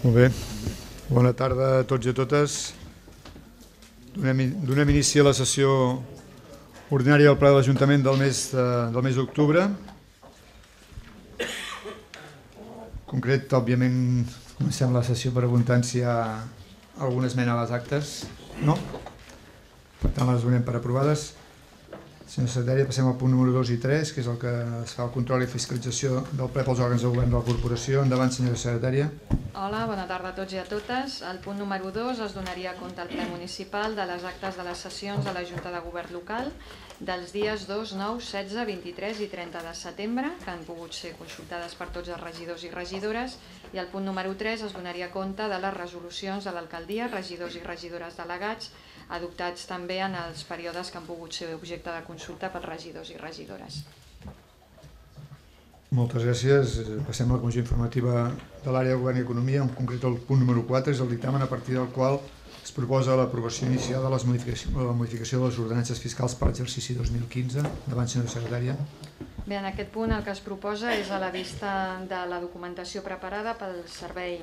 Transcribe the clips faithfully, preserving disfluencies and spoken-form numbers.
Molt bé. Bona tarda a tots i a totes. Donem, donem inici a la sessió ordinària del ple de l'Ajuntament del mes de, del mes d'octubre. En concret, òbviament, comencem la sessió preguntant si hi ha alguna esmena a les actes. No? Per tant, les donem per aprovades. Senyor secretari, passem al punt número dos i tres, que és el que es fa el control i fiscalització del ple pels òrgans de govern de la corporació. Endavant, senyora secretària. Hola, bona tarda a tots i a totes. El punt número dos es donaria compte al ple municipal de les actes de les sessions de la Junta de Govern local dels dies dos, nou, setze, vint-i-tres i trenta de setembre, que han pogut ser consultades per tots els regidors i regidores, i el punt número tres es donaria compte de les resolucions de l'alcaldia, regidors i regidores delegats, adoptats també en els períodes que han pogut ser objecte de consulta pels regidors i regidores. Moltes gràcies. Passem a la comissió informativa de l'àrea de govern i economia, en concret el punt número quatre, és el dictamen a partir del qual es proposa l'aprovació inicial de les modificació, la modificació de les ordenances fiscals per l'exercici dos mil quinze. Endavant, senyora secretària. Bé, en aquest punt el que es proposa és a la vista de la documentació preparada pel Servei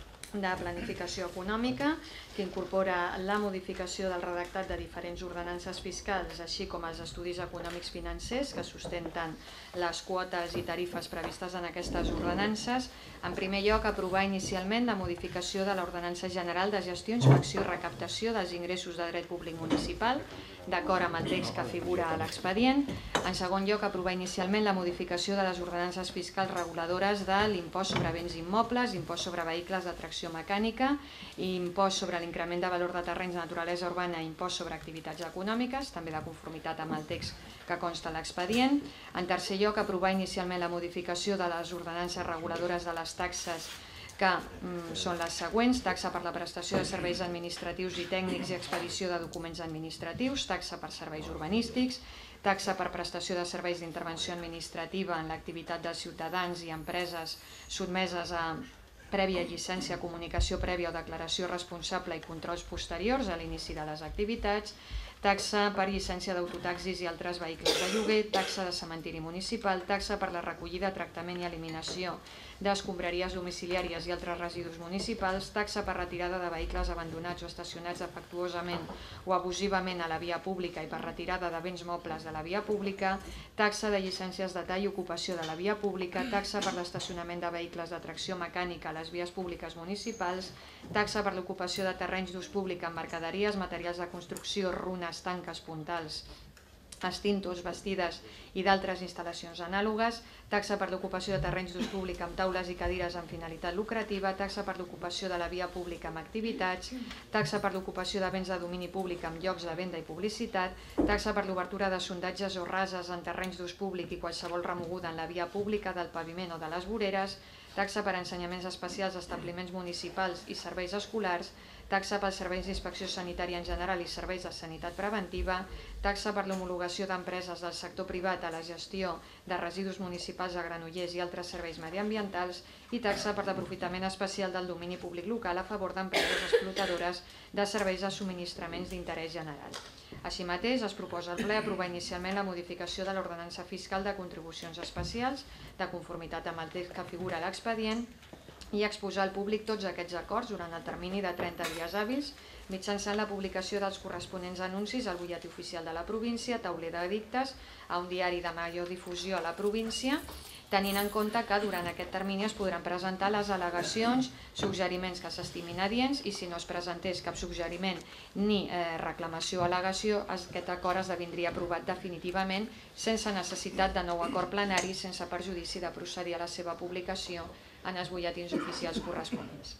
de Planificació Econòmica, que incorpora la modificació del redactat de diferents ordenances fiscals, així com els estudis econòmics financers que sustenten les quotes i tarifes previstes en aquestes ordenances. En primer lloc, aprovar inicialment la modificació de l'Ordenança General de Gestió, Inspecció i Recaptació dels Ingressos de Dret Públic Municipal, d'acord amb el text que figura a l'expedient. En segon lloc, aprovar inicialment la modificació de les ordenances fiscals reguladores de l'impost sobre béns immobles, impost sobre vehicles de tracció mecànica, impost sobre l'increment de valor de terrenys de naturalesa urbana i impost sobre activitats econòmiques, també de conformitat amb el text que consta a l'expedient. En tercer lloc, aprovar inicialment la modificació de les ordenances reguladores de les taxes que mm, són les següents: taxa per la prestació de serveis administratius i tècnics i expedició de documents administratius, taxa per serveis urbanístics, taxa per prestació de serveis d'intervenció administrativa en l'activitat dels ciutadans i empreses sotmeses a prèvia llicència, comunicació prèvia o declaració responsable i controls posteriors a l'inici de les activitats, taxa per llicència d'autotaxis i altres vehicles de lloguer, taxa de cementiri municipal, taxa per la recollida, tractament i eliminació d'escombraries domiciliàries i altres residus municipals, taxa per retirada de vehicles abandonats o estacionats defectuosament o abusivament a la via pública i per retirada de béns mobles de la via pública, taxa de llicències de tall i ocupació de la via pública, taxa per l'estacionament de vehicles de tracció mecànica a les vies públiques municipals, taxa per l'ocupació de terrenys d'ús públic amb mercaderies, materials de construcció, runes, tanques, puntals, extintos, bastides i d'altres instal·lacions anàlogues, taxa per l'ocupació de terrenys d'ús públic amb taules i cadires amb finalitat lucrativa, taxa per l'ocupació de la via pública amb activitats, taxa per l'ocupació de béns de domini públic amb llocs de venda i publicitat, taxa per l'obertura de sondatges o rases en terrenys d'ús públic i qualsevol remoguda en la via pública del paviment o de les voreres, taxa per ensenyaments especials a establiments municipals i serveis escolars, taxa pels serveis d'inspecció sanitària en general i serveis de sanitat preventiva, taxa per l'homologació d'empreses del sector privat a la gestió de residus municipals a Granollers i altres serveis mediambientals i taxa per l'aprofitament especial del domini públic local a favor d'empreses explotadores de serveis de subministraments d'interès general. Així mateix, es proposa al ple aprovar inicialment la modificació de l'ordenança fiscal de contribucions especials, de conformitat amb el text que figura a l'expedient, i exposar al públic tots aquests acords durant el termini de trenta dies hàbils, mitjançant la publicació dels corresponents anuncis al butlletí oficial de la província, tauler d'edictes, a un diari de major difusió a la província, tenint en compte que durant aquest termini es podran presentar les al·legacions, suggeriments que s'estimin adients, i si no es presentés cap suggeriment ni eh, reclamació o al·legació, aquest acord esdevindria aprovat definitivament sense necessitat de nou acord plenari, sense perjudici de procedir a la seva publicació en els butlletins oficials corresponents.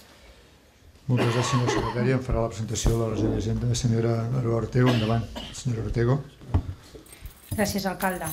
Moltes gràcies, senyora secretària. Em farà la presentació de la l'agenda de senyora Aroa Ortego. Endavant, senyora Ortego. Gràcies, alcalde.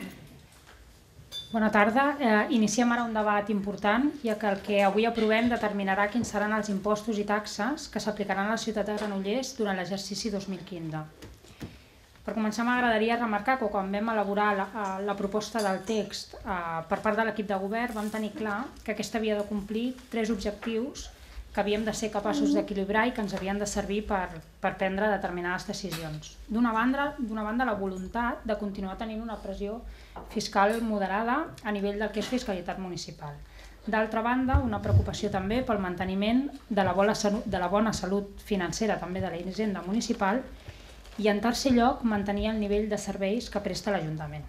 Bona tarda. Eh, iniciem ara un debat important, ja que el que avui aprovem determinarà quins seran els impostos i taxes que s'aplicaran a la ciutat de Granollers durant l'exercici dos mil quinze. Per començar, m'agradaria remarcar que quan vam elaborar la, la proposta del text eh, per part de l'equip de govern vam tenir clar que aquesta havia de complir tres objectius que havíem de ser capaços d'equilibrar i que ens havien de servir per, per prendre determinades decisions. D'una banda, d'una banda, la voluntat de continuar tenint una pressió fiscal moderada a nivell del que és fiscalitat municipal. D'altra banda, una preocupació també pel manteniment de la bona salut, de la bona salut financera també de la hisenda municipal i, en tercer lloc, mantenir el nivell de serveis que presta l'Ajuntament.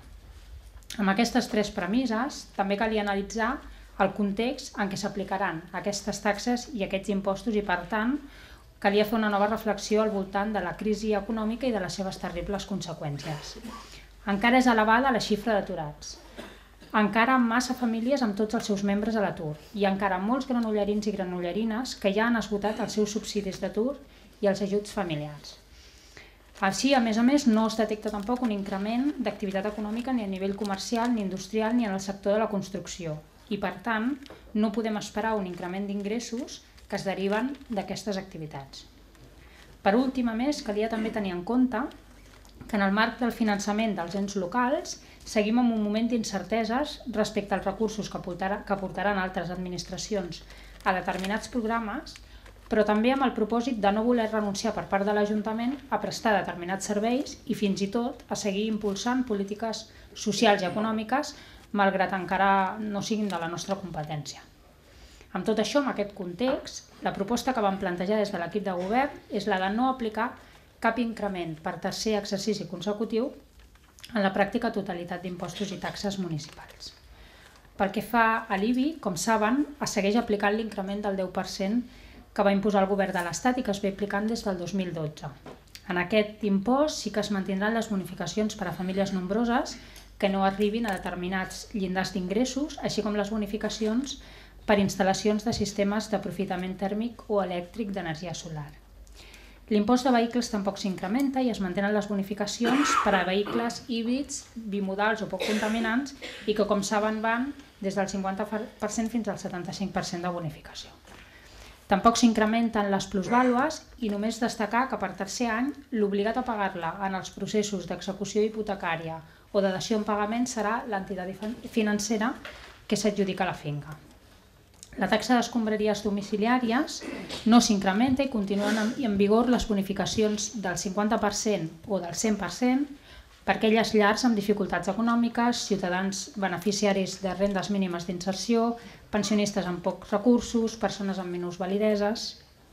Amb aquestes tres premisses també calia analitzar el context en què s'aplicaran aquestes taxes i aquests impostos i, per tant, calia fer una nova reflexió al voltant de la crisi econòmica i de les seves terribles conseqüències. Encara és elevada la xifra d'aturats. Encara massa famílies amb tots els seus membres a l'atur i encara molts granollerins i granollerines que ja han esgotat els seus subsidis d'atur i els ajuts familiars. Així, a més a més, no es detecta tampoc un increment d'activitat econòmica ni a nivell comercial, ni industrial, ni en el sector de la construcció. I, per tant, no podem esperar un increment d'ingressos que es deriven d'aquestes activitats. Per últim, a més, calia també tenir en compte que en el marc del finançament dels ens locals seguim en un moment d'incerteses respecte als recursos que aportaran altres administracions a determinats programes, però també amb el propòsit de no voler renunciar per part de l'Ajuntament a prestar determinats serveis i fins i tot a seguir impulsant polítiques socials i econòmiques, malgrat encara no siguin de la nostra competència. Amb tot això, en aquest context, la proposta que vam plantejar des de l'equip de govern és la de no aplicar cap increment per tercer exercici consecutiu en la pràctica totalitat d'impostos i taxes municipals. Pel que fa a l'I B I, com saben, es segueix aplicant l'increment del deu per cent que va imposar el govern de l'Estat i que es ve aplicant des del dos mil dotze. En aquest impost sí que es mantindran les bonificacions per a famílies nombroses que no arribin a determinats llindars d'ingressos, així com les bonificacions per instal·lacions de sistemes d'aprofitament tèrmic o elèctric d'energia solar. L'impost de vehicles tampoc s'incrementa i es mantenen les bonificacions per a vehicles híbrids, bimodals o poc contaminants i que, com saben, van des del cinquanta per cent fins al setanta-cinc per cent de bonificació. Tampoc s'incrementen les plusvàlues i només destacar que per tercer any l'obligat a pagar-la en els processos d'execució hipotecària o de dació en pagament serà l'entitat financera que s'adjudica la finca. La taxa d'escombraries domiciliàries no s'incrementa i continuen en vigor les bonificacions del cinquanta per cent o del cent per cent per a aquelles llars amb dificultats econòmiques, ciutadans beneficiaris de rendes mínimes d'inserció, pensionistes amb pocs recursos, persones amb minusvalideses.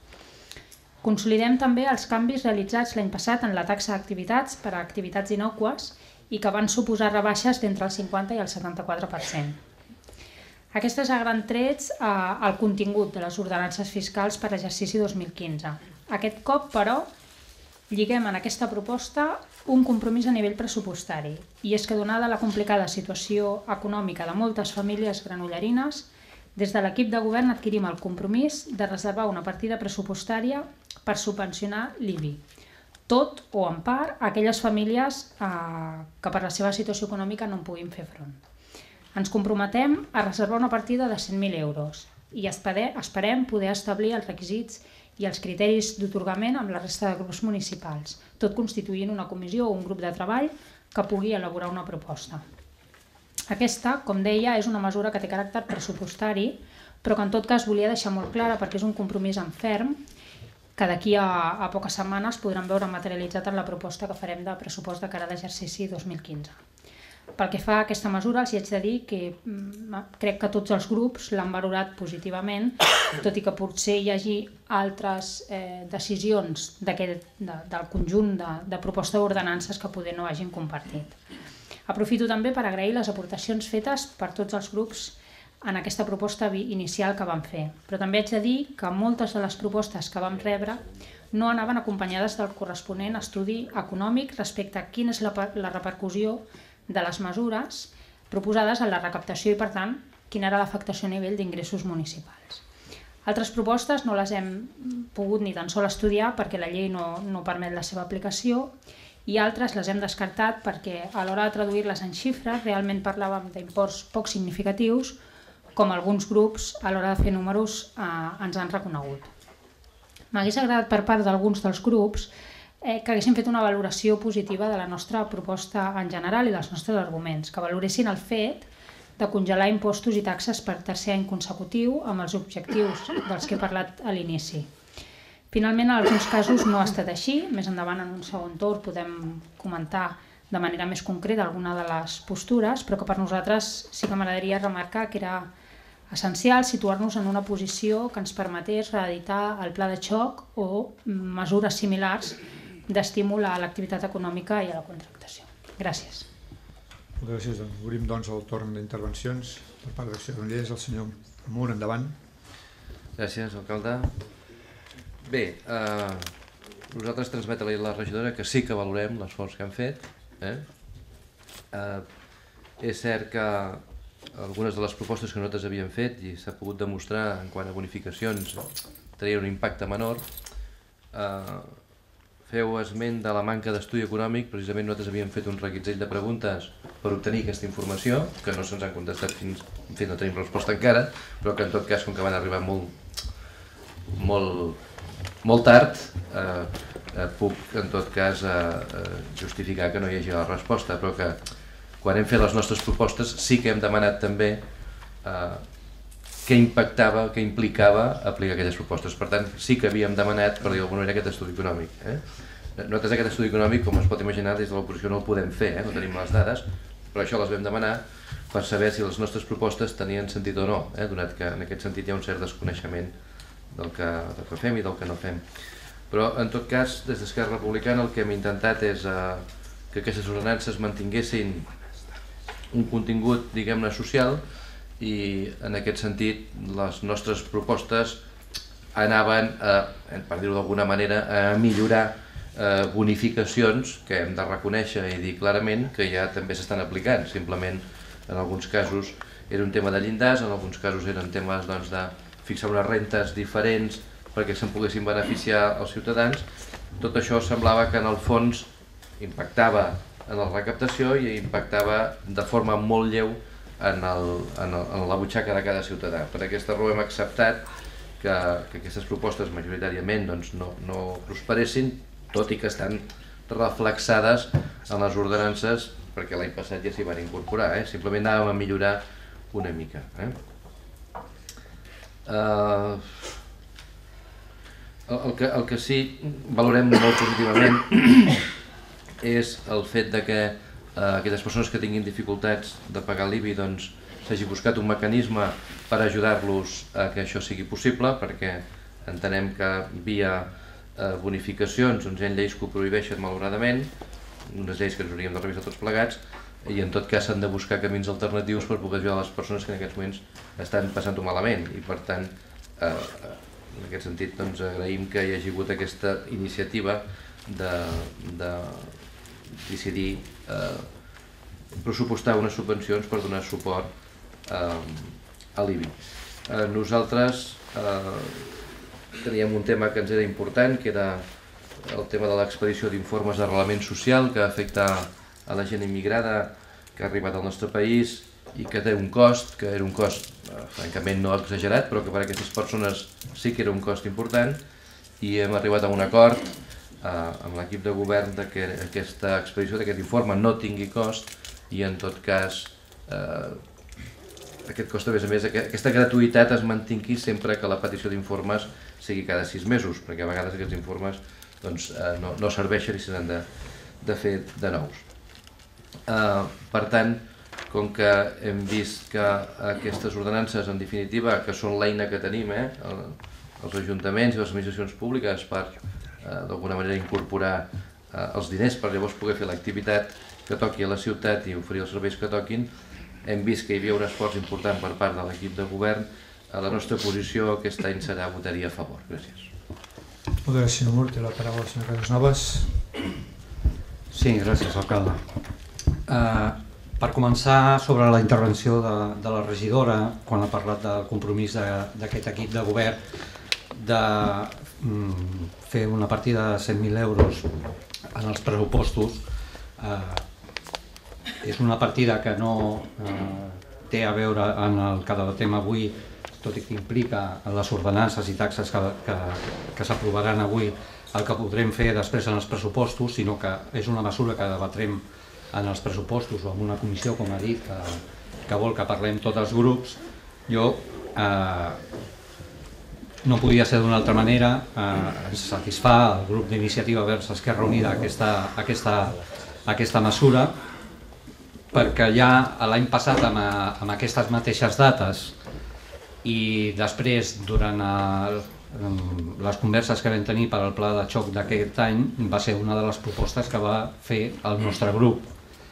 Consolidem també els canvis realitzats l'any passat en la taxa d'activitats per a activitats innòcues i que van suposar rebaixes d'entre el cinquanta i el setanta-quatre per cent. Aquest és a grans trets el contingut de les ordenances fiscals per a l'exercici dos mil quinze. Aquest cop, però, lliguem en aquesta proposta un compromís a nivell pressupostari, i és que, donada la complicada situació econòmica de moltes famílies granollerines, des de l'equip de govern adquirim el compromís de reservar una partida pressupostària per subvencionar l'I B I, tot o en part a aquelles famílies que per la seva situació econòmica no en puguin fer front. Ens comprometem a reservar una partida de cent mil euros i esperem poder establir els requisits i els criteris d'atorgament amb la resta de grups municipals, tot constituint una comissió o un grup de treball que pugui elaborar una proposta. Aquesta, com deia, és una mesura que té caràcter pressupostari, però que en tot cas volia deixar molt clara perquè és un compromís en ferm que d'aquí a poques setmanes podran veure materialitzat en la proposta que farem de pressupost de cara a l'exercici dos mil quinze. Pel que fa a aquesta mesura, els haig de dir que crec que tots els grups l'han valorat positivament, tot i que potser hi hagi altres decisions del conjunt de proposta d'ordenances que poder no hagin compartit. Aprofito també per agrair les aportacions fetes per tots els grups en aquesta proposta inicial que vam fer, però també haig de dir que moltes de les propostes que vam rebre no anaven acompanyades del corresponent estudi econòmic respecte a quina és la repercussió de les mesures proposades en la recaptació i, per tant, quina era l'afectació a nivell d'ingressos municipals. Altres propostes no les hem pogut ni tan sol estudiar perquè la llei no permet la seva aplicació i altres les hem descartat perquè a l'hora de traduir-les en xifres realment parlàvem d'imports poc significatius com alguns grups a l'hora de fer números ens han reconegut. M'hagués agradat per part d'alguns dels grups que haguessin fet una valoració positiva de la nostra proposta en general i dels nostres arguments, que valoressin el fet de congelar impostos i taxes per tercer any consecutiu amb els objectius dels que he parlat a l'inici. Finalment, en alguns casos no ha estat així, més endavant en un segon torn podem comentar de manera més concreta alguna de les postures, però que per nosaltres sí que m'agradaria remarcar que era essencial situar-nos en una posició que ens permetés reeditar el pla de xoc o mesures similars d'estímul a l'activitat econòmica i a la contractació. Gràcies. Moltes gràcies. Obrim doncs el torn d'intervencions per part d'Acció Granollers. El senyor Mur, endavant. Gràcies, alcalde. Bé, nosaltres transmetem a la regidora que sí que valorem l'esforç que han fet. És cert que algunes de les propostes que nosaltres havíem fet i s'ha pogut demostrar en quant a bonificacions tenien un impacte menor. Feu esment de la manca d'estudi econòmic. Precisament nosaltres havíem fet un reguitzell de preguntes per obtenir aquesta informació, que no se'ns han contestat fins... En fi, no tenim resposta encara, però que en tot cas, com que van arribar molt, molt, molt tard, eh, puc en tot cas eh, justificar que no hi hagi la resposta, però que quan hem fet les nostres propostes sí que hem demanat també eh, què impactava, què implicava aplicar aquelles propostes. Per tant, sí que havíem demanat, per dir d'alguna manera, aquest estudi econòmic. Eh? Nosaltres aquest estudi econòmic, com es pot imaginar, des de l'oposició no el podem fer, eh? No tenim les dades, però això les vam demanar per saber si les nostres propostes tenien sentit o no, eh? Donat que en aquest sentit hi ha un cert desconeixement del que, del que fem i del que no fem. Però, en tot cas, des d'Esquerra Republicana el que hem intentat és eh, que aquestes ordenances mantinguessin un contingut, diguem-ne, social, i en aquest sentit les nostres propostes anaven, a, per dir-ho d'alguna manera, a millorar eh, bonificacions que hem de reconèixer i dir clarament que ja també s'estan aplicant. Simplement, en alguns casos era un tema de llindars, en alguns casos eren temes doncs, de fixar unes rentes diferents perquè se'n poguessin beneficiar els ciutadans. Tot això semblava que en el fons impactava en la recaptació i impactava de forma molt lleu en, el, en, el, en la butxaca de cada ciutadà. Per aquesta raó hem acceptat que, que aquestes propostes majoritàriament doncs, no, no prosperessin, tot i que estan reflexades en les ordenances, perquè l'any passat ja s'hi van incorporar, eh? Simplement anàvem a millorar una mica. Eh? Uh, el, el, que, el que sí valorem molt positivament és el fet de que eh, aquelles persones que tinguin dificultats de pagar l'I B I doncs, s'hagi buscat un mecanisme per ajudar-los a que això sigui possible, perquè entenem que via eh, bonificacions doncs, hi ha lleis que ho prohibeixen malauradament, unes lleis que ens hauríem de revisar tots plegats, i en tot cas s'han de buscar camins alternatius per poder ajudar les persones que en aquests moments estan passant-ho malament, i per tant eh, en aquest sentit doncs, agraïm que hi hagi hagut aquesta iniciativa de, de decidir eh, pressupostar unes subvencions per donar suport eh, a l'I B I. Eh, nosaltres eh, teníem un tema que ens era important, que era el tema de l'expedició d'informes d'arrelament social que afecta a la gent immigrada que ha arribat al nostre país i que té un cost, que era un cost eh, francament no exagerat, però que per a aquestes persones sí que era un cost important, i hem arribat a un acord eh, amb l'equip de govern de que aquesta expedició d'aquest informe no tingui cost i en tot cas eh, aquest cost, a més a més, aquesta gratuïtat es mantingui sempre que la petició d'informes sigui cada sis mesos, perquè a vegades aquests informes doncs, eh, no, no serveixen i s'han de, de fer de nous. Uh, per tant, com que hem vist que aquestes ordenances, en definitiva, que són l'eina que tenim, eh, el, els ajuntaments i les administracions públiques per uh, d'alguna manera incorporar uh, els diners per llavors poder fer l'activitat que toqui a la ciutat i oferir els serveis que toquin, hem vist que hi havia un esforç important per part de l'equip de govern. A la nostra posició aquest any serà votaria a favor. Gràcies. Moltes gràcies, senyor Mur. Té la paraula el senyor Casasnovas. Sí, gràcies, alcalde. Uh, per començar, sobre la intervenció de, de la regidora, quan ha parlat del compromís d'aquest equip de govern de mm, fer una partida de cent mil euros en els pressupostos, uh, és una partida que no uh, té a veure en el que debatem avui, tot i que implica les ordenances i taxes que, que, que s'aprovaran avui, el que podrem fer després en els pressupostos, sinó que és una mesura que debatrem en els pressupostos o en una comissió, com ha dit, que, que vol que parlem tots els grups. Jo eh, no podia ser d'una altra manera, eh, ens satisfà el grup d'iniciativa vers Esquerra Unida aquesta, aquesta, aquesta mesura, perquè ja l'any passat amb, amb aquestes mateixes dates i després, durant el, les converses que vam tenir per al pla de xoc d'aquest any, va ser una de les propostes que va fer el nostre grup.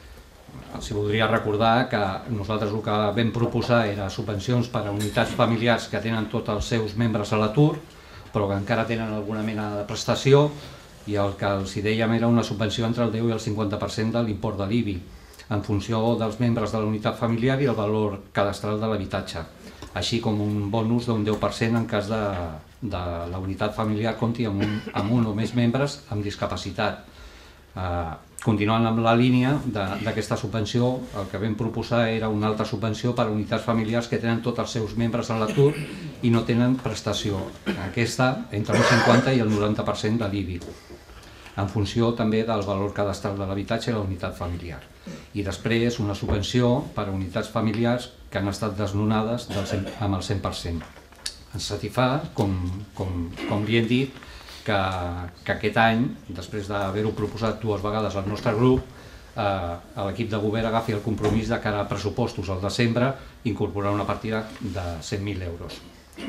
Els voldria recordar que nosaltres el que vam proposar era subvencions per a unitats familiars que tenen tots els seus membres a l'atur, però que encara tenen alguna mena de prestació, i el que els dèiem era una subvenció entre el deu i el cinquanta per cent de l'import de l'I B I, en funció dels membres de la unitat familiar i el valor cadastral de l'habitatge, així com un bonus d'un deu per cent en cas de, de la unitat familiar compti amb un, amb un o més membres amb discapacitat. Eh, continuant amb la línia d'aquesta subvenció, el que vam proposar era una altra subvenció per a unitats familiars que tenen tots els seus membres a l'atur i no tenen prestació. Aquesta entre el cinquanta i el noranta per cent de l'I B I, en funció també del valor cadastral de l'habitatge i la unitat familiar. I després una subvenció per a unitats familiars que han estat desnonades del cent, amb el cent per cent. Ens satisfà, com, com, com li hem dit, que, que aquest any, després d'haver-ho proposat dues vegades al nostre grup, eh, l'equip de govern agafi el compromís de cara a pressupostos al desembre incorporar una partida de cent mil euros.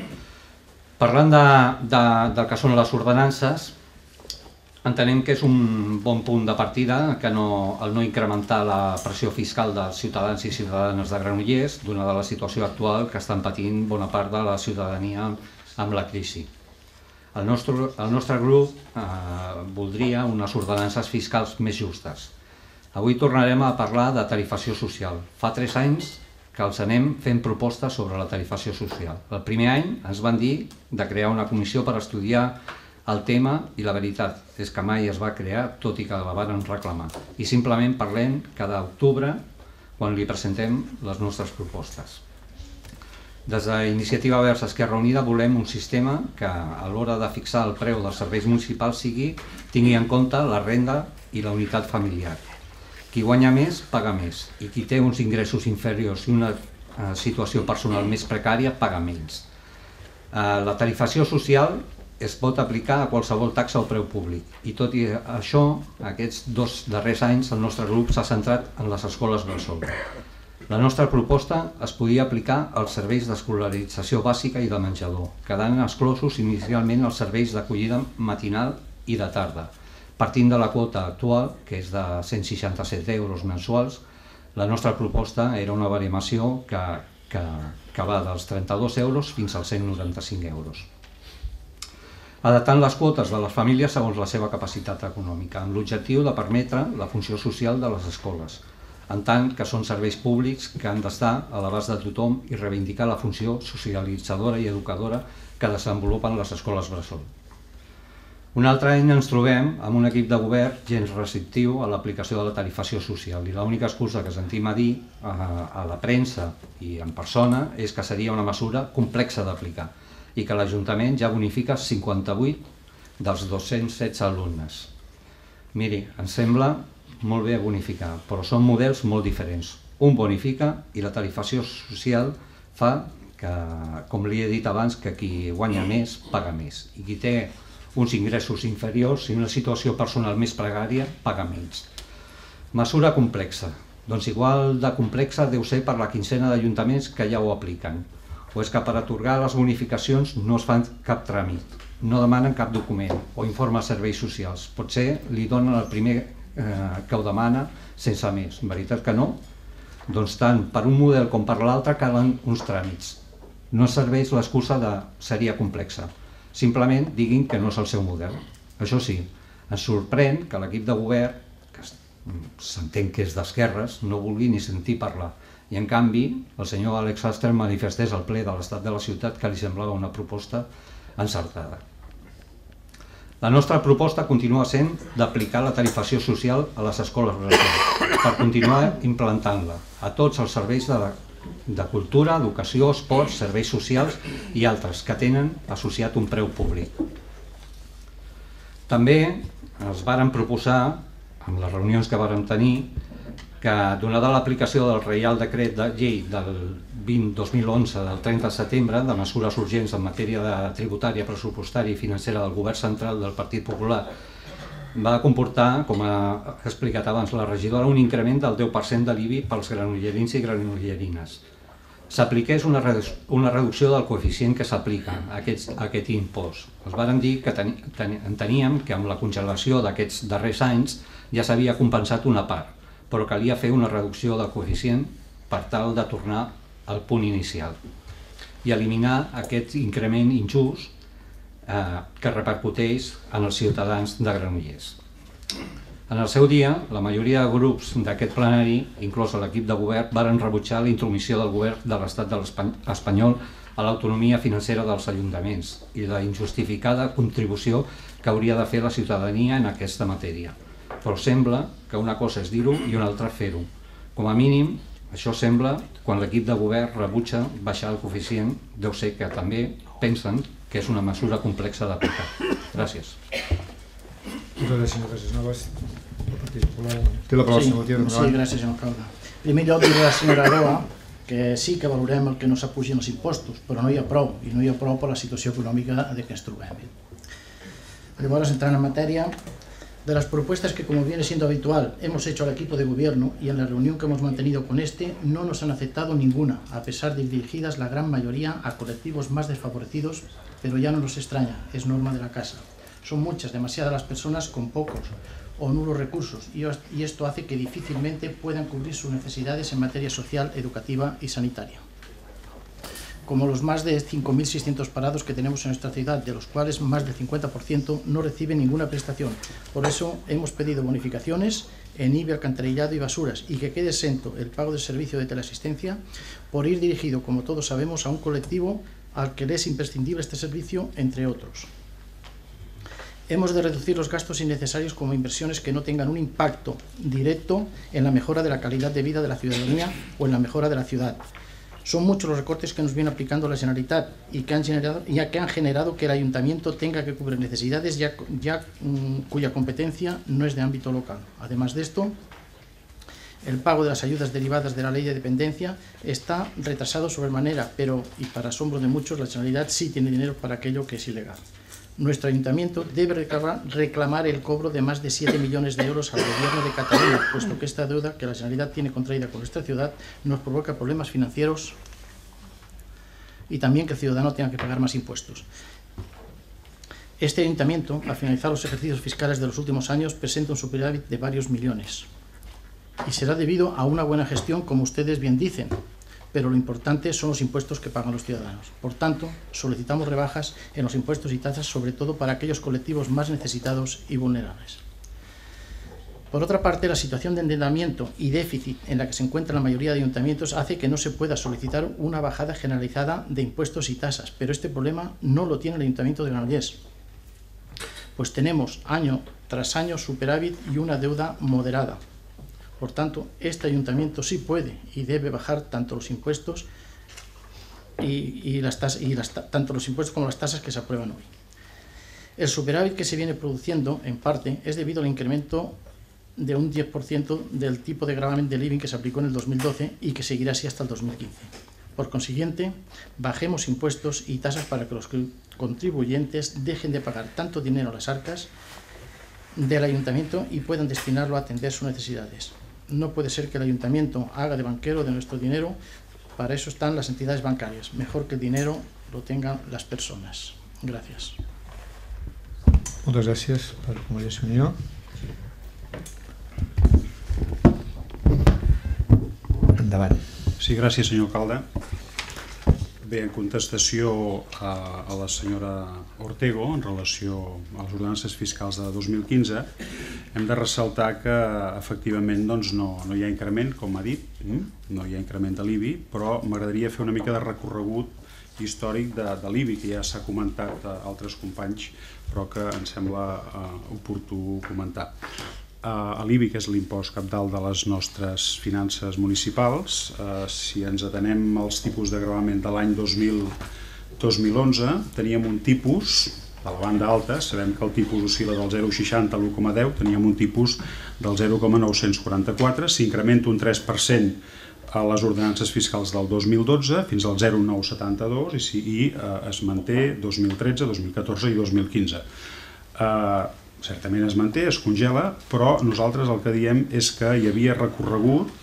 Parlant de, de, del que són les ordenances, entenem que és un bon punt de partida que no, el no incrementar la pressió fiscal dels ciutadans i ciutadanes de Granollers, donada la situació actual que estan patint bona part de la ciutadania amb la crisi. El nostre, el nostre grup eh, voldria unes ordenances fiscals més justes. Avui tornarem a parlar de tarifació social. Fa tres anys que els anem fent propostes sobre la tarifació social. El primer any ens van dir de crear una comissió per estudiar el tema i la veritat és que mai es va crear, tot i que la van reclamar. I simplement parlem cada octubre quan li presentem les nostres propostes. Des d'Iniciativa Verds Esquerra Unida volem un sistema que a l'hora de fixar el preu dels serveis municipals sigui, tingui en compte la renda i la unitat familiar. Qui guanya més, paga més, i qui té uns ingressos inferiors i una eh, situació personal més precària, paga menys. Eh, la tarifació social es pot aplicar a qualsevol taxa o preu públic, i tot i això, aquests dos darrers anys el nostre grup s'ha centrat en les escoles bressol. La nostra proposta es podia aplicar als serveis d'escolarització bàsica i de menjador, quedant exclosos inicialment els serveis d'acollida matinal i de tarda. Partint de la quota actual, que és de cent seixanta-set euros mensuals, la nostra proposta era una baremació que, que, que va dels trenta-dos euros fins als cent noranta-cinc euros. Adaptant les quotes de les famílies segons la seva capacitat econòmica, amb l'objectiu de permetre la funció social de les escoles, en tant que són serveis públics que han d'estar a l'abast de tothom i reivindicar la funció socialitzadora i educadora que desenvolupen les escoles bressol. Un altre any ens trobem amb un equip de govern gens receptiu a l'aplicació de la tarifació social i l'única excusa que sentim a dir a la premsa i en persona és que seria una mesura complexa d'aplicar i que l'Ajuntament ja bonifica cinquanta-vuit dels dos-cents setze alumnes. Miri, ens sembla molt bé bonificar, però són models molt diferents. Un bonifica i la tarifació social fa que, com li he dit abans, que qui guanya més paga més i qui té uns ingressos inferiors i una situació personal més precària paga menys. Mesura complexa. Doncs igual de complexa deu ser per la quincena d'ajuntaments que ja ho apliquen. O és que per atorgar les bonificacions no es fan cap tràmit, no demanen cap document o informe als serveis socials. Potser li donen el primer que ho demana sense més. En veritat que no? Doncs tant per un model com per l'altre calen uns tràmits. No serveix l'excusa de seria complexa. Simplement diguin que no és el seu model. Això sí, ens sorprèn que l'equip de govern, que s'entén que és d'esquerres, no vulgui ni sentir parlar. I en canvi, el senyor Àlex Sastre manifestés al ple de l'Estat de la Ciutat que li semblava una proposta encertada. La nostra proposta continua sent d'aplicar la tarifació social a les escoles bressol per continuar implantant-la a tots els serveis de, de cultura, educació, esports, serveis socials i altres que tenen associat un preu públic. També ens varen proposar, amb les reunions que vàrem tenir, que donada l'aplicació del Reial Decret de Llei del vint barra dos mil onze del trenta de setembre de mesures urgents en matèria de tributària, pressupostària i financera del Govern Central del Partit Popular va comportar, com ha explicat abans la regidora, un increment del deu per cent de l'I B I pels granollerins i granollerines. s'apliqués una reducció del coeficient que s'aplica a aquest impost. Els varen dir que enteníem que amb la congelació d'aquests darrers anys ja s'havia compensat una part, però calia fer una reducció del coeficient per tal de tornar al punt inicial i eliminar aquest increment injust que repercuteix en els ciutadans de Granollers. En el seu dia, la majoria de grups d'aquest plenari, inclòs l'equip de govern, varen rebutjar la intromissió del govern de l'estat espanyol a l'autonomia financera dels ajuntaments i la injustificada contribució que hauria de fer la ciutadania en aquesta matèria. Però sembla que una cosa és dir-ho i una altra fer-ho. Com a mínim, això sembla quan l'equip de govern rebutja baixar el coeficient, deu ser que també pensen que és una mesura complexa d'aplicar. Gràcies. Moltes gràcies, senyor Casanovas. Té la paraula, senyor Gutiérrez. Sí, gràcies, senyor alcalde. En primer lloc, dir a la senyora Aroa que sí que valorem el que no s'apugin els impostos, però no hi ha prou, i no hi ha prou per la situació econòmica en què ens trobem. Llavors, entrant en matèria, de las propuestas que, como viene siendo habitual, hemos hecho al equipo de gobierno y en la reunión que hemos mantenido con este, no nos han aceptado ninguna, a pesar de dirigidas la gran mayoría a colectivos más desfavorecidos, pero ya no nos extraña, es norma de la casa. Son muchas, demasiadas las personas con pocos o nulos recursos y esto hace que difícilmente puedan cubrir sus necesidades en materia social, educativa y sanitaria. Como los más de cinco mil seiscientos parados que tenemos en nuestra ciudad, de los cuales más del cincuenta por ciento no reciben ninguna prestación. Por eso hemos pedido bonificaciones en I B I, alcantarillado y basuras y que quede exento el pago del servicio de teleasistencia por ir dirigido, como todos sabemos, a un colectivo al que le es imprescindible este servicio, entre otros. Hemos de reducir los gastos innecesarios como inversiones que no tengan un impacto directo en la mejora de la calidad de vida de la ciudadanía o en la mejora de la ciudad. Son muchos los recortes que nos viene aplicando la Generalitat y que han generado, ya que han generado que el Ayuntamiento tenga que cubrir necesidades ya, ya, mmm, cuya competencia no es de ámbito local. Además de esto, el pago de las ayudas derivadas de la ley de dependencia está retrasado sobremanera, pero, y para asombro de muchos, la Generalitat sí tiene dinero para aquello que es ilegal. Nuestro Ayuntamiento debe reclamar, reclamar el cobro de más de siete millones de euros al Gobierno de Cataluña, puesto que esta deuda que la Generalitat tiene contraída con nuestra ciudad nos provoca problemas financieros y también que el ciudadano tenga que pagar más impuestos. Este Ayuntamiento, al finalizar los ejercicios fiscales de los últimos años, presenta un superávit de varios millones. Y será debido a una buena gestión, como ustedes bien dicen, pero lo importante son los impuestos que pagan los ciudadanos. Por tanto, solicitamos rebajas en los impuestos y tasas, sobre todo para aquellos colectivos más necesitados y vulnerables. Por otra parte, la situación de endeudamiento y déficit en la que se encuentra la mayoría de ayuntamientos hace que no se pueda solicitar una bajada generalizada de impuestos y tasas, pero este problema no lo tiene el Ayuntamiento de Granollers, pues tenemos año tras año superávit y una deuda moderada. Por tanto, este ayuntamiento sí puede y debe bajar tanto los impuestos y, y las tasas, y las, tanto los impuestos como las tasas que se aprueban hoy. El superávit que se viene produciendo, en parte, es debido al incremento de un diez por ciento del tipo de gravamen del I B I que se aplicó en el dos mil doce y que seguirá así hasta el dos mil quince. Por consiguiente, bajemos impuestos y tasas para que los contribuyentes dejen de pagar tanto dinero a las arcas del ayuntamiento y puedan destinarlo a atender sus necesidades. No puede ser que el ayuntamiento haga de banquero de nuestro dinero, para eso están las entidades bancarias. Mejor que el dinero lo tengan las personas. Gracias. Moltes gràcies per Convergència i Unió. Endavant. Sí, gràcies, senyor alcalde. Bé, en contestació a, a la senyora Ortego en relació a les ordenances fiscals de dos mil quinze, hem de ressaltar que efectivament doncs, no, no hi ha increment, com ha dit, no hi ha increment de l'I B I, però m'agradaria fer una mica de recorregut històric de, de l'I B I, que ja s'ha comentat a altres companys, però que em sembla uh, oportú comentar. Uh, L'I B I, que és l'impost cabdal de les nostres finances municipals, uh, si ens atenem als tipus de gravament de l'any dos mil onze, teníem un tipus, de la banda alta, sabem que el tipus oscil·la del zero coma seixanta a l'u coma deu, teníem un tipus del zero coma nou-cents quaranta-quatre, s'incrementa un tres per cent a les ordenances fiscals del dos mil dotze fins al zero coma nou setanta-dos i, i uh, es manté dos mil tretze, dos mil catorze i dos mil quinze. Uh, certament es manté, es congela, però nosaltres el que diem és que hi havia recorregut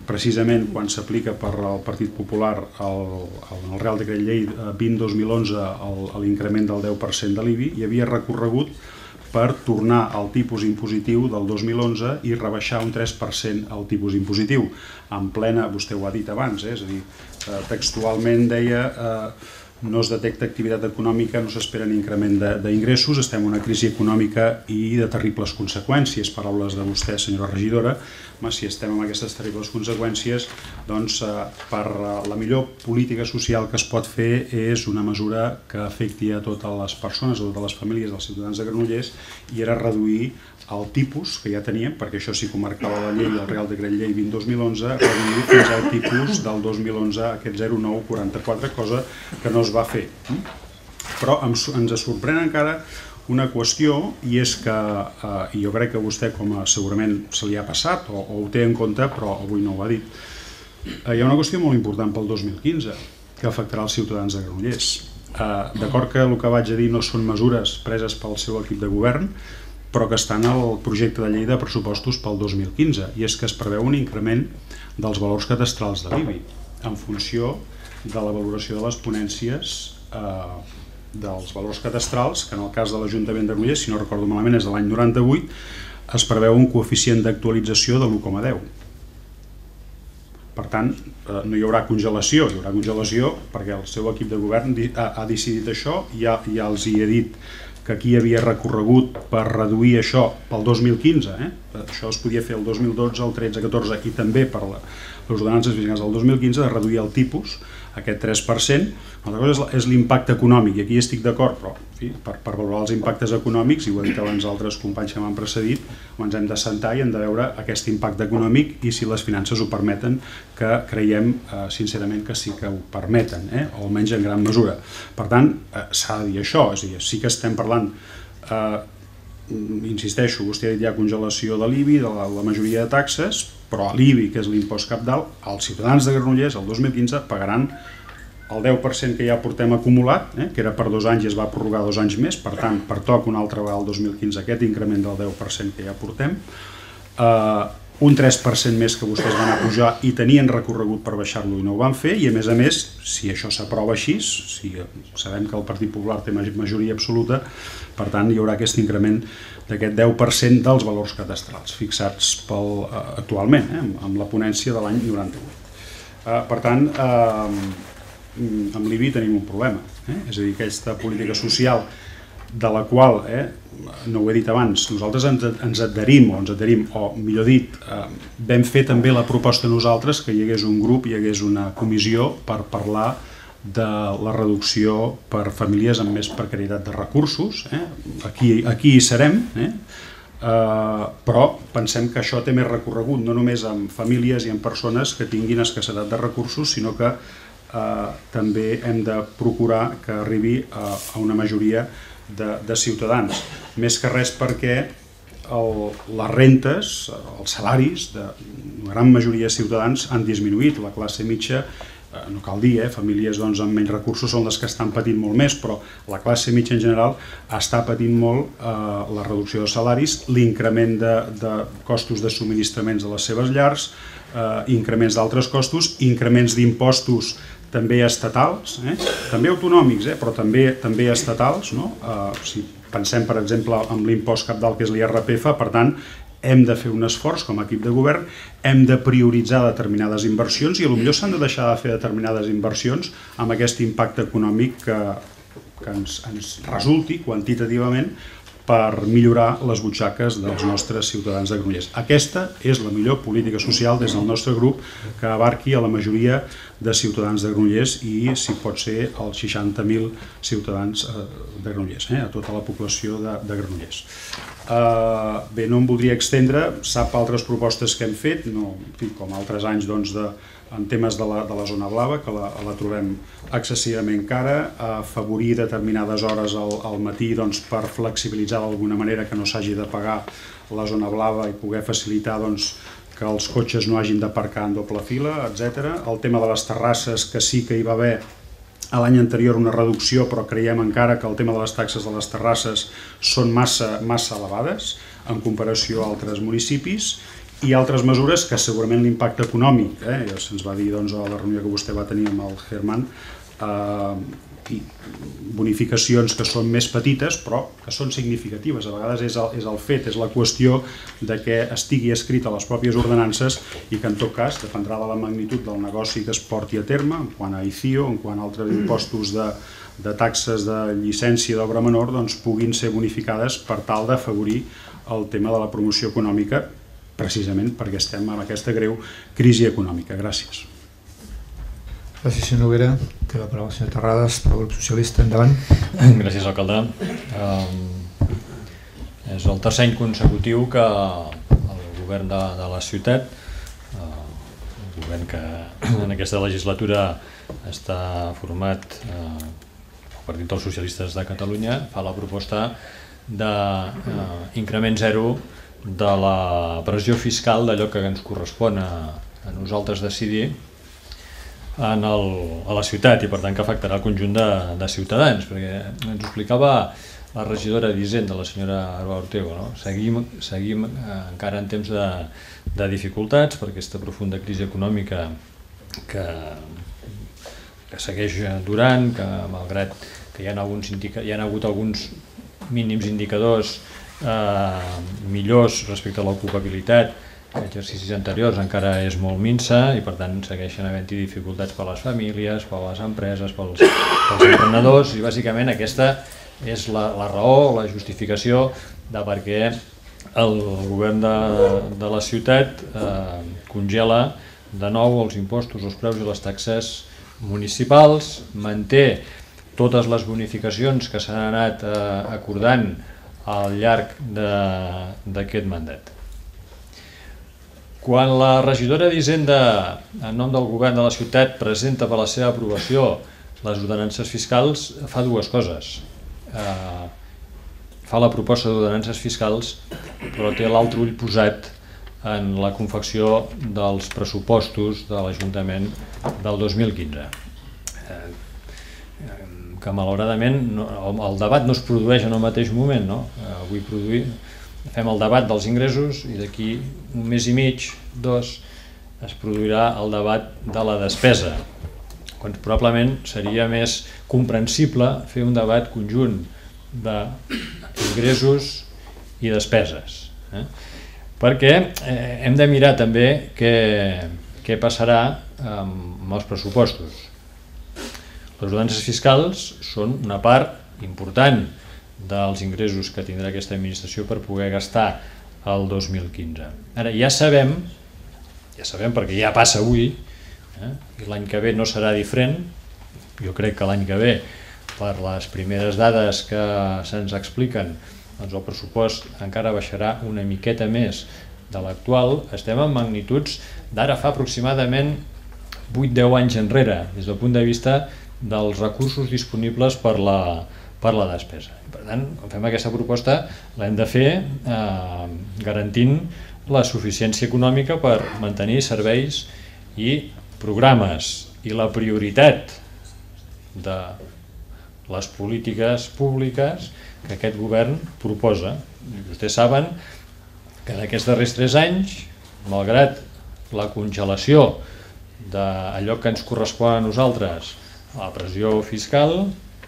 precisament quan s'aplica per al Partit Popular el, el Real Decret Llei vint dos mil onze l'increment del deu per cent de l'I B I, hi havia recorregut per tornar al tipus impositiu del dos mil onze i rebaixar un tres per cent el tipus impositiu. En plena, vostè ho ha dit abans, eh? És a dir, eh, textualment deia eh, no es detecta activitat econòmica, no s'esperen increment d'ingressos, estem en una crisi econòmica i de terribles conseqüències, paraules de vostè, senyora regidora. Home, si estem amb aquestes terribles conseqüències, doncs eh, per la millor política social que es pot fer és una mesura que afecti a totes les persones, a totes les famílies dels ciutadans de Granollers, i era reduir el tipus que ja teníem, perquè això sí que ho marcava la llei, el Real Decret Llei vint dos mil onze, reduir fins al tipus del dos mil onze, aquest zero coma nou quaranta-quatre, cosa que no es va fer. Però ens sorprèn encara una qüestió, i és que, eh, jo crec que vostè com a segurament se li ha passat o, o ho té en compte, però avui no ho ha dit, eh, hi ha una qüestió molt important pel dos mil quinze que afectarà els ciutadans de Granollers. Eh, D'acord que el que vaig a dir no són mesures preses pel seu equip de govern, però que estan al projecte de llei de pressupostos pel dos mil quinze, i és que es preveu un increment dels valors cadastrals de l'I B I en funció de la valoració de les ponències eh, dels valors cadastrals, que en el cas de l'Ajuntament de Granollers, si no recordo malament, és de l'any noranta-vuit, es preveu un coeficient d'actualització de l'u coma deu. Per tant, eh, no hi haurà congelació, hi haurà congelació perquè el seu equip de govern ha, ha decidit això, i ja, ja els hi he dit que aquí havia recorregut per reduir això pel dos mil quinze, eh? Això es podia fer el dos mil dotze, el tretze, catorze i també per la, les ordenances fiscals del dos mil quinze, de reduir el tipus, aquest tres per cent. Una altra cosa és l'impacte econòmic, i aquí estic d'acord, però en fi, per, per valorar els impactes econòmics, i ho he dit abans altres companys que m'han precedit, ens hem de sentar i hem de veure aquest impacte econòmic i si les finances ho permeten, que creiem eh, sincerament que sí que ho permeten, eh? O almenys en gran mesura. Per tant, eh, s'ha de dir això, és a dir, sí que estem parlant, eh, insisteixo, vostè ha dit ja congelació de l'I B I, de la, la majoria de taxes, però l'I B I, que és l'impost cabdal, els ciutadans de Granollers el dos mil quinze pagaran el deu per cent que ja portem acumulat, eh, que era per dos anys i es va prorrogar dos anys més, per tant, pertoc una altra vegada el dos mil quinze aquest increment del deu per cent que ja portem, eh, un tres per cent més que vostès van a pujar i tenien recorregut per baixar-lo i no ho van fer, i a més a més, si això s'aprova així, si sabem que el Partit Popular té majoria absoluta, per tant hi haurà aquest increment d'aquest deu per cent dels valors cadastrals fixats pel, eh, actualment, eh, amb la ponència de l'any noranta-vuit. Eh, per tant, eh, amb l'I B I tenim un problema, eh? És a dir, aquesta política social de la qual, eh, no ho he dit abans, nosaltres ens, ens adherim, o ens adherim, o millor dit, eh, vam fer també la proposta nosaltres que hi hagués un grup, hi hagués una comissió per parlar de la reducció per famílies amb més precarietat de recursos, eh? aquí, aquí hi serem, eh? Uh, però pensem que això té més recorregut, no només amb famílies i amb persones que tinguin escassetat de recursos, sinó que uh, també hem de procurar que arribi a, a una majoria de, de ciutadans. Més que res perquè el, les rentes, els salaris de una gran majoria de ciutadans han disminuït. La classe mitja, eh, no cal dir, eh, famílies doncs, amb menys recursos són les que estan patint molt més, però la classe mitja en general està patint molt eh, la reducció de salaris, l'increment de, de costos de subministraments de les seves llars, eh, increments d'altres costos, increments d'impostos també estatals, eh? també autonòmics, eh? però també, també estatals, no? Eh, si pensem, per exemple, en l'impost cabdal que és l'I R P F, per tant, hem de fer un esforç com a equip de govern, hem de prioritzar determinades inversions i potser s'han de deixar de fer determinades inversions amb aquest impacte econòmic que, que ens, ens resulti quantitativament per millorar les butxaques dels nostres ciutadans de Granollers. Aquesta és la millor política social des del nostre grup que abarqui a la majoria de ciutadans de Granollers i, si pot ser, als seixanta mil ciutadans de Granollers, eh, a tota la població de, de Granollers. Uh, bé, no em voldria extendre, sap altres propostes que hem fet, no, com altres anys doncs, de, en temes de la, de la zona blava, que la, la trobem excessivament cara, afavorir determinades hores al, al matí doncs, per flexibilitzar d'alguna manera que no s'hagi de pagar la zona blava i poder facilitar doncs, que els cotxes no hagin d'aparcar en doble fila, etcètera. El tema de les terrasses, que sí que hi va haver a l'any anterior una reducció, però creiem encara que el tema de les taxes de les terrasses són massa, massa elevades en comparació a altres municipis, i altres mesures que segurament l'impacte econòmic, eh, se'ns va dir doncs, a la reunió que vostè va tenir amb el Herman, eh, i bonificacions que són més petites però que són significatives. A vegades és el, és el fet, és la qüestió de que estigui escrit a les pròpies ordenances i que en tot cas dependrà de la magnitud del negoci que es porti a terme en quant a I C I O, en quant a altres impostos de, de taxes de llicència d'obra menor, doncs puguin ser bonificades per tal d'afavorir el tema de la promoció econòmica, precisament perquè estem en aquesta greu crisi econòmica. Gràcies. Gràcies, senyor Noguera. Té la paraula el senyor Terrades, pel grup socialista. Endavant. Gràcies, alcalde. És el tercer any consecutiu que el govern de, de la ciutat, el govern que en aquesta legislatura està format pel Partit dels Socialistes de Catalunya, fa la proposta d'increment zero de la pressió fiscal d'allò que ens correspon a, a nosaltres decidir en el, a la ciutat i per tant que afectarà el conjunt de, de ciutadans, perquè ens explicava la regidora d'Hisenda, la senyora Arba Ortego, no? seguim, seguim eh, encara en temps de, de dificultats per aquesta profunda crisi econòmica que, que segueix durant, que malgrat que hi ha, alguns indica, hi ha hagut alguns mínims indicadors eh, millors respecte a l'ocupabilitat, exercicis anteriors encara és molt minsa i per tant segueixen havent-hi dificultats per a les famílies, per a les empreses, pels, pels emprenedors i bàsicament aquesta és la, la raó, la justificació de per què el govern de, de la ciutat eh, congela de nou els impostos, els preus i les taxes municipals, manté totes les bonificacions que s'han anat eh, acordant al llarg d'aquest mandat. Quan la regidora d'Hisenda, en nom del govern de la ciutat, presenta per a la seva aprovació les ordenances fiscals, fa dues coses. Eh, fa la proposta d'ordenances fiscals, però té l'altre ull posat en la confecció dels pressupostos de l'Ajuntament del dos mil quinze. Eh, que malauradament no, el debat no es produeix en el mateix moment, no? Eh, avui produir... fem el debat dels ingressos i d'aquí un mes i mig, dos, es produirà el debat de la despesa, quan probablement seria més comprensible fer un debat conjunt d'ingressos i despeses. Eh? Perquè eh, hem de mirar també què, què passarà amb els pressupostos. Les ordenances fiscals són una part important dels ingressos que tindrà aquesta administració per poder gastar el dos mil quinze. Ara ja sabem, ja sabem perquè ja passa avui, eh, i l'any que ve no serà diferent, jo crec que l'any que ve, per les primeres dades que se'ns expliquen, doncs el pressupost encara baixarà una miqueta més de l'actual, estem en magnituds d'ara fa aproximadament vuit a deu anys enrere, des del punt de vista dels recursos disponibles per la per la despesa. Per tant, quan fem aquesta proposta l'hem de fer eh, garantint la suficiència econòmica per mantenir serveis i programes i la prioritat de les polítiques públiques que aquest govern proposa. I vostès saben que en aquests darrers tres anys, malgrat la congelació d'allò que ens correspon a nosaltres, la pressió fiscal,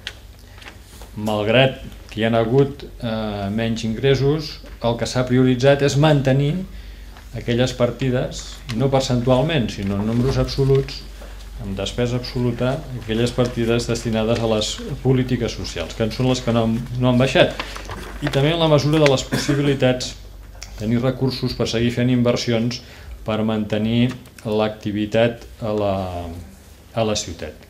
malgrat que hi ha hagut eh, menys ingressos, el que s'ha prioritzat és mantenir aquelles partides, no percentualment, sinó en números absoluts, amb despesa absoluta, aquelles partides destinades a les polítiques socials, que són les que no han, no han baixat. I també en la mesura de les possibilitats tenir recursos per seguir fent inversions per mantenir l'activitat a la, a la ciutat.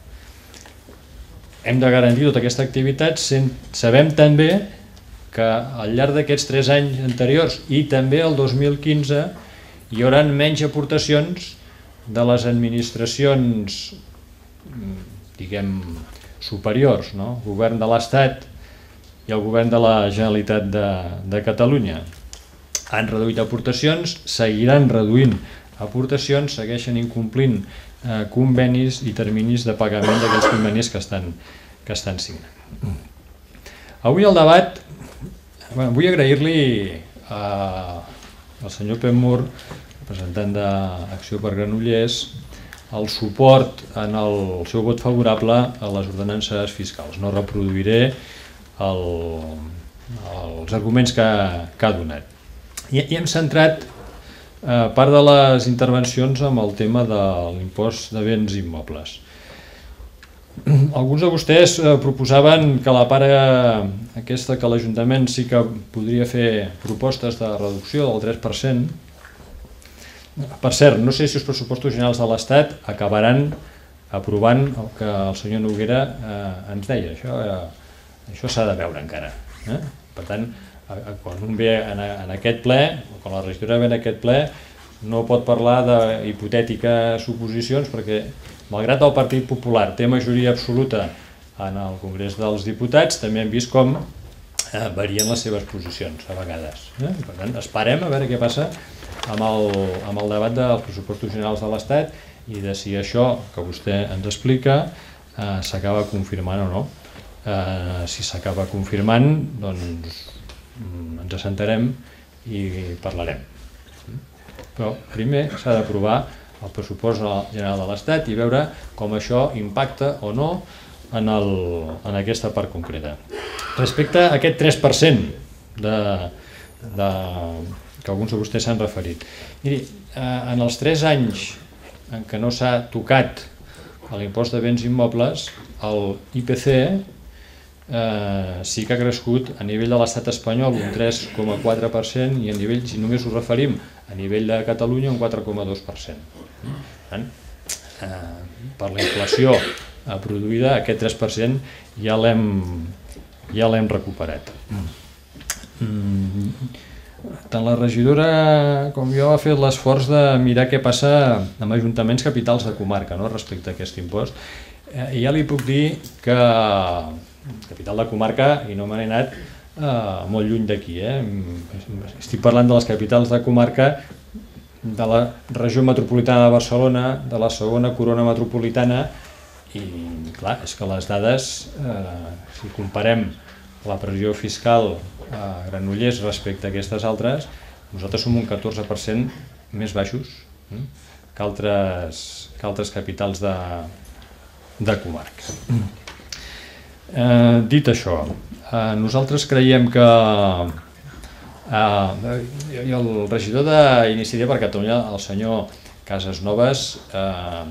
Hem de garantir tota aquesta activitat, sabem també que al llarg d'aquests tres anys anteriors i també el dos mil quinze hi haurà menys aportacions de les administracions, diguem, superiors, no? El govern de l'Estat i el govern de la Generalitat de, de Catalunya. Han reduït aportacions, seguiran reduint aportacions, segueixen incomplint eh, convenis i terminis de pagament d'aquells convenis que estan, que estan signant. Avui el debat, bueno, vull agrair-li al senyor Pep Mur representant d'Acció per Granollers, el suport en el seu vot favorable a les ordenances fiscals. No reproduiré el, els arguments que, que ha donat. I, i hem centrat eh, part de les intervencions amb el tema de l'impost de béns immobles. Alguns de vostès eh, proposaven que la part eh, aquesta que l'Ajuntament sí que podria fer propostes de reducció del tres per cent. Per cert, no sé si els pressupostos generals de l'Estat acabaran aprovant el que el senyor Noguera eh, ens deia. Això, eh, això s'ha de veure encara. Eh? Per tant, eh, quan un ve en, en aquest ple, o quan la regidora ve en aquest ple, no pot parlar d'hipotètiques suposicions perquè, malgrat el Partit Popular té majoria absoluta en el Congrés dels Diputats, també hem vist com eh, varien les seves posicions a vegades. Eh? Per tant, esperem a veure què passa amb el, amb el debat dels pressupostos generals de l'Estat i de si això que vostè ens explica eh, s'acaba confirmant o no. Eh, si s'acaba confirmant, doncs ens assentarem i parlarem. Però primer s'ha d'aprovar el pressupost general de l'Estat i veure com això impacta o no en, el, en aquesta part concreta. Respecte a aquest tres per cent de, de, que alguns de vostès s'han referit. Miri, en els tres anys en què no s'ha tocat l'impost de béns immobles, el I P C eh, sí que ha crescut a nivell de l'estat espanyol un tres coma quatre per cent i a nivell, si només ho referim a nivell de Catalunya, un quatre coma dos per cent. Eh, per la inflació produïda, aquest tres per cent ja l'hem ja l'hem recuperat. Tant la regidora com jo ha fet l'esforç de mirar què passa amb ajuntaments capitals de comarca, no?, respecte a aquest impost. Eh, I ja li puc dir que capital de comarca, i no me n'he anat eh, molt lluny d'aquí, eh? Estic parlant de les capitals de comarca de la regió metropolitana de Barcelona, de la segona corona metropolitana, i clar, és que les dades, eh, si comparem la pressió fiscal a Granollers respecte a aquestes altres, nosaltres som un catorze per cent més baixos eh, que, altres, que altres capitals de, de comarca. Eh, dit això, eh, nosaltres creiem que eh, i el regidor d'Iniciativa per Catalunya, el senyor Casasnovas, eh,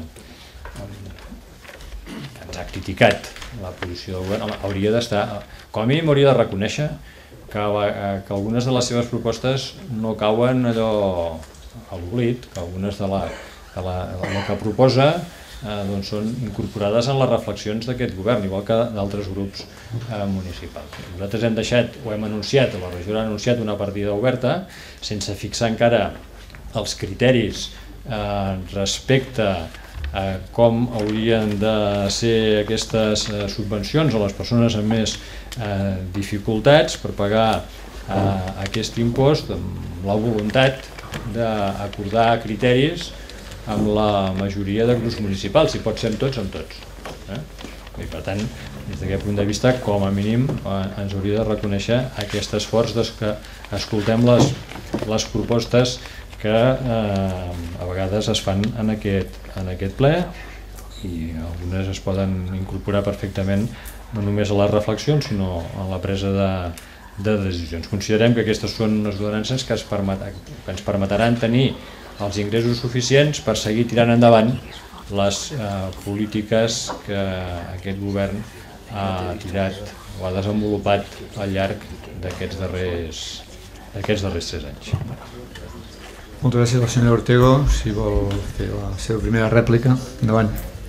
que ens ha criticat la posició del govern, home, hauria d'estar, com a mínim hauria de reconèixer que, que algunes de les seves propostes no cauen allò a l'oblit, que algunes de la, de la, de la que proposa eh, doncs són incorporades en les reflexions d'aquest govern, igual que d'altres grups eh, municipals. Nosaltres hem deixat, o hem anunciat, la regió ha anunciat una partida oberta, sense fixar encara els criteris eh, respecte a com haurien de ser aquestes eh, subvencions a les persones amb més eh, dificultats per pagar eh, aquest impost, amb la voluntat d'acordar criteris amb la majoria de grups municipals, si pot ser amb tots, amb tots. Eh? I per tant, des d'aquest punt de vista, com a mínim, eh, ens hauria de reconèixer aquest esforç des que escoltem les, les propostes que eh, a vegades es fan en aquest, en aquest ple i algunes es poden incorporar perfectament no només a les reflexions sinó a la presa de, de decisions. Considerem que aquestes són unes ordenances que, es permet, que ens permetran tenir els ingressos suficients per seguir tirant endavant les eh, polítiques que aquest govern ha tirat o ha desenvolupat al llarg d'aquests darrers, d'aquests darrers tres anys. Moltes gràcies al senyor Ortego. Si vol fer la seva primera rèplica, endavant.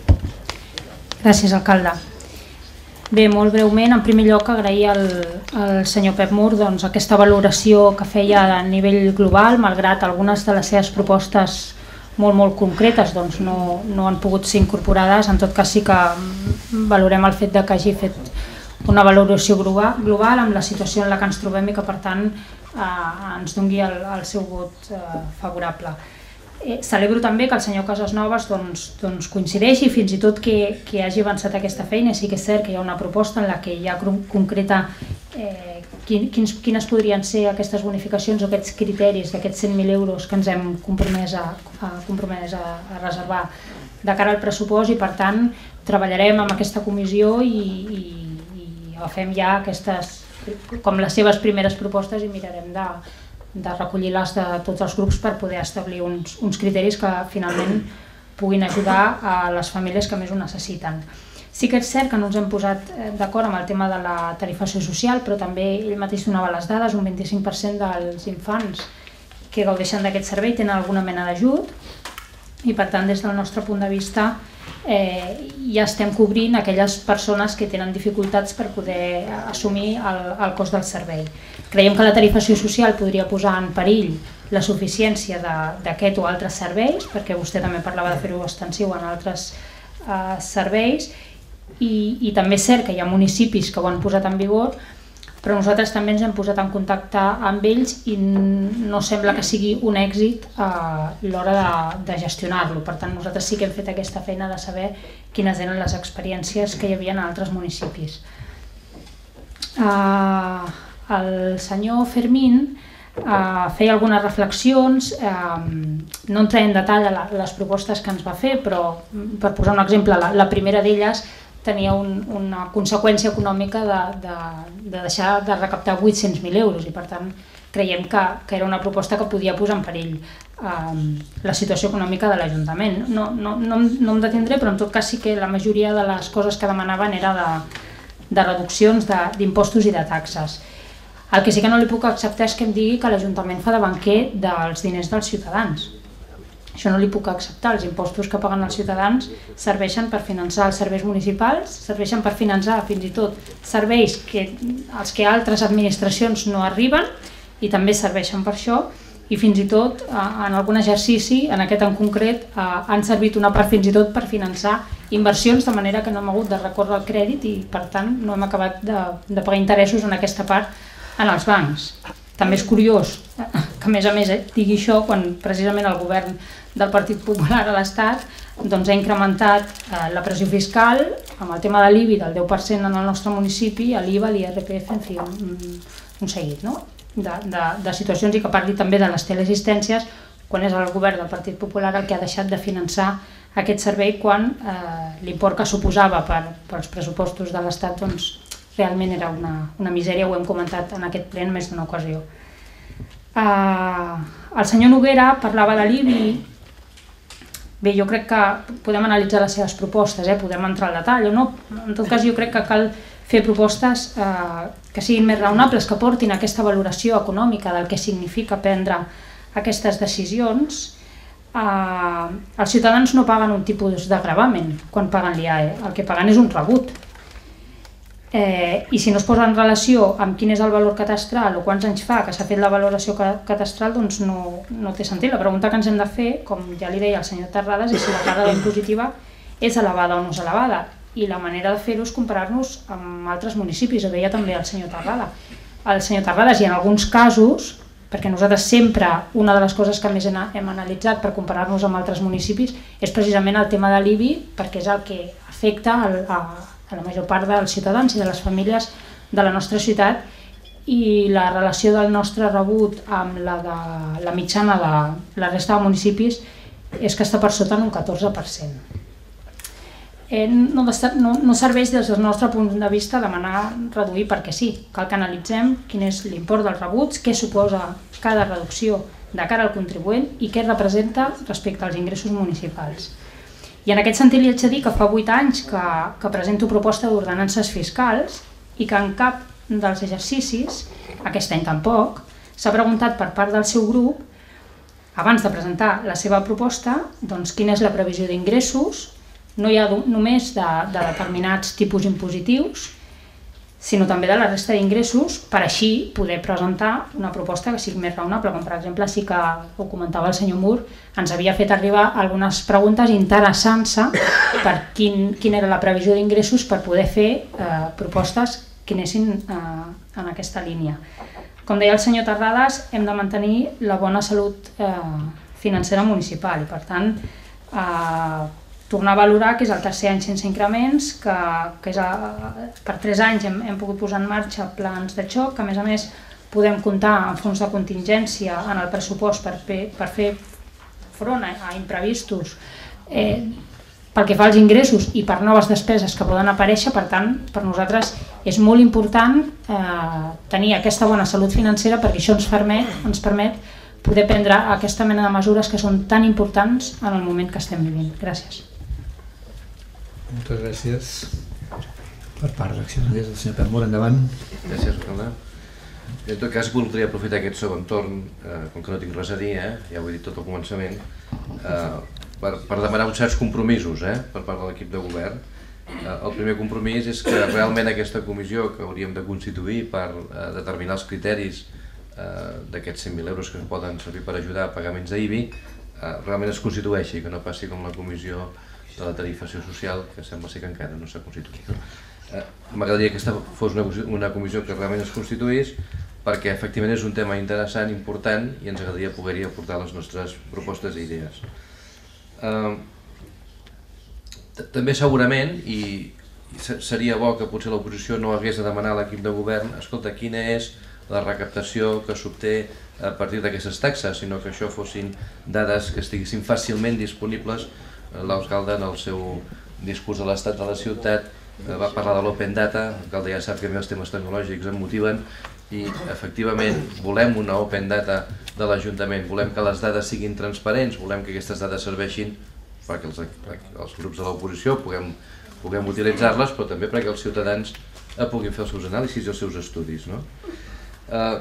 Gràcies, alcalde. Bé, molt breument, en primer lloc agrair al, al senyor Pep Mur doncs, aquesta valoració que feia a nivell global, malgrat algunes de les seves propostes molt, molt concretes doncs, no, no han pogut ser incorporades. En tot cas sí que valorem el fet de que hagi fet una valoració global amb la situació en la que ens trobem i que per tant eh, ens doni el, el seu vot eh, favorable. Eh, celebro també que el senyor Casasnovas doncs, doncs coincideixi i fins i tot que, que hagi avançat aquesta feina. Sí que és cert que hi ha una proposta en la que ja concreta eh, quins, quines podrien ser aquestes bonificacions o aquests criteris d'aquests cent mil euros que ens hem compromès a, a, compromès a, a reservar de cara al pressupost, i per tant treballarem amb aquesta comissió i, i, i agafem ja aquestes, com les seves primeres propostes, i mirarem de, de recollir-les de tots els grups per poder establir uns, uns criteris que finalment puguin ajudar a les famílies que més ho necessiten. Sí que és cert que no ens hem posat d'acord amb el tema de la tarifació social, però també ell mateix donava les dades, un vint-i-cinc per cent dels infants que gaudeixen d'aquest servei tenen alguna mena d'ajut, i per tant des del nostre punt de vista eh, ja estem cobrint aquelles persones que tenen dificultats per poder assumir el, el cost del servei. Creiem que la tarifació social podria posar en perill la suficiència d'aquest o altres serveis, perquè vostè també parlava de fer-ho extensiu en altres eh, serveis, i, i també és cert que hi ha municipis que ho han posat en vigor, però nosaltres també ens hem posat en contacte amb ells i no sembla que sigui un èxit a l'hora de, de gestionar-lo. Per tant, nosaltres sí que hem fet aquesta feina de saber quines eren les experiències que hi havia en altres municipis. Uh, el senyor Fermín Uh, feia algunes reflexions, uh, no entraré en detall a la, les propostes que ens va fer, però per posar un exemple, la, la primera d'elles tenia un, una conseqüència econòmica de, de, de deixar de recaptar vuit-cents mil euros, i per tant creiem que, que era una proposta que podia posar en perill uh, la situació econòmica de l'Ajuntament. No, no, no, no em detindré, però en tot cas sí que la majoria de les coses que demanaven era de, de reduccions d'impostos i de taxes. El que sí que no li puc acceptar és que em digui que l'Ajuntament fa de banquer dels diners dels ciutadans. Això no li puc acceptar. Els impostos que paguen els ciutadans serveixen per finançar els serveis municipals, serveixen per finançar fins i tot serveis que, als que altres administracions no arriben, i també serveixen per això, i fins i tot en algun exercici, en aquest en concret, han servit una part fins i tot per finançar inversions, de manera que no hem hagut de recórrer al crèdit i per tant no hem acabat de, de pagar interessos en aquesta part en els bancs. També és curiós que a més a més digui això quan precisament el govern del Partit Popular a l'Estat doncs, ha incrementat eh, la pressió fiscal amb el tema de l'I B I del deu per cent en el nostre municipi, l'I V A, l'I R P F, en fi, un, un seguit no? de, de, de situacions, i que parli també de les teleassistències quan és el govern del Partit Popular el que ha deixat de finançar aquest servei quan eh, l'import que suposava per, pels pressupostos de l'Estat doncs, realment era una, una misèria, ho hem comentat en aquest ple en més d'una ocasió. Uh, el senyor Noguera parlava de l'I B I. Bé, jo crec que podem analitzar les seves propostes, eh? Podem entrar al detall o no. En tot cas, jo crec que cal fer propostes uh, que siguin més raonables, que portin aquesta valoració econòmica del que significa prendre aquestes decisions. Uh, els ciutadans no paguen un tipus de gravamen quan paguen l'I A E, el que paguen és un rebut. Eh, I si no es posa en relació amb quin és el valor catastral o quants anys fa que s'ha fet la valoració catastral, doncs no, no té sentit. La pregunta que ens hem de fer, com ja li deia el senyor Terrades, és si la càrrega impositiva és elevada o no és elevada. I la manera de fer-ho és comparar-nos amb altres municipis, ho deia també el senyor Terrades. El senyor Terrades, i en alguns casos, perquè nosaltres sempre, una de les coses que més hem analitzat per comparar-nos amb altres municipis és precisament el tema de l'I B I, perquè és el que afecta el, a a la major part dels ciutadans i de les famílies de la nostra ciutat, i la relació del nostre rebut amb la, de, la mitjana de la resta de municipis és que està per sota en un catorze per cent. Eh, no, no, no serveix des del nostre punt de vista demanar reduir perquè sí, cal que analitzem quin és l'import dels rebuts, què suposa cada reducció de cara al contribuent i què representa respecte als ingressos municipals. I en aquest sentit li haig de dir que fa vuit anys que, que presento proposta d'ordenances fiscals i que en cap dels exercicis, aquest any tampoc, s'ha preguntat per part del seu grup, abans de presentar la seva proposta, doncs quina és la previsió d'ingressos, no hi ha només de, de determinats tipus impositius, sinó també de la resta d'ingressos, per així poder presentar una proposta que sigui més raonable, com per exemple sí que ho comentava el senyor Mur, ens havia fet arribar algunes preguntes interessant-se per quin, quina era la previsió d'ingressos per poder fer eh, propostes que anessin eh, en aquesta línia. Com deia el senyor Terrades, hem de mantenir la bona salut eh, financera municipal i per tant eh, tornar a valorar que és el tercer any sense increments, que, que és a, per tres anys hem, hem pogut posar en marxa plans de xoc, que a més a més podem comptar amb fons de contingència en el pressupost per fer, per fer front a, a imprevistos eh, pel que fa als ingressos i per noves despeses que poden aparèixer. Per tant, per nosaltres és molt important eh, tenir aquesta bona salut financera, perquè això ens permet, ens permet poder prendre aquesta mena de mesures que són tan importants en el moment que estem vivint. Gràcies. Moltes gràcies. Per part d'accionaris, el senyor Pèmol, endavant. Gràcies, alcalde. En tot cas, voldria aprofitar aquest segon torn, eh, com que no tinc res a dir, eh, ja ho he dit tot al començament, eh, per, per demanar uns certs compromisos eh, per part de l'equip de govern. Eh, el primer compromís és que realment aquesta comissió que hauríem de constituir per eh, determinar els criteris eh, d'aquests cent mil euros que poden servir per ajudar a pagaments d'I B I eh, realment es constitueixi, que no passi com la comissió de la tarifació social, que sembla ser que encara no s'ha constituït. Eh, M'agradaria que aquesta fos una, una comissió que realment es constituís, perquè efectivament és un tema interessant, important, i ens agradaria poder-hi aportar les nostres propostes i idees. Eh, també segurament, i seria bo que potser l'oposició no hagués de demanar a l'equip de govern escolta, quina és la recaptació que s'obté a partir d'aquestes taxes, sinó que això fossin dades que estiguessin fàcilment disponibles. L'alcalde en el seu discurs de l'estat de la ciutat va parlar de l'open data, l'alcalde ja sap que a mi els temes tecnològics em motiven i efectivament volem una open data de l'Ajuntament, volem que les dades siguin transparents, volem que aquestes dades serveixin perquè els, els grups de l'oposició puguem, puguem utilitzar-les, però també perquè els ciutadans puguin fer els seus anàlisis i els seus estudis. No? Eh,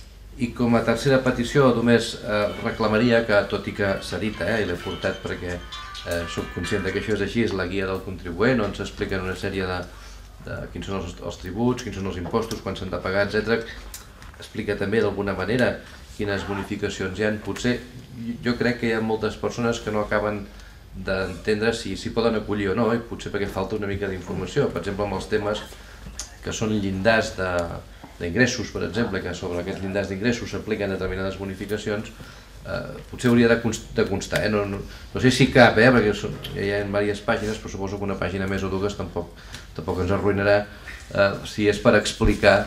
I com a tercera petició només eh, reclamaria que, tot i que s'ha dit, eh, i l'he portat perquè Eh, soc conscient que això és així, és la guia del contribuent on s'expliquen una sèrie de, de quins són els, els tributs, quins són els impostos, quan s'han de pagar, etcètera. Explica també d'alguna manera quines bonificacions hi ha. Potser jo crec que hi ha moltes persones que no acaben d'entendre si s'hi poden acollir o no, i potser perquè falta una mica d'informació, per exemple amb els temes que són llindars d'ingressos, per exemple, que sobre aquests llindars d'ingressos s'apliquen determinades bonificacions. Uh, potser hauria de, const de constar, eh? no, no, no sé si cap, eh? perquè són, ja hi ha diverses pàgines, però suposo que una pàgina més o dues tampoc, tampoc ens arruïnarà uh, si és per explicar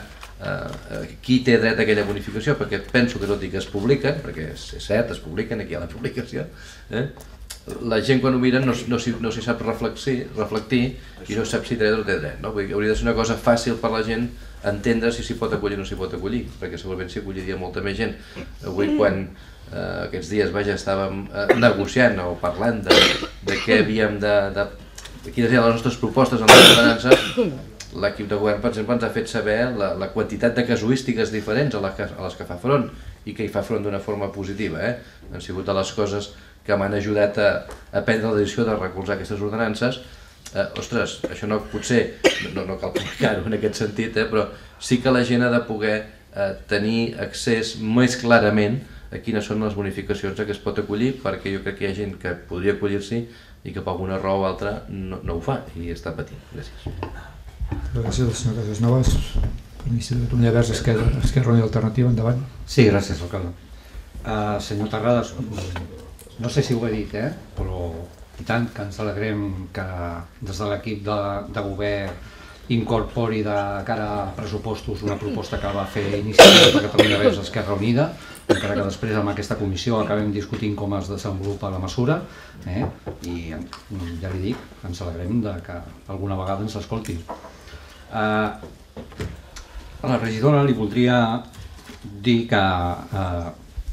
uh, qui té dret a aquella bonificació, perquè penso que tot i que es publiquen, perquè és, és cert, es publiquen, aquí hi ha la publicació, eh? la gent quan ho miren no, no s'hi no sap reflexir, reflectir i no sap si té dret o té dret. No? Vull dir, hauria de ser una cosa fàcil per la gent entendre si s'hi pot acollir o no s'hi pot acollir, perquè segurament s'hi acolliria molta més gent. Avui quan Uh, aquests dies vaja, estàvem uh, negociant o parlant de, de què havíem de, de, de quines eren les nostres propostes en les ordenances, l'equip de govern, per exemple, ens ha fet saber la, la quantitat de casuístiques diferents a les que, a les que fa front i que hi fa front d'una forma positiva. Eh? Han sigut de les coses que m'han ajudat a, a prendre la decisió de recolzar aquestes ordenances. Uh, ostres, això no potser, no, no cal publicar-ho en aquest sentit, eh? però sí que la gent ha de poder uh, tenir accés més clarament a quines són les bonificacions a què es pot acollir, perquè jo crec que hi ha gent que podria acollir-s'hi i que per alguna raó o altra no, no ho fa i està patint. Gràcies. Gràcies, senyor Casasnovas. Per l'Iniciativa de Catalunya Verds, Esquerra, Esquerra Unida Alternativa, endavant. Sí, gràcies, alcalde. Uh, senyor Terrades, no sé si ho he dit, eh? però i tant que ens alegrem que des de l'equip de, de govern incorpori de cara a pressupostos una proposta que va fer Iniciativa de Catalunya Verds Esquerra Unida, encara que després amb aquesta comissió acabem discutint com es desenvolupa la mesura, eh? i ja li dic, ens alegrem de que alguna vegada ens escoltin. Uh, a la regidora li voldria dir que uh,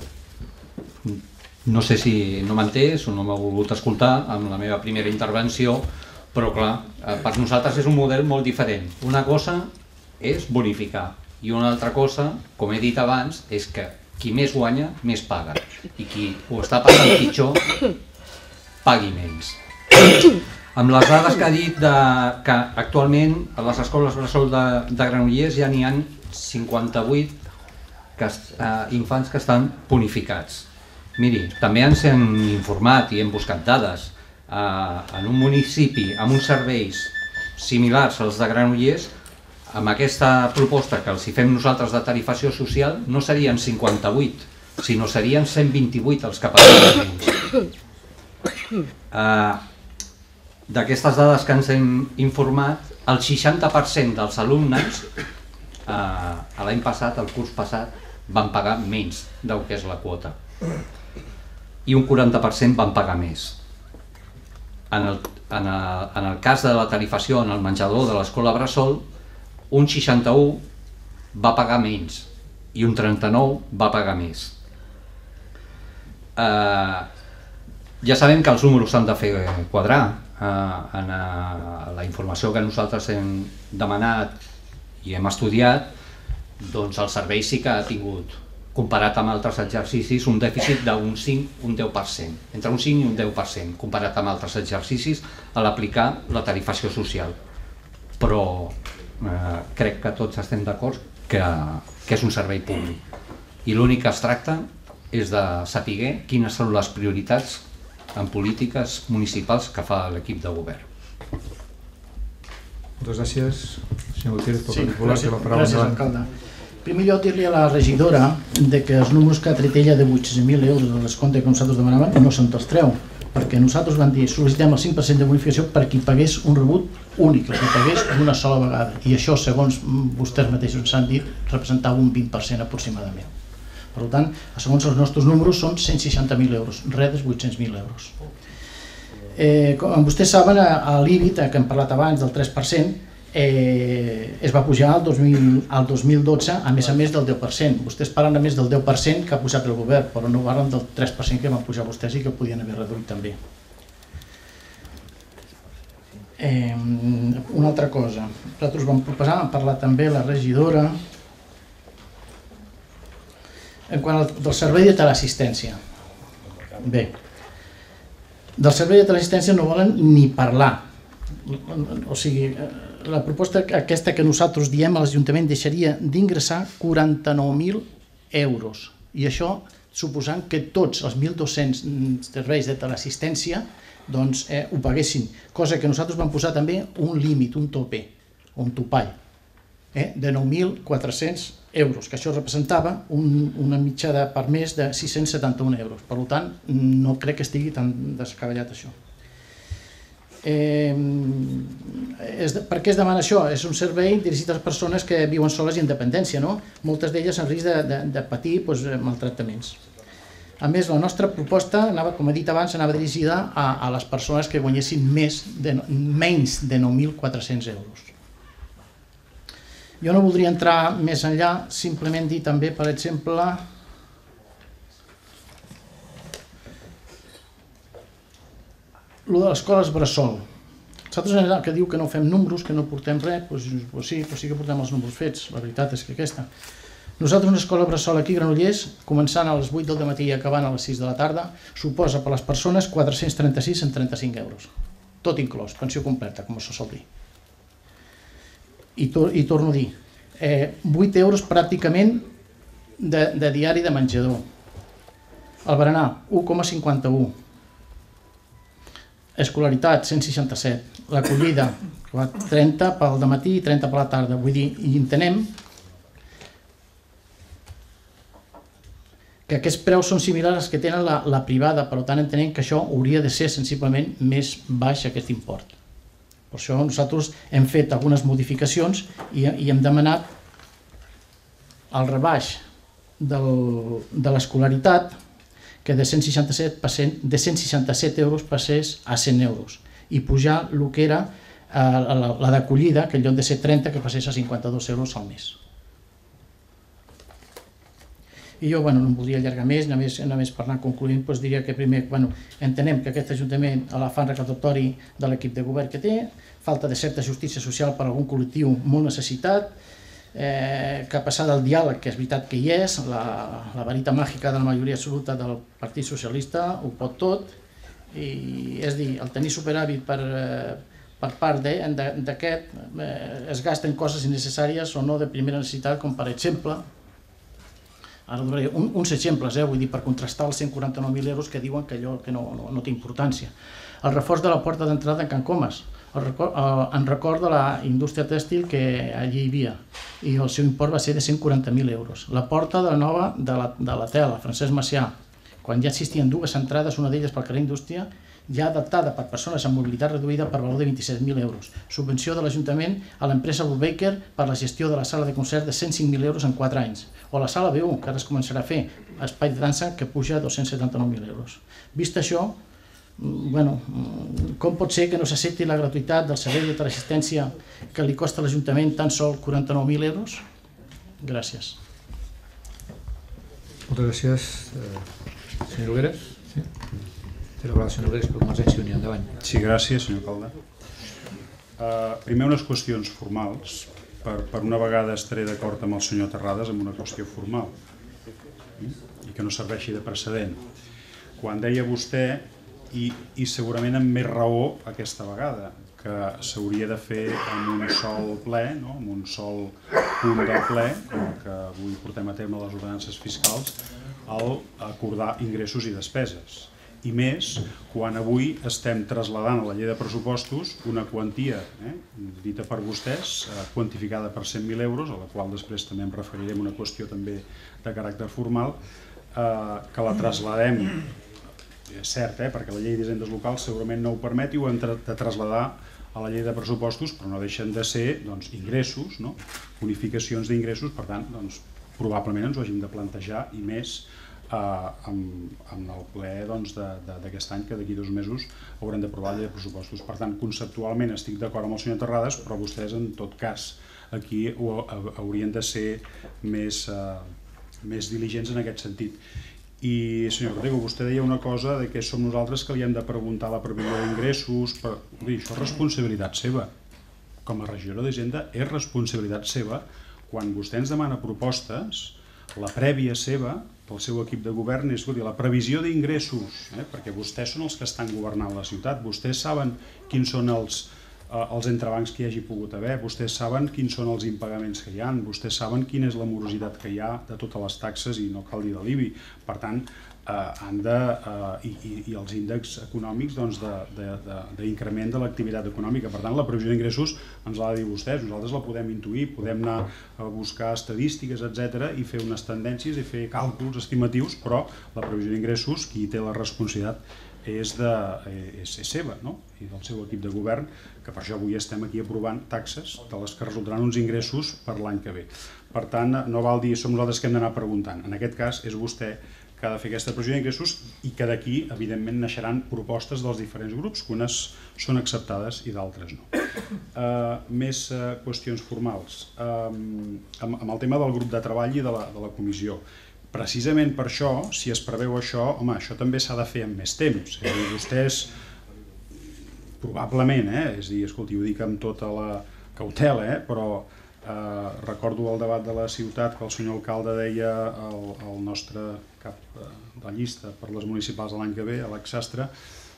no sé si no m'ha entès o no m'ha volgut escoltar amb la meva primera intervenció, però clar, per nosaltres és un model molt diferent. Una cosa és bonificar i una altra cosa, com he dit abans, és que qui més guanya, més paga. I qui ho està pagant pitjor, pagui menys. Amb les dades que ha dit de, que actualment a les escoles bressol de, de Granollers ja n'hi ha cinquanta-vuit que, eh, infants que estan bonificats. Miri, també ens hem informat i hem buscat dades. Uh, en un municipi amb uns serveis similars als de Granollers, amb aquesta proposta que els hi fem nosaltres de tarifació social, no serien cinquanta-vuit, sinó serien cent vint-i-vuit els que pagaven menys. Uh, d'aquestes dades que ens hem informat, el seixanta per cent dels alumnes eh, l'any passat, el curs passat, van pagar menys del que és la quota. I un quaranta per cent van pagar més. En el, en el, en el cas de la tarifació en el menjador de l'escola Bressol, un seixanta-u va pagar menys i un trenta-nou va pagar més. Eh, ja sabem que els números s'han de fer quadrar. Eh, en eh, la informació que nosaltres hem demanat i hem estudiat, doncs el servei sí que ha tingut, comparat amb altres exercicis, un dèficit d'un cinc i un deu per cent, entre un cinc i un deu per cent, comparat amb altres exercicis a l'aplicar la tarifació social. Però eh, crec que tots estem d'acord que, que és un servei públic. I l'únic que es tracta és de saber quines són les prioritats en polítiques municipals que fa l'equip de govern. Moltes gràcies, senyor Gutiérrez, per Sí, particular. gràcies, La paraula gràcies, endavant. alcalde. En primer lloc, dir-li a la regidora de que els números que ha tret ella de vuit-cents mil euros de descompte que nosaltres demanàvem no se'n te'ls treu, perquè nosaltres vam dir sol·licitem el cinc per cent de bonificació per qui pagués un rebut únic, el que pagués d'una sola vegada, i això, segons vostès mateixos ens han dit, representava un vint per cent aproximadament. Per tant, segons els nostres números, són cent seixanta mil euros, res dels vuit-cents mil euros. Eh, com vostès saben, a l'I B I T, que hem parlat abans del tres per cent, eh, es va pujar al dos mil dotze a més a més del deu per cent. Vostès parlen a més del deu per cent que ha posat el govern, però no parlen del tres per cent que van pujar vostès i que podien haver reduït també. Eh, una altra cosa, nosaltres vam proposar, vam parlar també la regidora en quant al del servei de teleassistència. Bé, del servei de teleassistència no volen ni parlar. O sigui, la proposta aquesta que nosaltres diem a l'Ajuntament deixaria d'ingressar quaranta-nou mil euros, i això suposant que tots els mil dos-cents serveis de teleassistència doncs, eh, ho paguessin, cosa que nosaltres vam posar també un límit, un tope, un topall, eh, de nou mil quatre-cents euros, que això representava un, una mitjana per mes de sis-cents setanta-un euros. Per tant, no crec que estigui tan descabellat això. Eh, és, per què es demana això? És un servei dirigit a les persones que viuen soles i en dependència, no? Moltes d'elles en risc de, de, de patir doncs, maltractaments. A més, la nostra proposta, anava, com he dit abans, anava dirigida a, a les persones que guanyessin més de, menys de nou mil quatre-cents euros. Jo no voldria entrar més enllà, simplement dir també, per exemple, el de les escoles Bressol. Nosaltres que diu que no fem números, que no portem res, doncs, doncs sí, doncs sí que portem els números fets, la veritat és que aquesta. Nosaltres una escola Bressol aquí a Granollers, començant a les vuit del matí i acabant a les sis de la tarda, suposa per a les persones quatre-cents trenta-sis coma trenta-cinc euros. Tot inclòs, pensió completa, com se sol dir. I, to, i torno a dir, eh, vuit euros pràcticament de, de diari de menjador. El berenar, u coma cinquanta-u. Escolaritat, cent seixanta-set. L'acollida, trenta pel dematí i trenta per la tarda. Vull dir, i entenem que aquests preus són similars als que tenen la, la privada, per tant entenem que això hauria de ser sensiblement més baix aquest import. Per això nosaltres hem fet algunes modificacions i, i hem demanat el rebaix del, de l'escolaritat, que de cent seixanta-set, de cent seixanta-set euros passés a cent euros, i pujar el que era eh, la, la d'acollida, que en lloc de ser trenta, que passés a cinquanta-dos euros al mes. I jo bueno, no em voldria allargar més, només, només per anar concloent, doncs diria que primer bueno, entenem que aquest Ajuntament a l'afany recaptatori de l'equip de govern que té, falta de certa justícia social per a algun col·lectiu molt necessitat, eh, que a passar del diàleg, que és veritat que hi és, la, la varita màgica de la majoria absoluta del Partit Socialista ho pot tot, i és dir, el tenir superàvit per, eh, per part d'aquest eh, es gasta en coses innecessàries o no de primera necessitat, com per exemple, ara donaré un, uns exemples, eh, vull dir, per contrastar els cent quaranta-nou mil euros que diuen que allò que no, no, no té importància. El reforç de la porta d'entrada en Can Comas, el record, el, en record de la indústria tèxtil que allí hi havia, i el seu import va ser de cent quaranta mil euros. La porta de nova de la, de la tela, Francesc Macià, quan ja existien dues entrades, una d'elles pel carrer Indústria, ja adaptada per persones amb mobilitat reduïda per valor de vint-i-set mil euros. Subvenció de l'Ajuntament a l'empresa Brubaker per la gestió de la sala de concert de cent cinc mil euros en quatre anys. O la sala B u, que ara es començarà a fer, espai de dansa, que puja a dos-cents setanta-nou mil euros. Vist això, bueno, com pot ser que no s'accepti la gratuïtat del servei de teleassistència que li costa a l'Ajuntament tan sol quaranta-nou mil euros? Gràcies. Moltes gràcies. Senyor Nogueras? Sí. Té la paraula, senyor Nogueras, per Convergència i Unió. Endavant. Sí, gràcies, senyor alcalde. Uh, primer, unes qüestions formals. Per, per una vegada estaré d'acord amb el senyor Terrades amb una qüestió formal i que no serveixi de precedent. Quan deia vostè, i, i segurament amb més raó aquesta vegada, que s'hauria de fer amb un sol ple, no? Amb un sol punt del ple, com que avui portem a terme les ordenances fiscals, al acordar ingressos i despeses. I més quan avui estem traslladant a la llei de pressupostos una quantia, eh, dita per vostès, eh, quantificada per cent mil euros, a la qual després també em referiré a una qüestió també de caràcter formal, eh, que la traslladem, és cert, eh, perquè la llei d'hisendes locals segurament no ho permet i ho hem de traslladar a la llei de pressupostos, però no deixen de ser doncs, ingressos, no? Bonificacions d'ingressos, per tant, doncs, probablement ens ho hàgim de plantejar i més Uh, amb, amb el ple doncs, d'aquest any, que d'aquí dos mesos haurem d'aprovar la llei de pressupostos. Per tant, conceptualment estic d'acord amb el senyor Terrades, però vostès, en tot cas, aquí ho, haurien de ser més, uh, més diligents en aquest sentit. I, senyor Ortego, vostè deia una cosa de que som nosaltres que li hem de preguntar la previsió d'ingressos, però dir, això és responsabilitat seva. Com a regidora d'Hisenda és responsabilitat seva quan vostè ens demana propostes, la prèvia seva pel seu equip de govern és dir, la previsió d'ingressos, eh? Perquè vostès són els que estan governant la ciutat, vostès saben quins són els, eh, els entrebancs que hi hagi pogut haver, vostès saben quins són els impagaments que hi ha, vostès saben quina és la morositat que hi ha de totes les taxes i no cal dir de l'I B I. Per tant, eh, han de, eh, i, i, i els índexs econòmics doncs, d'increment de, de, de, de l'activitat econòmica. Per tant, la previsió d'ingressos ens l'ha de dir vostès, nosaltres la podem intuir, podem anar a buscar estadístiques, etcètera, i fer unes tendències i fer càlculs estimatius, però la previsió d'ingressos, qui té la responsabilitat és, de, és, és seva, no? I del seu equip de govern, que per això avui estem aquí aprovant taxes de les que resultaran uns ingressos per l'any que ve. Per tant, no val dir som nosaltres que hem d'anar preguntant. En aquest cas, és vostè que ha de fer aquesta previsió d'ingressos i que d'aquí, evidentment, naixeran propostes dels diferents grups, que unes són acceptades i d'altres no. Uh, més uh, qüestions formals. Uh, amb, amb el tema del grup de treball i de la, de la comissió. Precisament per això, si es preveu això, home, això també s'ha de fer amb més temps. És a dir, vostès, probablement, eh, és a dir, escolti, ho dic amb tota la cautela, eh, però eh, recordo el debat de la ciutat que el senyor alcalde deia al, al nostre cap de llista per les municipals de l'any que ve, Alex Sastre,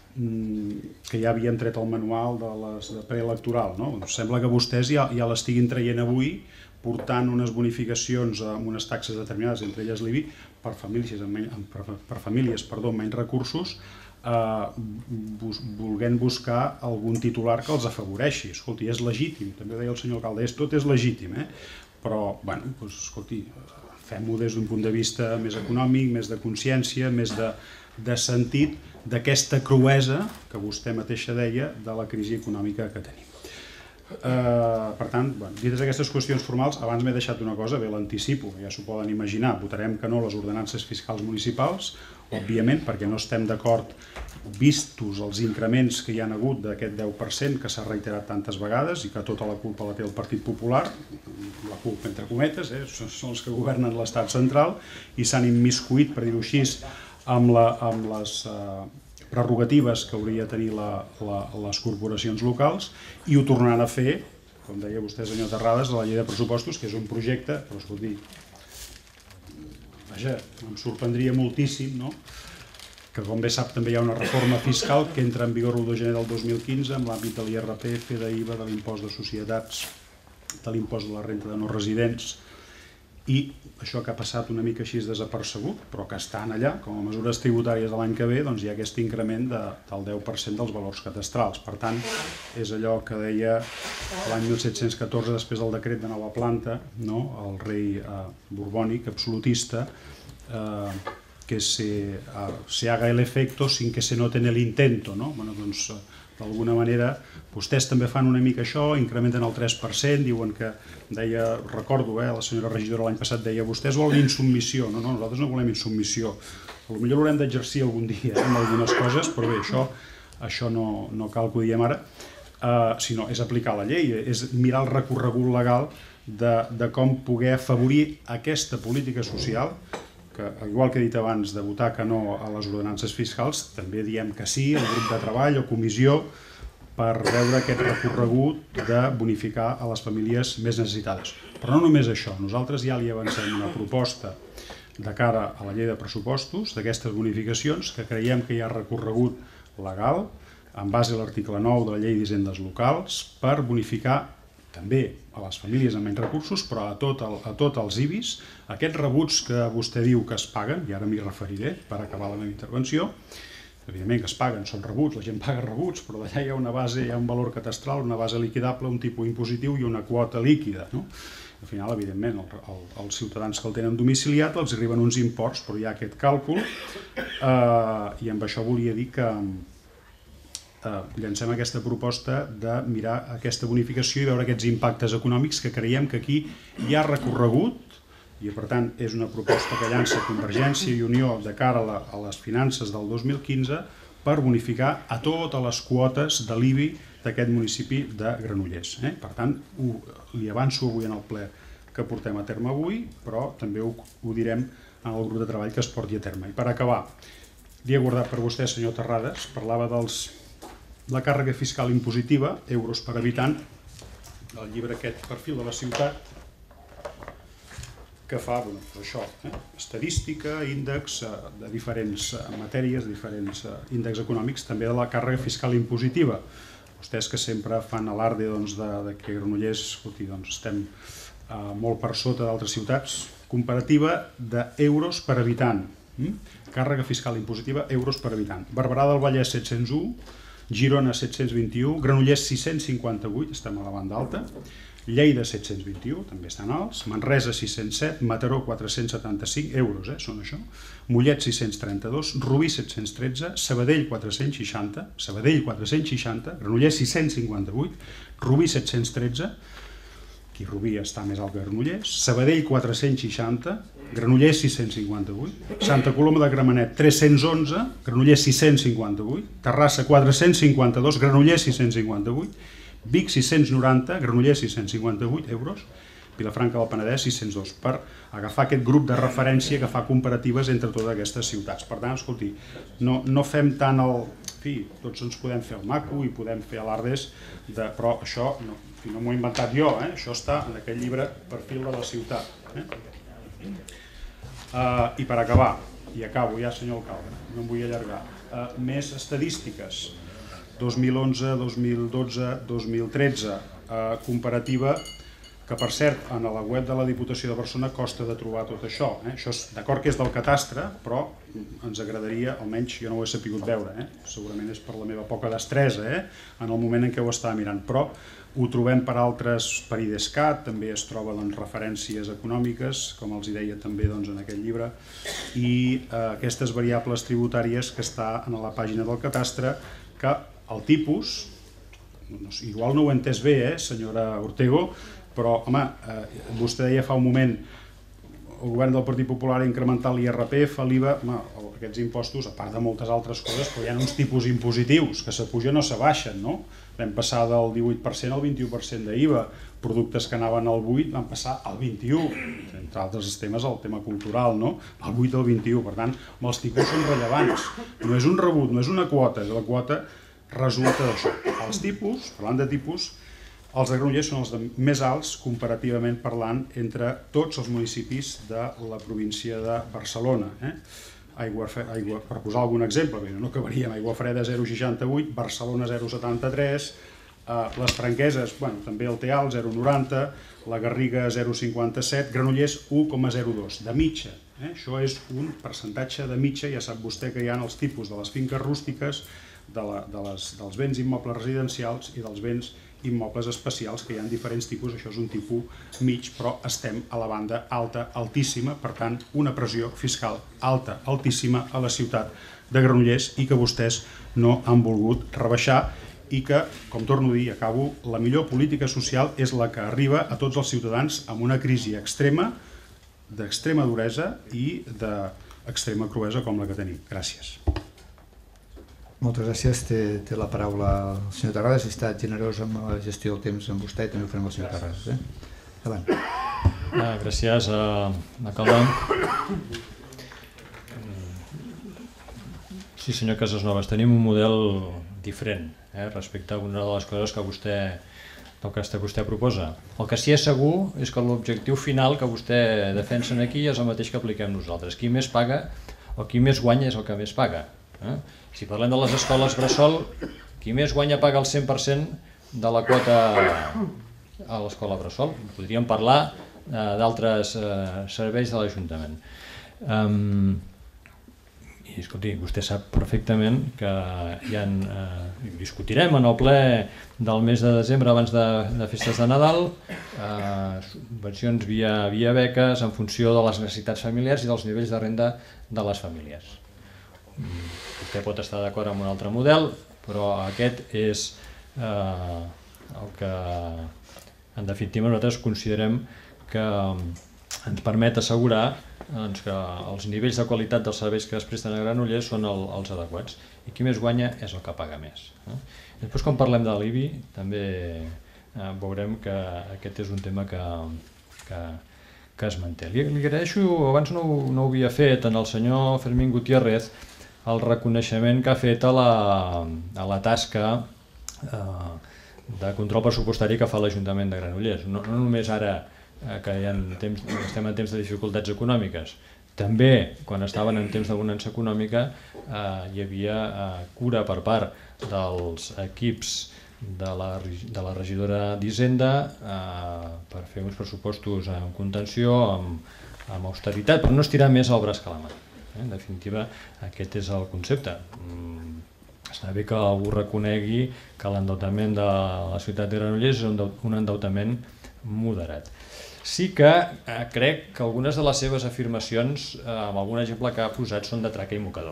que ja havien tret el manual de les de preelectoral, no? Sembla que vostès ja, ja l'estiguin traient avui, portant unes bonificacions amb unes taxes determinades, entre elles l'I B I, per famílies amb, menys, per, per famílies perdó, amb menys recursos, eh, bus, volent buscar algun titular que els afavoreixi. Escolti, és legítim, també deia el senyor alcalde, és, tot és legítim, eh? Però, bueno, doncs, escolti, fem-ho des d'un punt de vista més econòmic, més de consciència, més de, de sentit d'aquesta cruesa que vostè mateixa deia de la crisi econòmica que tenim. Uh, per tant, bueno, dites aquestes qüestions formals, abans m'he deixat una cosa, bé, l'anticipo, ja s'ho poden imaginar, votarem que no les ordenances fiscals municipals, òbviament, perquè no estem d'acord, vistos els increments que hi han hagut d'aquest deu per cent que s'ha reiterat tantes vegades i que tota la culpa la té el Partit Popular, la culpa entre cometes, eh, són els que governen l'estat central i s'han immiscuït, per dir-ho així, amb, la, amb les uh, prerrogatives que hauria de tenir la, la, les corporacions locals i ho tornaran a fer, com deia vostè, senyor Terrades, a la llei de pressupostos, que és un projecte, però escolti, vaja, em sorprendria moltíssim, no?, que com bé sap també hi ha una reforma fiscal que entra en vigor l'u de gener del dos mil quinze en l'àmbit de l'I R P F, de l'I V A, de l'impost de societats, de l'impost de la renta de no residents, i això que ha passat una mica així desapercebut, però que estan allà, com a mesures tributàries de l'any que ve, doncs hi ha aquest increment de, del deu per cent dels valors cadastrals. Per tant, és allò que deia l'any mil set-cents catorze, després del decret de nova planta, no? El rei eh, borbònic, absolutista, eh, que se, uh, se haga el efecto sin que se note en el intento, no? Bueno, doncs, uh, d'alguna manera, vostès també fan una mica això, incrementen el tres per cent, diuen que, deia, recordo, eh, la senyora regidora l'any passat deia, vostès volen insubmissió, no, no, nosaltres no volem insubmissió, potser l'haurem d'exercir algun dia eh, en algunes coses, però bé, això, això no, no cal que ho diem ara, uh, sinó és aplicar la llei, és mirar el recorregut legal de, de com poder afavorir aquesta política social, que, igual que he dit abans de votar que no a les ordenances fiscals, també diem que sí al grup de treball o comissió per veure aquest recorregut de bonificar a les famílies més necessitades. Però no només això, nosaltres ja li avancem una proposta de cara a la llei de pressupostos d'aquestes bonificacions que creiem que hi ha recorregut legal en base a l'article nou de la llei d'hisendes locals per bonificar també a les famílies amb menys recursos, però a tot, el, a tot els I B I S, aquests rebuts que vostè diu que es paguen, i ara m'hi referiré per acabar la meva intervenció, evidentment que es paguen, són rebuts, la gent paga rebuts, però d'allà hi ha una base, hi ha un valor catastral, una base liquidable, un tipus impositiu i una quota líquida, no? Al final, evidentment, el, el, els ciutadans que el tenen domiciliat els arriben uns imports, però hi ha aquest càlcul, eh, i amb això volia dir que Uh, llancem aquesta proposta de mirar aquesta bonificació i veure aquests impactes econòmics que creiem que aquí hi ha recorregut i per tant és una proposta que llança Convergència i Unió de cara a, la, a les finances del dos mil quinze per bonificar a totes les quotes de l'I B I d'aquest municipi de Granollers. Eh? Per tant, ho, li avanço avui en el ple que portem a terme avui, però també ho, ho direm en el grup de treball que es porti a terme. I per acabar, li he guardat per vostè, senyor Terrades, parlava dels la càrrega fiscal impositiva, euros per habitant, del llibre aquest Perfil de la ciutat, que fa bueno, això, eh? estadística, índexs eh, de diferents eh, matèries, de diferents eh, índexs econòmics, també de la càrrega fiscal impositiva. Vostès que sempre fan alarde doncs, de, de que Granollers escolti, doncs, estem eh, molt per sota d'altres ciutats, comparativa d'euros per habitant. Mm? Càrrega fiscal impositiva, euros per habitant. Barberà del Vallès set-cents u, Girona set-cents vint-i-u, Granollers sis-cents cinquanta-vuit, estem a la banda alta, Lleida set-cents vint-i-u, també estan alts, Manresa sis-cents set, Mataró quatre-cents setanta-cinc, euros, eh, són això, Mollet sis-cents trenta-dos, Rubí set-cents tretze, Sabadell quatre-cents seixanta, Sabadell quatre-cents seixanta, Granollers sis-cents cinquanta-vuit, Rubí set-cents tretze, aquí Rubí està més alt que Granollers, Sabadell quatre-cents seixanta, Granollers sis-cents cinquanta-vuit, Santa Coloma de Gramenet tres-cents onze, Granollers sis-cents cinquanta-vuit, Terrassa quatre-cents cinquanta-dos, Granollers sis-cents cinquanta-vuit, Vic sis-cents noranta, Granollers sis-cents cinquanta-vuit euros, Vilafranca del Penedès sis-cents dos, per agafar aquest grup de referència que fa comparatives entre totes aquestes ciutats. Per tant, escolti, no, no fem tant el... En fi, tots ens podem fer el maco i podem fer alardes, de, però això no, en fi, no m'ho he inventat jo, eh? Això està en aquest llibre Perfil de la ciutat. Eh? Uh, I per acabar, i acabo ja, senyor alcalde, no em vull allargar, uh, més estadístiques, dos mil onze, dos mil dotze, dos mil tretze, uh, comparativa, que per cert, en la web de la Diputació de Barcelona costa de trobar tot això. Eh? Això és d'acord que és del catastre, però ens agradaria, almenys jo no ho he sapigut veure, eh? Segurament és per la meva poca destresa, eh? En el moment en què ho estava mirant, però ho trobem per altres, per IDESCAT, també es troba doncs, referències econòmiques, com els deia també doncs, en aquest llibre, i eh, aquestes variables tributàries que està en la pàgina del catastre, que el tipus, no, igual no ho he entès bé, eh, senyora Ortego, però, home, eh, vostè deia fa un moment el govern del Partit Popular ha incrementat l'I R P F, l'I V A, home, aquests impostos, a part de moltes altres coses, però hi ha uns tipus impositius que s'apugen o s'abaixen, no? Vam passar del divuit per cent al vint-i-u per cent d'I V A, productes que anaven al vuit van passar al vint-i-u, entre altres temes el tema cultural, no? Al vuit al vint-i-u, per tant, els tipus són rellevants. No és un rebut, no és una quota, la quota resulta d'això. Els tipus, parlant de tipus, els de Granollers són els de més alts, comparativament parlant, entre tots els municipis de la província de Barcelona. Eh? Aigua, aigua, per posar algun exemple, no acabaríem, Aigua Freda zero coma seixanta-vuit, Barcelona zero coma setanta-tres, eh, les Franqueses, bueno, també el Teal zero coma noranta, la Garriga zero coma cinquanta-set, Granollers u coma zero dos, de mitja. Eh? Això és un percentatge de mitja, ja sap vostè que hi ha els tipus de les finques rústiques, dels béns immobles residencials i dels béns immobles especials, que hi ha diferents tipus. Això és un tipus mig, però estem a la banda alta, altíssima, per tant, una pressió fiscal alta, altíssima a la ciutat de Granollers i que vostès no han volgut rebaixar i que, com torno a dir, acabo, la millor política social és la que arriba a tots els ciutadans amb una crisi extrema, d'extrema duresa i d'extrema cruesa com la que tenim. Gràcies. Moltes gràcies. Té, té la paraula el senyor Terrades. Ha estat generós amb la gestió del temps amb vostè i també ho farem amb el senyor Terrades. Eh? Endavant. Ah, gràcies, uh, alcalde. Sí, senyor Casasnovas, tenim un model diferent eh, respecte a una de les coses que vostè, del que vostè proposa. El que sí és segur és que l'objectiu final que vostè defensa aquí és el mateix que apliquem nosaltres. Qui més paga o qui més guanya és el que més paga. Eh? Si parlem de les escoles bressol, qui més guanya paga el cent per cent de la quota a l'escola bressol. Podríem parlar eh, d'altres eh, serveis de l'Ajuntament. Um, I escolti, vostè sap perfectament que hi ha, eh, discutirem en el ple del mes de desembre abans de, de festes de Nadal, eh, subvencions via, via beques en funció de les necessitats familiars i dels nivells de renda de les famílies. Vostè pot estar d'acord amb un altre model, però aquest és eh, el que en definitiva nosaltres considerem que ens permet assegurar doncs, que els nivells de qualitat dels serveis que es presten a Granollers són el, els adequats i qui més guanya és el que paga més. Eh? Després, quan parlem de l'I B I, també eh, veurem que aquest és un tema que, que, que es manté. Li, li agraeixo, abans no, no ho havia fet, en el senyor Fermín Gutiérrez, el reconeixement que ha fet a la, a la tasca eh, de control pressupostari que fa l'Ajuntament de Granollers. No, no només ara que hi ha temps, estem en temps de dificultats econòmiques, també quan estaven en temps de bonança econòmica eh, hi havia eh, cura per part dels equips de la, de la regidora d'Hisenda eh, per fer uns pressupostos amb contenció, amb, amb austeritat, però no estirar més el braç que la mà. Eh? En definitiva, aquest és el concepte. Mm, està bé que algú reconegui que l'endeutament de la ciutat de Granollers és un endeutament moderat. Sí que eh, crec que algunes de les seves afirmacions, eh, amb algun exemple que ha posat, són de traca i mocador.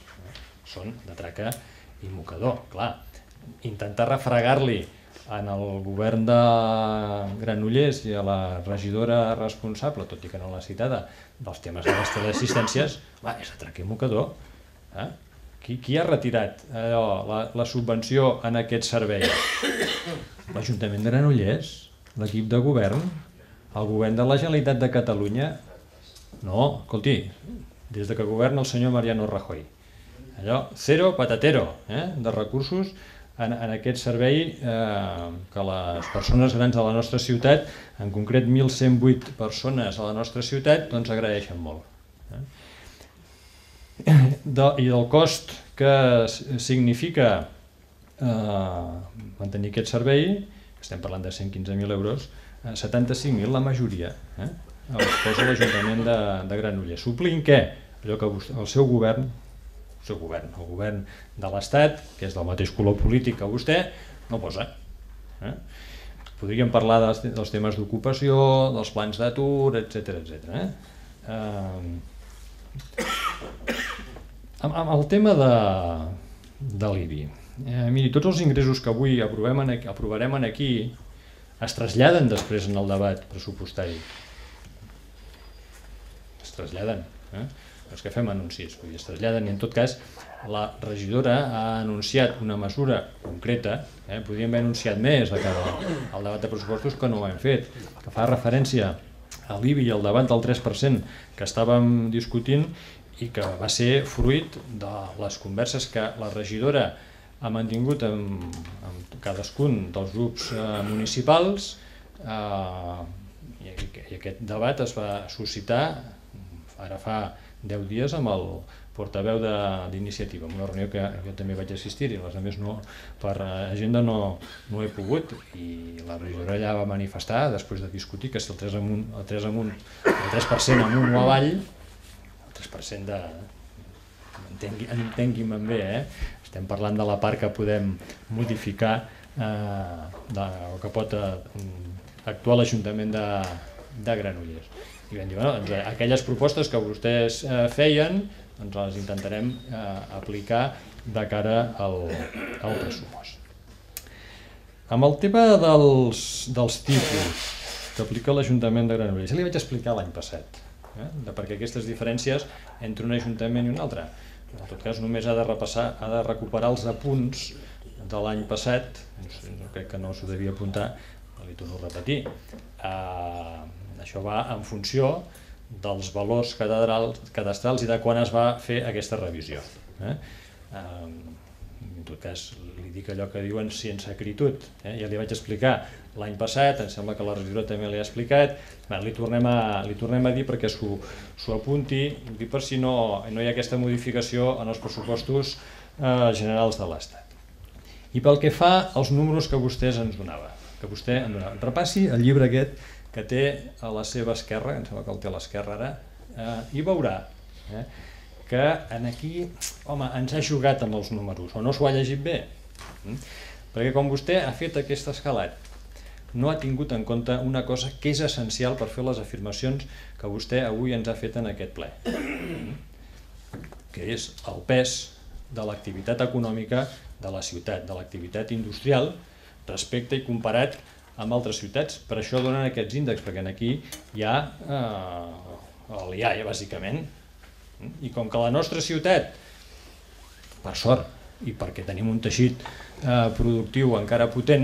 Són de traca i mocador, clar. Intentar refregar-li en el govern de Granollers i a la regidora responsable, tot i que no l'ha citada, dels temes de les teleassistències, va, és de traca i mocador. Eh? Qui, qui ha retirat allò, la, la subvenció en aquest servei? L'Ajuntament de Granollers, l'equip de govern, el govern de la Generalitat de Catalunya. No, escolti, des de que governa el senyor Mariano Rajoy. Allò, zero patatero, eh, de recursos en, en aquest servei eh, que les persones grans de la nostra ciutat, en concret mil cent vuit persones a la nostra ciutat, doncs agraeixen molt. Eh? De, I del cost que significa eh, mantenir aquest servei, estem parlant de cent quinze mil euros, setanta-cinc mil la majoria, eh? els posa l'Ajuntament de, de Granollers. Suplint què? Allò que vostè, el seu govern, el seu govern, el govern de l'Estat, que és del mateix color polític que vostè, no posa. Eh? Podríem parlar dels, dels temes d'ocupació, dels plans d'atur, etcètera, etcètera. Eh? Eh, amb, amb el tema de, de l'I B I, eh, miri, tots els ingressos que avui aprovem en, aprovarem en aquí es traslladen després en el debat pressupostari. Es traslladen. Eh? Els que fem anuncis, vull dir, es traslladen i en tot cas la regidora ha anunciat una mesura concreta, eh? podríem haver anunciat més de cara al debat de pressupostos que no ho hem fet, que fa referència a l'I B I i al debat del tres per cent que estàvem discutint i que va ser fruit de les converses que la regidora ha mantingut amb, amb cadascun dels grups eh, municipals eh, i, i aquest debat es va suscitar ara fa deu dies amb el portaveu d'iniciativa, en una reunió que jo també vaig assistir i les altres no, per agenda no, no he pogut i la regidora allà va manifestar després de discutir que si el tres amunt, el tres amunt, el tres per cent amunt o avall, el tres per cent de... entengui'm bé, eh? estem parlant de la part que podem modificar o que pot actuar l'Ajuntament de Granollers. I vam dir, bueno, aquelles propostes que vostès feien doncs les intentarem aplicar de cara al pressupost. Amb el tema dels tipus que aplica l'Ajuntament de Granollers, ja li vaig explicar l'any passat, de per què aquestes diferències entre un ajuntament i un altre. En tot cas, només ha de repassar, ha de recuperar els apunts de l'any passat, crec que no s'ho devia apuntar, li torno a repetir. Això va en funció dels valors cadastrals i de quan es va fer aquesta revisió. En tot cas, li dic allò que diuen sense acritud. Ja li vaig explicar l'any passat, em sembla que la regidora també l'ha explicat, li tornem a dir perquè s'ho apunti, per si no hi ha aquesta modificació en els pressupostos generals de l'Estat. I pel que fa als números que vostès ens donaven, que vostè em donava, repassi el llibre aquest que té a la seva esquerra, em sembla que el té a l'esquerra ara, i veurà que aquí, home, ens ha jugat amb els números, o no s'ho ha llegit bé. Perquè com vostè ha fet aquest escalat, no ha tingut en compte una cosa que és essencial per fer les afirmacions que vostè avui ens ha fet en aquest ple, que és el pes de l'activitat econòmica de la ciutat, de l'activitat industrial, respecte i comparat amb altres ciutats. Per això donen aquests índexs, perquè aquí hi ha l'I A E, bàsicament. I com que la nostra ciutat, per sort, i perquè tenim un teixit productiu encara potent,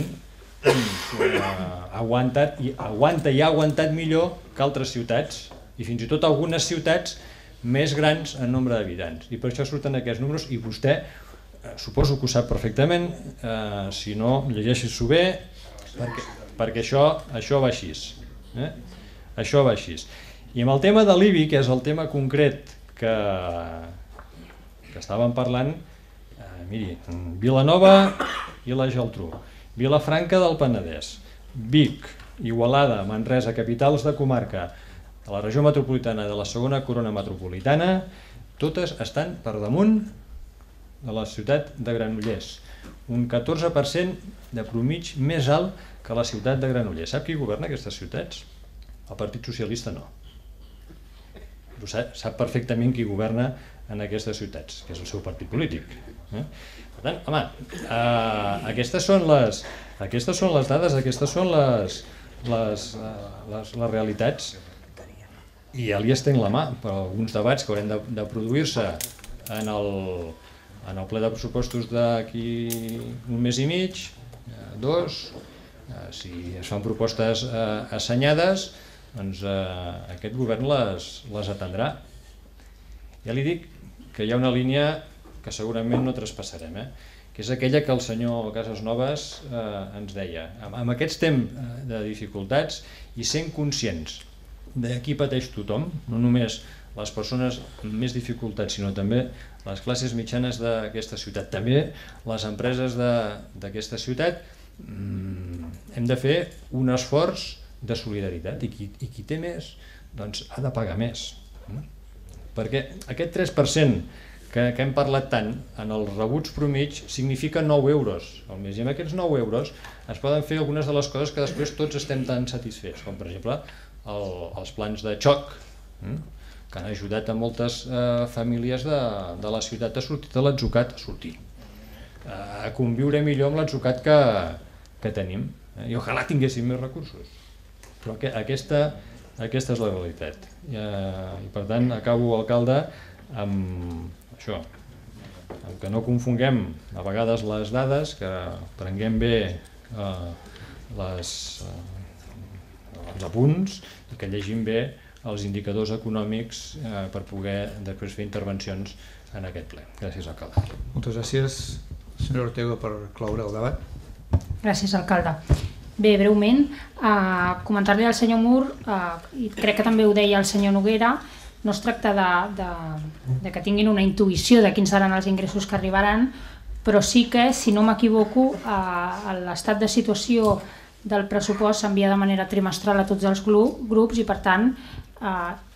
aguanta i ha aguantat millor que altres ciutats, i fins i tot algunes ciutats més grans en nombre d'habitants. I per això surten aquests números, i vostè suposo que ho sap perfectament, si no, llegeixi-s'ho bé, perquè això va així. Això va així. I amb el tema de l'I B I, que és el tema concret que estàvem parlant, miri, Vilanova i la Geltrú, Vilafranca del Penedès, Vic, Igualada, Manresa, capitals de comarca de la regió metropolitana de la segona corona metropolitana, totes estan per damunt de la ciutat de Granollers. Un catorze per cent de promig més alt que la ciutat de Granollers. Sap qui governa aquestes ciutats? El Partit Socialista no. Sap perfectament qui governa en aquestes ciutats, que és el seu partit polític. Per tant, home, aquestes són les dades, aquestes són les realitats, i ja li estenc la mà per alguns debats que haurem de produir-se en el ple de pressupostos d'aquí un mes i mig, dos, si es fan propostes assenyades, doncs aquest govern les atendrà. Ja li dic que hi ha una línia que segurament no traspassarem, que és aquella que el senyor Casasnovas ens deia. Amb aquests temps de dificultats i sent conscients de qui pateix tothom, no només les persones amb més dificultats, sinó també les classes mitjanes d'aquesta ciutat, també les empreses d'aquesta ciutat, hem de fer un esforç de solidaritat, i qui té més ha de pagar més. Perquè aquest tres per cent que hem parlat tant en els rebuts promig significa nou euros al mes, i amb aquests nou euros es poden fer algunes de les coses que després tots estem tan satisfets, com per exemple els plans de xoc, que han ajudat a moltes famílies de la ciutat a sortir de l'atzucat, a sortir, a conviure millor amb l'atzucat que tenim, i ojalà tinguéssim més recursos. Però aquesta és la realitat. I per tant acabo, alcalde, amb això, amb que no confonguem a vegades les dades, que prenguem bé els apunts i que llegim bé els indicadors econòmics per poder després fer intervencions en aquest ple. Gràcies, alcalde. Moltes gràcies, senyor Ortega, per cloure el debat. Gràcies, alcalde. Bé, breument, comentar-li al senyor Mur, i crec que també ho deia el senyor Noguera, no es tracta de que tinguin una intuïció de quins seran els ingressos que arribaran, però sí que, si no m'equivoco, l'estat de situació del pressupost s'envia de manera trimestral a tots els grups i, per tant,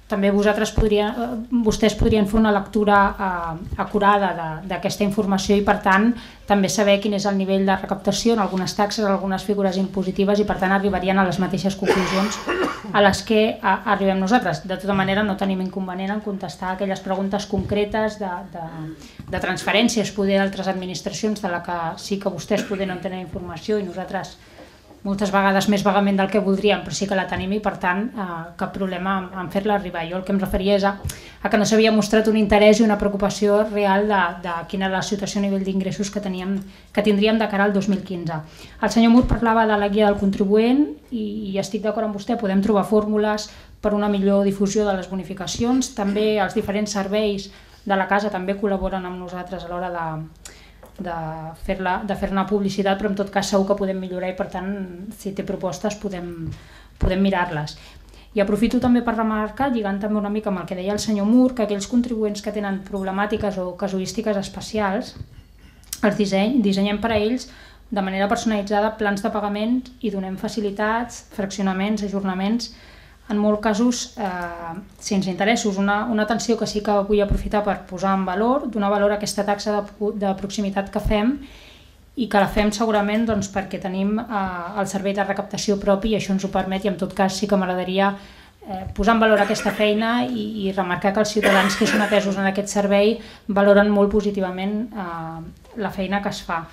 també vosaltres podria, vostès podrien fer una lectura eh, acurada d'aquesta informació i per tant també saber quin és el nivell de recaptació en algunes taxes, en algunes figures impositives i per tant arribarien a les mateixes conclusions a les que a, arribem nosaltres. De tota manera no tenim inconvenient en contestar aquelles preguntes concretes de, de, de transferències poder d'altres administracions de la que sí que vostès poder no tenen informació i nosaltres moltes vegades més vagament del que voldríem, però sí que la tenim i per tant eh, cap problema en, en fer-la arribar. Jo el que em referia és a, a que no s'havia mostrat un interès i una preocupació real de, de quina era la situació a nivell d'ingressos que, teníem, que tindríem de cara al dos mil quinze. El senyor Mur parlava de la guia del contribuent i, i estic d'acord amb vostè, podem trobar fórmules per una millor difusió de les bonificacions, també els diferents serveis de la casa també col·laboren amb nosaltres a l'hora de de fer-la de fer-ne publicitat, però en tot cas segur que podem millorar i per tant si té propostes podem, podem mirar-les. I aprofito també per remarcar, lligant també una mica amb el que deia el senyor Mur, que aquells contribuents que tenen problemàtiques o casuístiques especials els disseny, dissenyem per a ells de manera personalitzada plans de pagament i donem facilitats, fraccionaments, ajornaments, en molts casos eh, sense interessos. Una, una atenció que sí que vull aprofitar per posar en valor, donar valor a aquesta taxa de, de proximitat que fem i que la fem segurament doncs, perquè tenim eh, el servei de recaptació propi i això ens ho permet i en tot cas sí que m'agradaria eh, posar en valor aquesta feina i, i remarcar que els ciutadans que són atesos en aquest servei valoren molt positivament eh, la feina que es fa.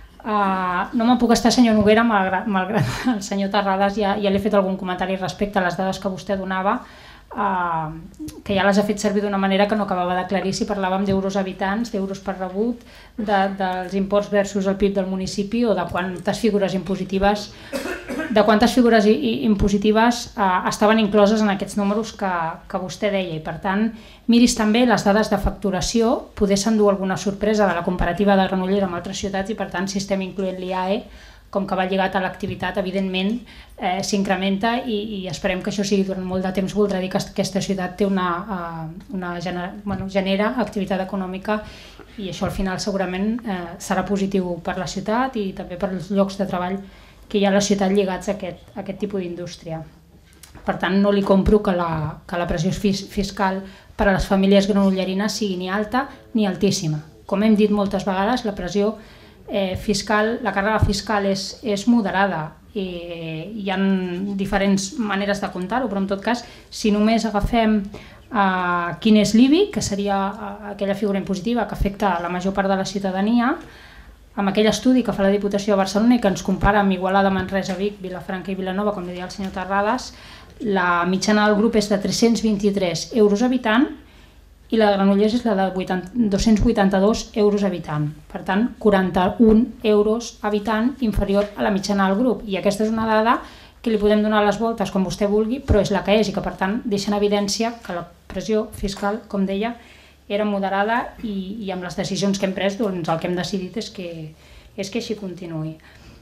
Uh, no me'n puc estar, senyor Noguera, malgrat, malgrat el senyor Terrades ja, ja li he fet algun comentari respecte a les dades que vostè donava, uh, que ja les ha fet servir d'una manera que no acabava d'aclarir si parlàvem d'euros habitants, d'euros per rebut, de, dels imports versus el P I B del municipi o de quantes figures impositives de quantes figures i, i, impositives uh, estaven incloses en aquests números que, que vostè deia i per tant miris també les dades de facturació, poder s'endur alguna sorpresa de la comparativa de Granollers amb altres ciutats i per tant si estem incloent l'I A E com que va lligat a l'activitat evidentment eh, s'incrementa i, i esperem que això sigui durant molt de temps, voldrà dir que aquesta ciutat té una, uh, una genera, bueno, genera activitat econòmica i això al final segurament eh, serà positiu per la ciutat i també per els llocs de treball que hi ha a la ciutat lligats a aquest, a aquest tipus d'indústria. Per tant, no li compro que la, que la pressió fiscal per a les famílies granollerines sigui ni alta ni altíssima. Com hem dit moltes vegades, la pressió eh, fiscal, la càrrega fiscal és, és moderada i hi ha diferents maneres de comptar-ho, però en tot cas, si només agafem eh, quin és l'I B I, que seria aquella figura impositiva que afecta la major part de la ciutadania, amb aquell estudi que fa la Diputació de Barcelona i que ens compara amb Igualada, Manresa, Vic, Vilafranca i Vilanova, com deia el senyor Terrades, la mitjana del grup és de tres-cents vint-i-tres euros habitant i la de Granollers és la de dos-cents vuitanta-dos euros habitant. Per tant, quaranta-un euros habitant inferior a la mitjana del grup. I aquesta és una dada que li podem donar les voltes com vostè vulgui, però és la que és i que per tant deixa en evidència que la pressió fiscal, com deia, era moderada i, i amb les decisions que hem pres doncs el que hem decidit és que, és que així continuï.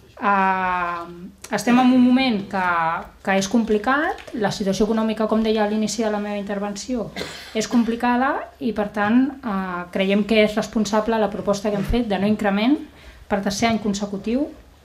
Uh, estem en un moment que, que és complicat, la situació econòmica, com deia a l'inici de la meva intervenció, és complicada i per tant uh, creiem que és responsable la proposta que hem fet de no increment per tercer any consecutiu,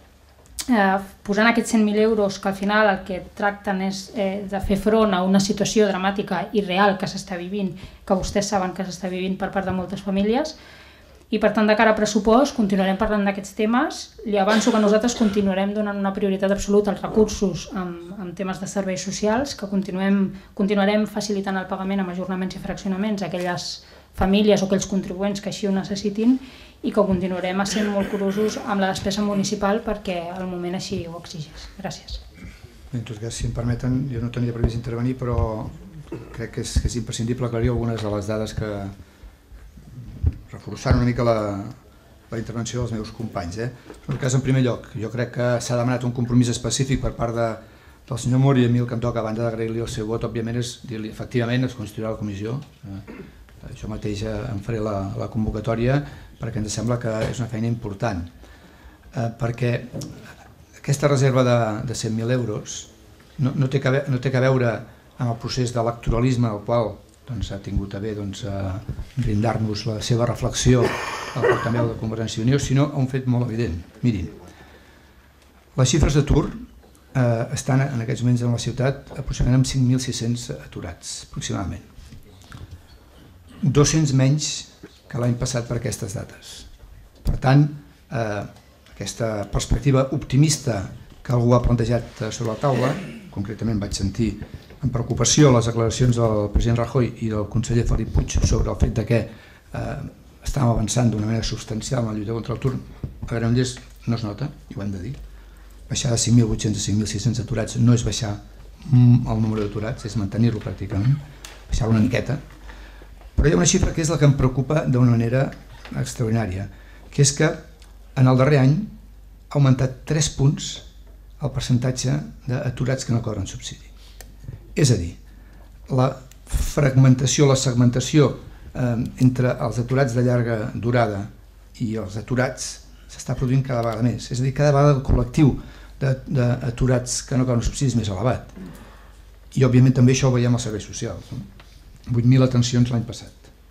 eh, posant aquests cent mil euros que al final el que tracten és eh, de fer front a una situació dramàtica i real que s'està vivint, que vostès saben que s'està vivint per part de moltes famílies. I per tant, de cara a pressupost, continuarem parlant d'aquests temes. Li avanço que nosaltres continuarem donant una prioritat absoluta als recursos amb, amb temes de serveis socials, que continuem, continuarem facilitant el pagament amb ajornaments i fraccionaments a aquelles famílies o aquells contribuents que així ho necessitin i que continuarem sent molt curosos amb la despesa municipal perquè el moment així ho exigeix. Gràcies. En tot cas, si em permeten, jo no tenia previst intervenir, però crec que és, que és imprescindible aclarir algunes de les dades que reforçant una mica la, la intervenció dels meus companys. Eh? En tot cas, en primer lloc, jo crec que s'ha demanat un compromís específic per part de, del senyor Mur i a mi el que em toca, a banda d'agrair-li el seu vot, òbviament és dir-li, efectivament, es constituirà la comissió. Eh, jo mateix em faré la, la convocatòria perquè ens sembla que és una feina important. Eh, perquè aquesta reserva de, de cent mil euros no, no, té que, no té que veure amb el procés d'electoralisme al qual doncs, ha tingut a bé doncs, a brindar-nos la seva reflexió al portaveu de Convergència i Unió, sinó a un fet molt evident. Mirin, les xifres d'atur estan en aquests moments en la ciutat aproximadament amb cinc mil sis-cents aturats, aproximadament. dos-cents menys que l'any passat per aquestes dates. Per tant, aquesta perspectiva optimista que algú ha plantejat sobre la taula, concretament vaig sentir amb preocupació les declaracions del president Rajoy i del conseller Felip Puig sobre el fet que estàvem avançant d'una manera substancial en la lluita contra l'atur, a Granollers no es nota, i ho hem de dir. Baixar de cinc mil vuit-cents a cinc mil sis-cents aturats no és baixar el número d'aturats, és mantenir-lo pràcticament, baixar-lo una miqueta. Però hi ha una xifra que és la que em preocupa d'una manera extraordinària, que és que en el darrer any ha augmentat tres punts el percentatge d'aturats que no cobren subsidi. És a dir, la fragmentació, la segmentació entre els aturats de llarga durada i els aturats s'està produint cada vegada més. És a dir, cada vegada el col·lectiu d'aturats que no cobren subsidis és més elevat. I òbviament també això ho veiem als serveis socials. vuit mil atencions l'any passat.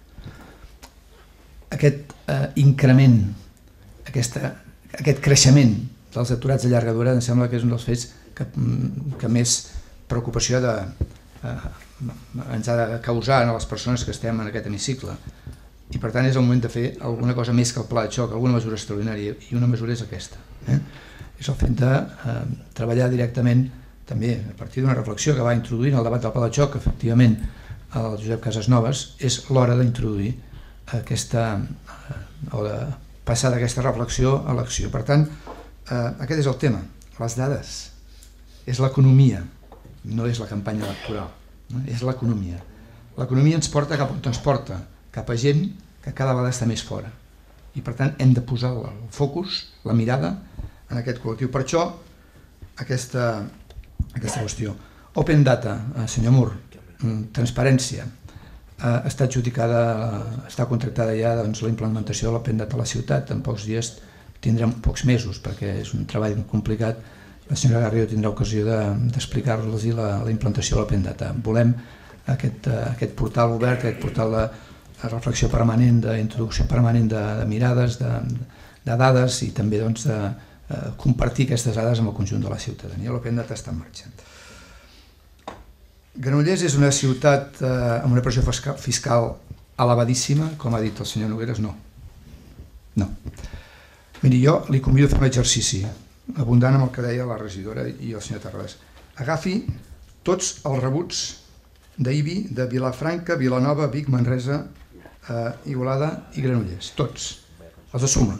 Aquest increment, aquest creixement dels aturats de llarga durada em sembla que és un dels fets que més preocupació ens ha de causar a les persones que estem en aquest hemicicle. I per tant és el moment de fer alguna cosa més que el pla de xoc, alguna mesura extraordinària, i una mesura és aquesta. És el fet de treballar directament també a partir d'una reflexió que va introduir en el debat del pla de xoc, que efectivament el Josep Casasnovas, és l'hora d'introduir aquesta, o de passar d'aquesta reflexió a l'acció. Per tant, aquest és el tema, les dades, és l'economia, no és la campanya electoral, és l'economia. L'economia ens porta cap on ens porta, cap a gent que cada vegada està més fora. I per tant hem de posar el focus, la mirada en aquest col·lectiu. Per això aquesta qüestió. Open Data, senyor Mur, transparència, està adjudicada, està contractada ja la implementació de l'Open Data a la ciutat. En pocs dies tindrem, pocs mesos, perquè és un treball complicat, la senyora Garrido tindrà ocasió d'explicar-los la implantació de l'Open Data. Volem aquest portal obert, aquest portal de reflexió permanent, d'introducció permanent de mirades, de dades, i també compartir aquestes dades amb el conjunt de la ciutadania. L'Open Data està en marxa. Granollers és una ciutat amb una pressió fiscal elevadíssima, com ha dit el senyor Nogueras, no. No. Miri, jo li convido a fer un exercici, abundant amb el que deia la regidora i el senyor Terrades. Agafi tots els rebuts d'I B I de Vilafranca, Vilanova, Vic, Manresa, Igualada i Granollers, tots, els de suma,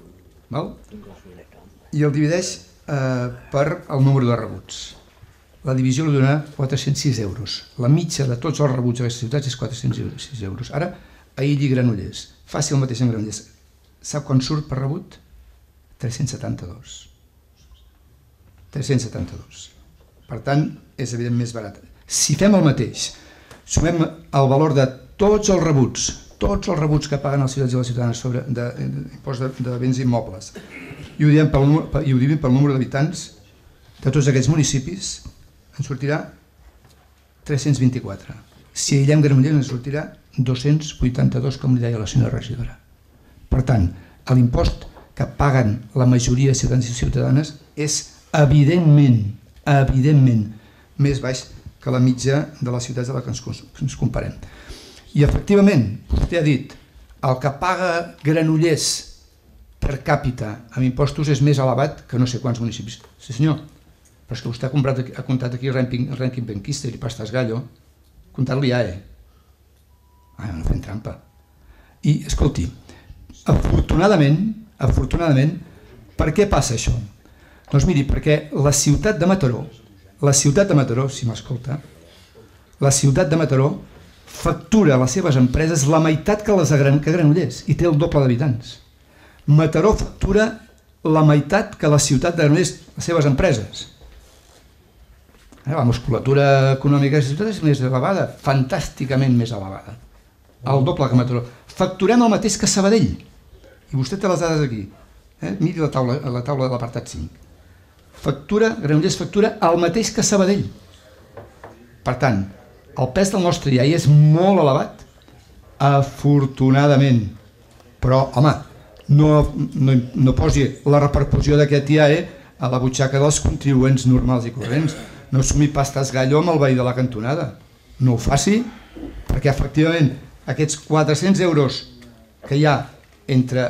i el divideix per el número de rebuts. La divisió li dona quatre-cents sis euros. La mitja de tots els rebuts d'aquestes ciutats és quatre-cents sis euros. Ara, aïlli Granollers, faci el mateix en Granollers. Sap quan surt per rebut? tres-cents setanta-dos. tres-cents setanta-dos. Per tant, és evident més barat. Si fem el mateix, sumem el valor de tots els rebuts, tots els rebuts que paguen els ciutadans i les ciutadanes sobre l'impost de béns immobles, i ho dividim pel número d'habitants de tots aquests municipis, ens sortirà tres-cents vint-i-quatre. Si aïllem Granollers ens sortirà dos-cents vuitanta-dos, com li deia la senyora regidora. Per tant, l'impost que paguen la majoria de ciutadans i ciutadanes és evidentment, evidentment, més baix que la mitja de les ciutats de les que ens comparem. I efectivament, vostè ha dit, el que paga Granollers per càpita amb impostos és més elevat que no sé quants municipis. Sí senyor, però és que vostè ha comptat aquí el rànquing Benquister i Pastas Gallo, comptat-li A E. Ah, no fem trampa. I, escolti, afortunadament, afortunadament, per què passa això? Doncs miri, perquè la ciutat de Mataró, la ciutat de Mataró, si m'escolta, la ciutat de Mataró factura a les seves empreses la meitat que les que Granollers i té el doble d'habitants. Mataró factura la meitat que la ciutat de Granollers, les seves empreses. La musculatura econòmica de la ciutat és més elevada, fantàsticament més elevada. El doble que Mataró. Facturem el mateix que Sabadell. I vostè té les dades aquí. Miri la taula de l'apartat cinc. Factura, Granollers factura el mateix que Sabadell. Per tant, el pes del nostre I A I és molt elevat, afortunadament. Però, home, no posi la repercussió d'aquest I A E a la butxaca dels contribuents normals i corrents. No assumir pastes gallo amb el veí de la cantonada. No ho faci, perquè efectivament aquests quatre-cents euros que hi ha entre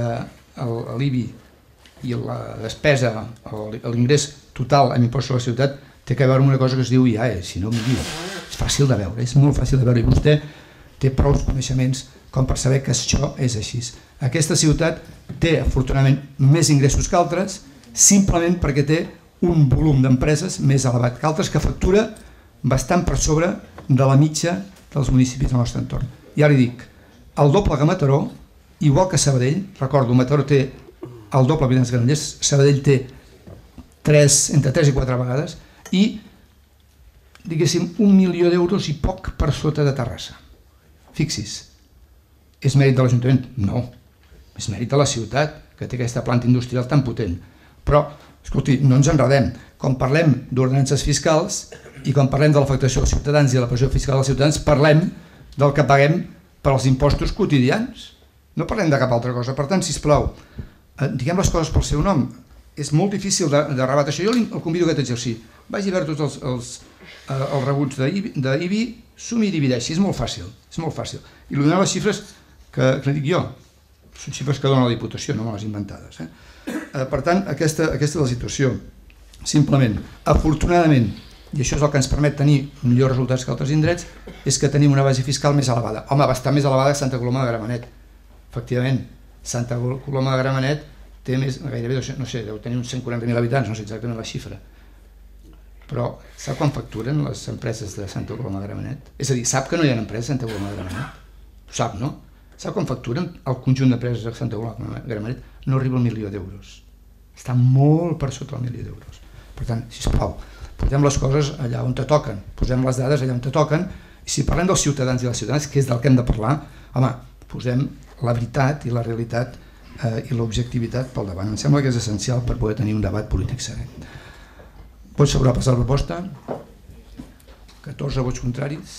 l'I B I i la despesa, l'ingrés total amb impost sobre la ciutat, té que veure amb una cosa que es diu I A E, si no m'hi diu. És fàcil de veure, és molt fàcil de veure, i vostè té prou coneixements com per saber que això és així. Aquesta ciutat té, afortunadament, més ingressos que altres, simplement perquè té un volum d'empreses més elevat que altres, que factura bastant per sobre de la mitja dels municipis del nostre entorn. Ja li dic, el doble que Mataró, igual que Sabadell, recordo, Mataró té el doble d'habitants que Granollers, Sabadell té entre tres i quatre vegades, i diguéssim un milió d'euros i poc per sota de Terrassa. Fixis, és mèrit de l'Ajuntament? No, és mèrit de la ciutat, que té aquesta planta industrial tan potent. Però, escolti, no ens enredem. Quan parlem d'ordenances fiscals i quan parlem de l'afectació dels ciutadans i de la pressió fiscal dels ciutadans, parlem del que paguem per als impostos quotidians. No parlem de cap altra cosa. Per tant, sisplau, diguem les coses pel seu nom. És molt difícil de, de rebat això. Jo el convido a aquest exercici. Vagi a veure tots els, els, els rebuts d'I B I, sumi i divideixi. És molt fàcil. És molt fàcil. I li donaré les xifres que, que dic jo. Són xifres que dona la Diputació, no me les inventades. Eh? Eh, per tant, aquesta, aquesta és la situació. Simplement, afortunadament, i això és el que ens permet tenir millors resultats que altres indrets, és que tenim una base fiscal més elevada. Home, bastant més elevada que Santa Coloma de Gramenet. Efectivament, Santa Coloma de Gramenet té més, gairebé, no sé, deu tenir uns cent quaranta mil habitants, no sé exactament la xifra. Però sap quan facturen les empreses de Santa Coloma de Gramenet? És a dir, sap que no hi ha empreses de Santa Coloma de Gramenet? Ho sap, no? Sap quan facturen el conjunt d'empreses de Santa Coloma de Gramenet? No arriba al milió d'euros. Està molt per sota del milió d'euros. Per tant, sisplau, posem les coses allà on te toquen, posem les dades allà on te toquen, i si parlem dels ciutadans i les ciutadanes, que és del que hem de parlar, home, posem la veritat i la realitat eh, i l'objectivitat pel davant. Em sembla que és essencial per poder tenir un debat polític serè. Vots favorables a la proposta? catorze vots contraris,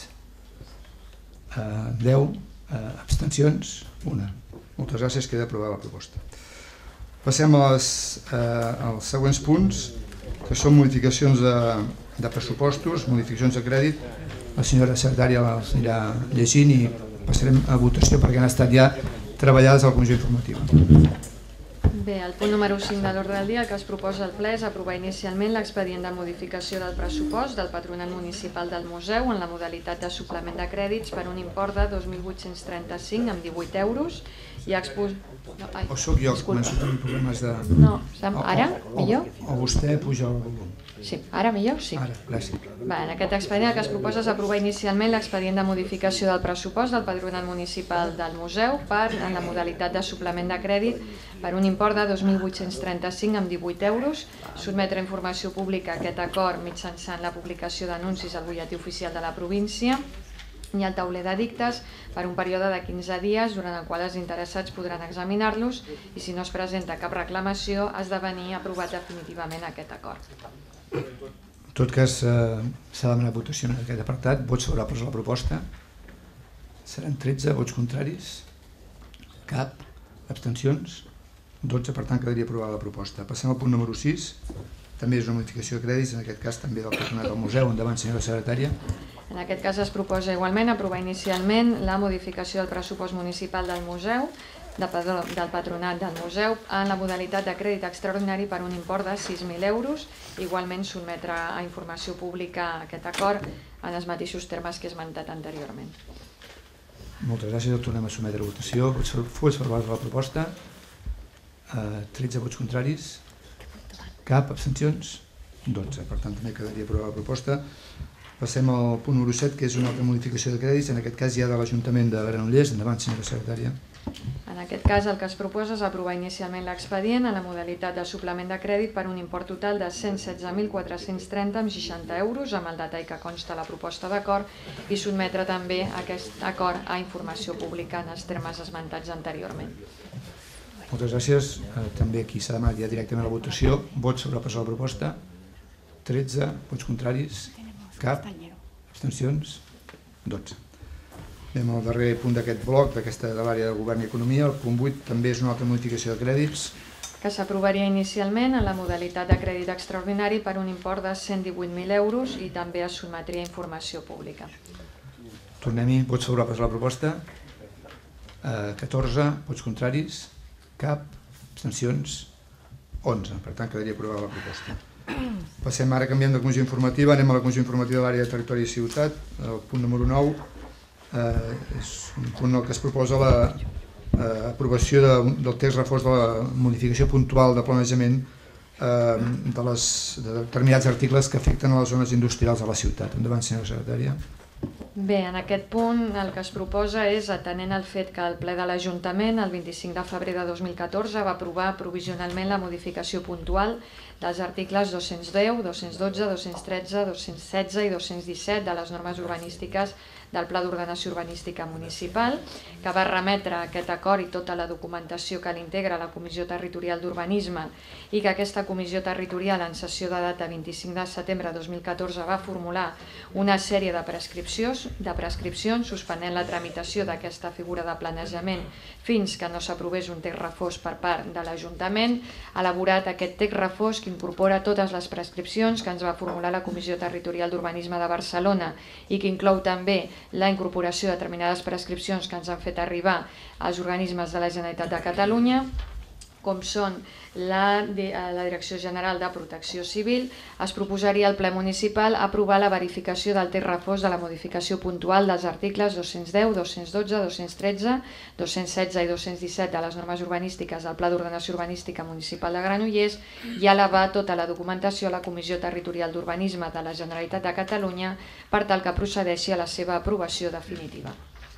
eh, deu eh, abstencions, una. Moltes gràcies, queda aprovada la proposta. Passem als, eh, als següents punts, que són modificacions de, de pressupostos, modificacions de crèdit. La senyora secretària les anirà llegint i passarem a votació perquè han estat ja treballades a la comissió informativa. Bé, el punt número cinc de l'ordre del dia, el que es proposa al ple és aprovar inicialment l'expedient de modificació del pressupost del Patronat Municipal del Museu en la modalitat de suplement de crèdits per un import de dos mil vuit-cents trenta-cinc amb divuit euros i expos... No, ai, o sóc jo que disculpa. començo a tenir problemes de... No, ara, o, millor? O, o vostè puja el volum. Sí, ara millor? Sí. Ara, gràcies. Va, en aquest expedient el que es proposa és aprovar inicialment l'expedient de modificació del pressupost del Patronat Municipal del Museu per, en la modalitat de suplement de crèdit per un import de dos mil vuit-cents trenta-cinc amb divuit euros, sotmetre a informació pública aquest acord mitjançant la publicació d'anuncis al butlletí oficial de la província i el tauler de dictes per un període de quinze dies durant el qual els interessats podran examinar-los i si no es presenta cap reclamació ha esdevenir aprovat definitivament aquest acord. En tot cas, eh, s'ha demanat votació en aquest apartat. Vots favorables a la proposta. Seran tretze vots contraris. Cap. Abstencions. dotze, per tant, quedaria aprovada la proposta. Passem al punt número sis. També és una modificació de crèdits, en aquest cas també del Patronat del Museu. Endavant, senyora secretària. En aquest cas es proposa igualment aprovar inicialment la modificació del pressupost municipal del museu, de, del Patronat del Museu, en la modalitat de crèdit extraordinari per un import de sis mil euros, igualment sotmetre a informació pública aquest acord en els mateixos termes que he esmentat anteriorment. Moltes gràcies, el tornem a sotmetre a votació. Vots favorables a la proposta. Uh, tretze vots contraris. Cap. Abstencions? dotze. Per tant, també quedaria aprovada la proposta. Passem al punt número set, que és una altra modificació de crèdits, en aquest cas ja de l'Ajuntament de Granollers. Endavant, senyora secretària. En aquest cas el que es proposa és aprovar inicialment l'expedient en la modalitat de suplement de crèdit per un import total de cent setze mil quatre-cents trenta amb seixanta euros, amb el detall que consta la proposta d'acord, i sotmetre també aquest acord a informació pública en els termes esmentats anteriorment. Moltes gràcies. Eh, també aquí s'ha demanat ja directament la votació. Vots favorables a la proposta. tretze. Vots contraris. Cap. Abstencions. dotze. Anem al darrer punt d'aquest bloc, d'aquesta de l'àrea de govern i economia. El punt vuit també és una altra modificació de crèdits. que s'aprovaria inicialment en la modalitat de crèdit extraordinari per un import de cent divuit mil euros i també es sotmetria a informació pública. Tornem-hi. Vots favorables a la proposta? catorze. Vots contraris? Cap. Abstencions? onze. Per tant, quedaria aprovada la proposta. Passem ara, canviem de comissió informativa, anem a la comissió informativa de l'àrea de territori i ciutat, el punt número nou. És un punt en què es proposa l'aprovació del text reforç de la modificació puntual de planejament de determinats articles que afecten a les zones industrials de la ciutat. Endavant, senyora secretària. Bé, en aquest punt el que es proposa és, atenent al fet que el ple de l'Ajuntament el vint-i-cinc de febrer de dos mil catorze va aprovar provisionalment la modificació puntual dels articles dos-cents deu, dos-cents dotze, dos-cents tretze, dos-cents setze i dos-cents disset de les normes urbanístiques del Pla d'Ordenació Urbanística Municipal, que va remetre aquest acord i tota la documentació que l'integra a la Comissió Territorial d'Urbanisme i que aquesta Comissió Territorial en sessió de data vint-i-cinc de setembre de dos mil catorze va formular una sèrie de prescripcions, de prescripcions suspenent la tramitació d'aquesta figura de planejament fins que no s'aprovés un text refós per part de l'Ajuntament, ha elaborat aquest text refós que incorpora totes les prescripcions que ens va formular la Comissió Territorial d'Urbanisme de Barcelona i que inclou també la incorporació de determinades prescripcions que ens han fet arribar als organismes de la Generalitat de Catalunya, com són la, la Direcció General de Protecció Civil. Es proposaria al ple municipal aprovar la verificació del text refós de la modificació puntual dels articles dos-cents deu, dos-cents dotze, dos-cents tretze, dos-cents setze i dos-cents disset de les normes urbanístiques del Pla d'Ordenació Urbanística Municipal de Granollers i elevar tota la documentació a la Comissió Territorial d'Urbanisme de la Generalitat de Catalunya per tal que procedeixi a la seva aprovació definitiva.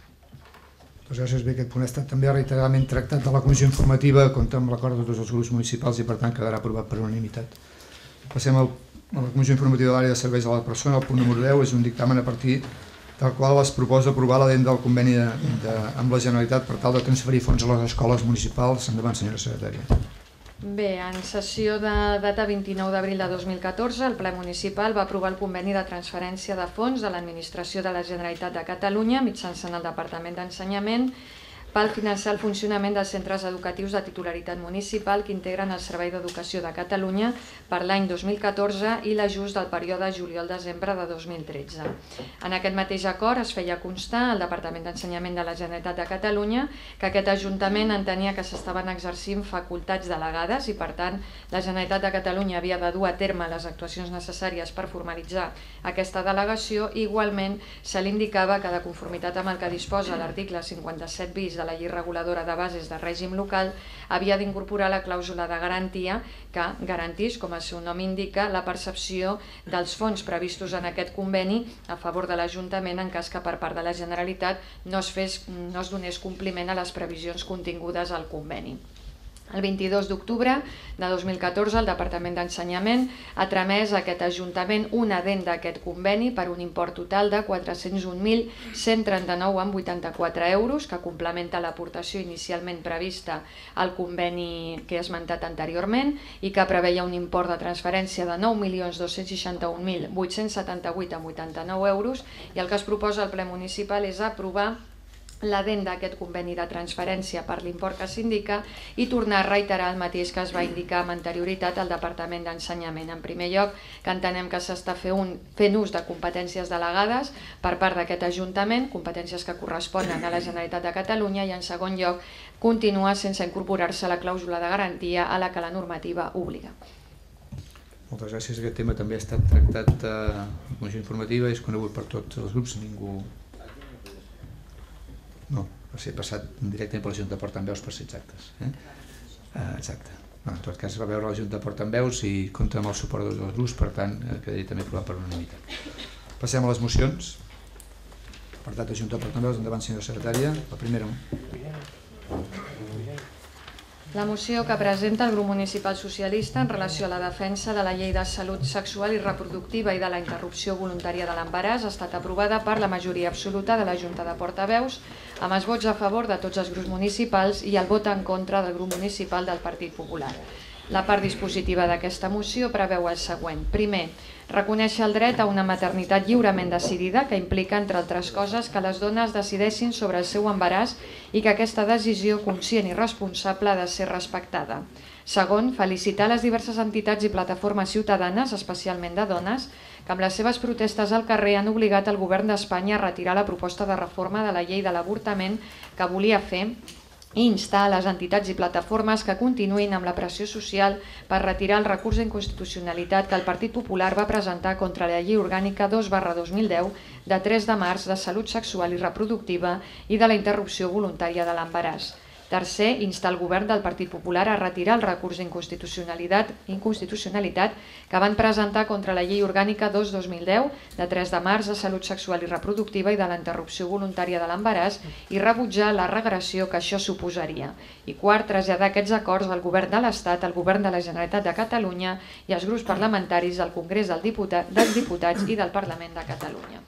Doncs gràcies. Bé, aquest punt ha estat també reiteradament tractat a la comissió informativa, compta amb l'acord de tots els grups municipals i per tant quedarà aprovat per unanimitat. Passem al, a la comissió informativa de l'àrea de serveis a la persona. El punt número deu és un dictamen a partir del qual es proposa aprovar l'addenda del conveni de, de, amb la Generalitat per tal de transferir fons a les escoles municipals. Endavant, senyora secretària. Bé, en sessió de data vint-i-nou d'abril de dos mil catorze, el ple municipal va aprovar el conveni de transferència de fons de l'Administració de la Generalitat de Catalunya mitjançant el Departament d'Ensenyament per finançar el funcionament dels centres educatius de titularitat municipal que integren el Servei d'Educació de Catalunya per l'any dos mil catorze i l'ajust del període juliol-desembre de dos mil tretze. En aquest mateix acord es feia constar al Departament d'Ensenyament de la Generalitat de Catalunya que aquest Ajuntament entenia que s'estaven exercint facultats delegades i per tant la Generalitat de Catalunya havia de dur a terme les actuacions necessàries per formalitzar aquesta delegació i igualment se li indicava que de conformitat amb el que disposa l'article cinquanta-set bis de la llei reguladora de bases de règim local havia d'incorporar la clàusula de garantia que garantís, com el seu nom indica, la percepció dels fons previstos en aquest conveni a favor de l'Ajuntament en cas que per part de la Generalitat no es, fes, no es donés compliment a les previsions contingudes al conveni. El vint-i-dos d'octubre de dos mil catorze el Departament d'Ensenyament ha tramès a aquest Ajuntament una addenda a aquest conveni per un import total de quatre-cents un mil cent trenta-nou coma vuitanta-quatre euros que complementa l'aportació inicialment prevista al conveni que he esmentat anteriorment i que preveia un import de transferència de nou milions dos-cents seixanta-un mil vuit-cents setanta-vuit coma vuitanta-nou euros i el que es proposa al ple municipal és aprovar l'addenda a aquest conveni de transferència per l'import que s'indica i tornar a reiterar el mateix que es va indicar amb anterioritat al Departament d'Ensenyament. En primer lloc, que entenem que s'està fent ús de competències delegades per part d'aquest Ajuntament, competències que corresponen a la Generalitat de Catalunya i en segon lloc, continua sense incorporar-se la clàusula de garantia a la que la normativa obliga. Moltes gràcies. Aquest tema també ha estat tractat a la comissió informativa i és conegut per tots els grups. Ningú... No, va ser passat directament per la Junta de Portaveus per ser exactes. Eh? Uh, exacte. No, en tot cas va veure la Junta de Portaveus i compta amb el suport dels grups, per tant quedaria també aprovat per unanimitat. Passem a les mocions. Apartat de Junta de Portaveus, endavant senyora secretària. La primera. La moció que presenta el grup municipal socialista en relació a la defensa de la llei de salut sexual i reproductiva i de la interrupció voluntària de l'embaràs ha estat aprovada per la majoria absoluta de la Junta de Portaveus amb els vots a favor de tots els grups municipals i el vot en contra del grup municipal del Partit Popular. La part dispositiva d'aquesta moció preveu el següent. Primer, reconèixer el dret a una maternitat lliurement decidida, que implica, entre altres coses, que les dones decideixin sobre el seu embaràs i que aquesta decisió conscient i responsable ha de ser respectada. Segon, felicitar les diverses entitats i plataformes ciutadanes, especialment de dones, que amb les seves protestes al carrer han obligat el govern d'Espanya a retirar la proposta de reforma de la llei de l'avortament que volia fer i instar a les entitats i plataformes que continuïn amb la pressió social per retirar el recurs d'inconstitucionalitat que el Partit Popular va presentar contra la Llei Orgànica dos barra dos mil deu de tres de març de salut sexual i reproductiva i de la interrupció voluntària de l'embaràs. Tercer, instar el govern del Partit Popular a retirar el recurs d'inconstitucionalitat que van presentar contra la Llei Orgànica dos barra dos mil deu de tres de març de salut sexual i reproductiva i de la interrupció voluntària de l'embaràs i rebutjar la regressió que això suposaria. I quart, traslladar aquests acords al govern de l'Estat, al govern de la Generalitat de Catalunya i als grups parlamentaris del Congrés dels Diputats i del Parlament de Catalunya.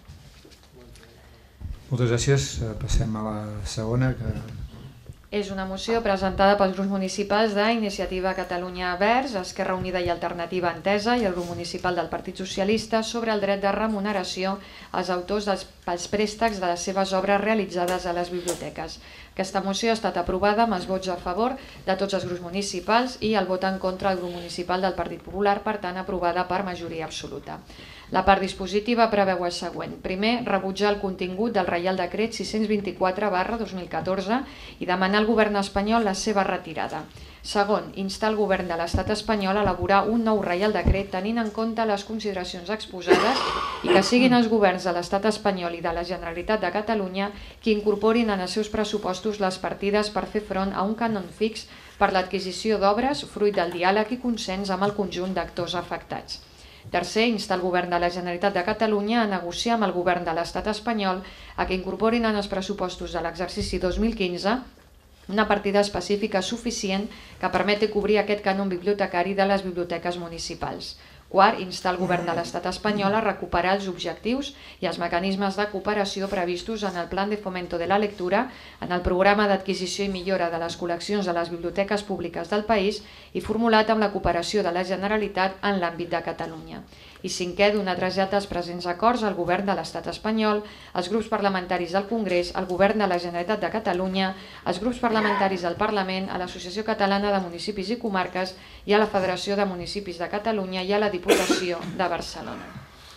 Moltes gràcies. Passem a la segona, que... És una moció presentada pels grups municipals d'Iniciativa Catalunya Verds, Esquerra Unida i Alternativa Entesa i el grup municipal del Partit Socialista sobre el dret de remuneració als autors pels préstecs de les seves obres realitzades a les biblioteques. Aquesta moció ha estat aprovada amb els vots a favor de tots els grups municipals i el vot en contra del grup municipal del Partit Popular, per tant aprovada per majoria absoluta. La part dispositiva preveu el següent. Primer, rebutjar el contingut del Reial Decret sis-cents vint-i-quatre barra dos mil catorze i demanar al govern espanyol la seva retirada. Segon, instar el govern de l'Estat espanyol a elaborar un nou Reial Decret tenint en compte les consideracions exposades i que siguin els governs de l'Estat espanyol i de la Generalitat de Catalunya qui incorporin en els seus pressupostos les partides per fer front a un cànon fix per l'adquisició d'obres fruit del diàleg i consens amb el conjunt d'actors afectats. Tercer, instar el govern de la Generalitat de Catalunya a negociar amb el govern de l'Estat espanyol a que incorporin en els pressupostos de l'exercici dos mil quinze una partida específica suficient que permeti cobrir aquest cànon bibliotecari de les biblioteques municipals. Quart, instar el govern de l'Estat espanyol a recuperar els objectius i els mecanismes de cooperació previstos en el Plan de Fomento de la Lectura, en el programa d'adquisició i millora de les col·leccions de les biblioteques públiques del país i formulat amb la cooperació de la Generalitat en l'àmbit de Catalunya. I cinquè, donar trasllat als presents acords al govern de l'Estat espanyol, als grups parlamentaris del Congrés, al govern de la Generalitat de Catalunya, als grups parlamentaris del Parlament, a l'Associació Catalana de Municipis i Comarques i a la Federació de Municipis de Catalunya i a la Diputació de Barcelona.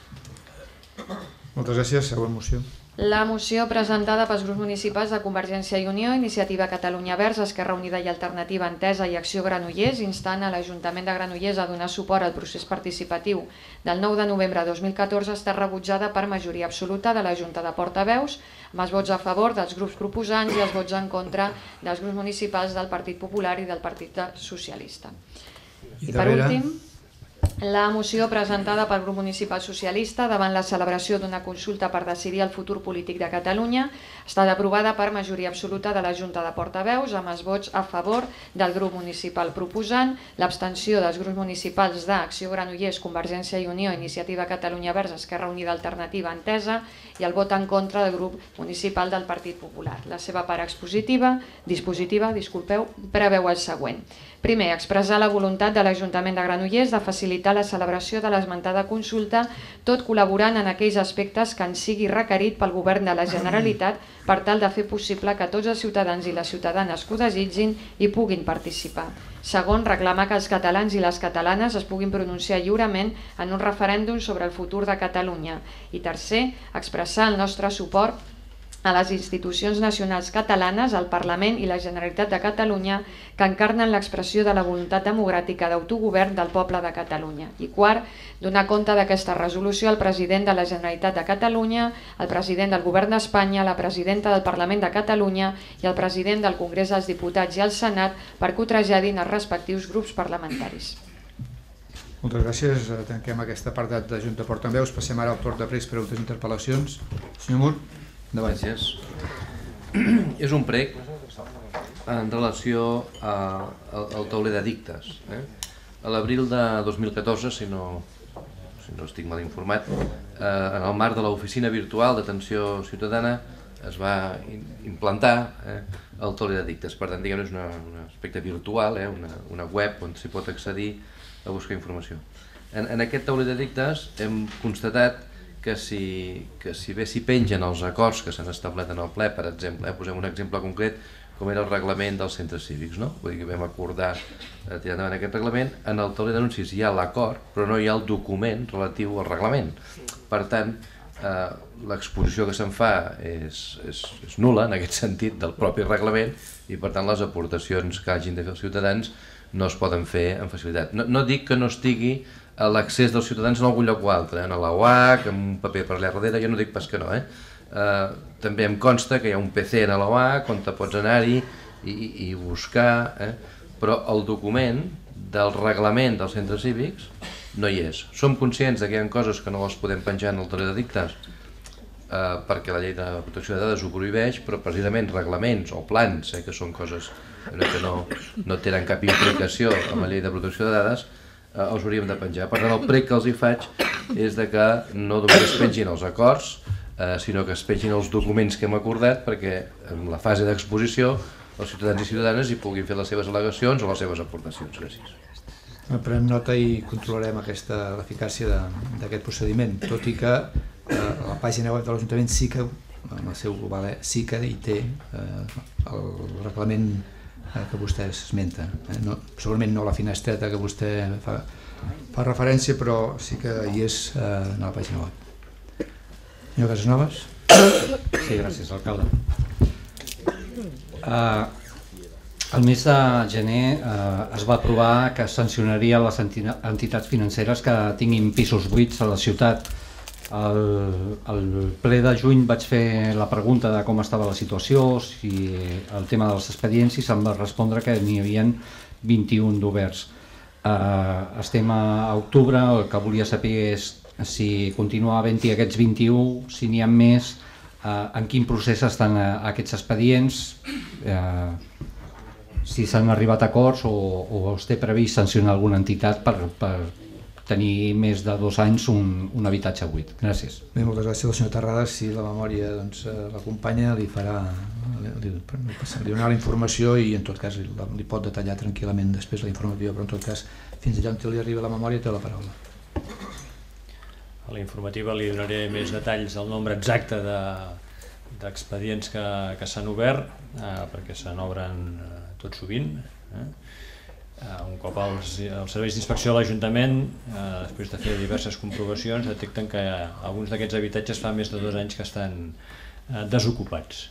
Moltes gràcies. Següent moció. La moció presentada pels grups municipals de Convergència i Unió, Iniciativa Catalunya Verds, Esquerra Unida i Alternativa Entesa i Acció Granollers, instant a l'Ajuntament de Granollers a donar suport al procés participatiu del nou de novembre de dos mil catorze, està rebutjada per majoria absoluta de la Junta de Portaveus, amb els vots a favor dels grups proposants i els vots en contra dels grups municipals del Partit Popular i del Partit Socialista. I per últim, la moció presentada pel grup municipal socialista davant la celebració d'una consulta per decidir el futur polític de Catalunya està aprovada per majoria absoluta de la Junta de Portaveus amb els vots a favor del grup municipal proposant, l'abstenció dels grups municipals d'Acció Granollers, Convergència i Unió, Iniciativa Catalunya Verds, Esquerra Unida Alternativa Entesa i el vot en contra del grup municipal del Partit Popular. La seva part expositiva, dispositiva, disculpeu, preveu el següent. Primer, expressar la voluntat de l'Ajuntament de Granollers de facilitar la celebració de l'esmentada consulta, tot col·laborant en aquells aspectes que en sigui requerit pel Govern de la Generalitat per tal de fer possible que tots els ciutadans i les ciutadanes que ho desitgin hi puguin participar. Segon, reclamar que els catalans i les catalanes es puguin pronunciar lliurement en un referèndum sobre el futur de Catalunya. I tercer, expressar el nostre suport a les institucions nacionals catalanes, al Parlament i la Generalitat de Catalunya que encarnen l'expressió de la voluntat democràtica d'autogovern del poble de Catalunya. I quart, donar compte d'aquesta resolució al president de la Generalitat de Catalunya, al president del Govern d'Espanya, la presidenta del Parlament de Catalunya i al president del Congrés dels Diputats i al Senat perquè ho traslladin als respectius grups parlamentaris. Moltes gràcies. Tanquem aquesta part de Junta Portaveus. Passem ara al torn de pregs, preguntes i interpel·lacions. Senyor Mur. Gràcies. És un prec en relació al tauler d'edictes. A l'abril de dos mil catorze, si no estic mal informat, en el marc de l'Oficina Virtual d'Atenció Ciutadana es va implantar el tauler d'edictes. Per tant, diguem-ne, és un aspecte virtual, una web on s'hi pot accedir a buscar informació. En aquest tauler d'edictes hem constatat que si bé s'hi pengen els acords que s'han establert en el ple, per exemple, posem un exemple concret, com era el reglament dels centres cívics, no? Vull dir que vam acordar tirar endavant aquest reglament, en el tauler d'anuncis hi ha l'acord, però no hi ha el document relatiu al reglament. Per tant, l'exposició que se'n fa és nul·la, en aquest sentit, del propi reglament, i per tant les aportacions que hagin de fer els ciutadans no es poden fer amb facilitat. No dic que no estigui l'accés dels ciutadans en algun lloc o altre, en la U A C, amb un paper per allà darrere, jo no dic pas que no, eh? També em consta que hi ha un P C en la U A C on te pots anar-hi i buscar, però el document del reglament dels centres cívics no hi és. Som conscients que hi ha coses que no les podem penjar en el tauler d'edictes perquè la llei de protecció de dades ho prohibeix, però precisament reglaments o plans, que són coses que no tenen cap implicació amb la llei de protecció de dades, els hauríem de penjar. Per tant, el prec que els hi faig és que no només es pengin els acords, sinó que es pengin els documents que hem acordat perquè en la fase d'exposició els ciutadans i ciutadanes hi puguin fer les seves al·legacions o les seves aportacions. Gràcies. Prenem nota i controlarem l'eficàcia d'aquest procediment, tot i que la pàgina web de l'Ajuntament sí que, en el seu global, sí que hi té el reglament que vostè esmenta. Segurament no la finestreta que vostè fa referència, però sí que hi és a la pàgina web. Senyor Casanovas? Sí, gràcies, alcalde. El mes de gener es va aprovar que es sancionaria les entitats financeres que tinguin pisos buits a la ciutat. Al ple de juny vaig fer la pregunta de com estava la situació, si el tema dels expedients, i se'm va respondre que n'hi havia vint-i-un d'oberts. Estem a octubre, el que volia saber és si continua havent-hi aquests vint-i-un, si n'hi ha més, en quin procés estan aquests expedients, si s'han arribat a acords o es té previst sancionar alguna entitat per tenir més de dos anys un habitatge buit. Gràcies. Bé, moltes gràcies al senyor Terrades. Si la memòria l'acompanya, li farà, li donarà la informació i en tot cas li pot detallar tranquil·lament després la informativa, però en tot cas, fins allà on li arriba la memòria, té la paraula. A la informativa li donaré més detalls del nombre exacte d'expedients que s'han obert, perquè se n'obren tot sovint. Un cop els serveis d'inspecció de l'Ajuntament, després de fer diverses comprovacions, detecten que alguns d'aquests habitatges fa més de dos anys que estan desocupats.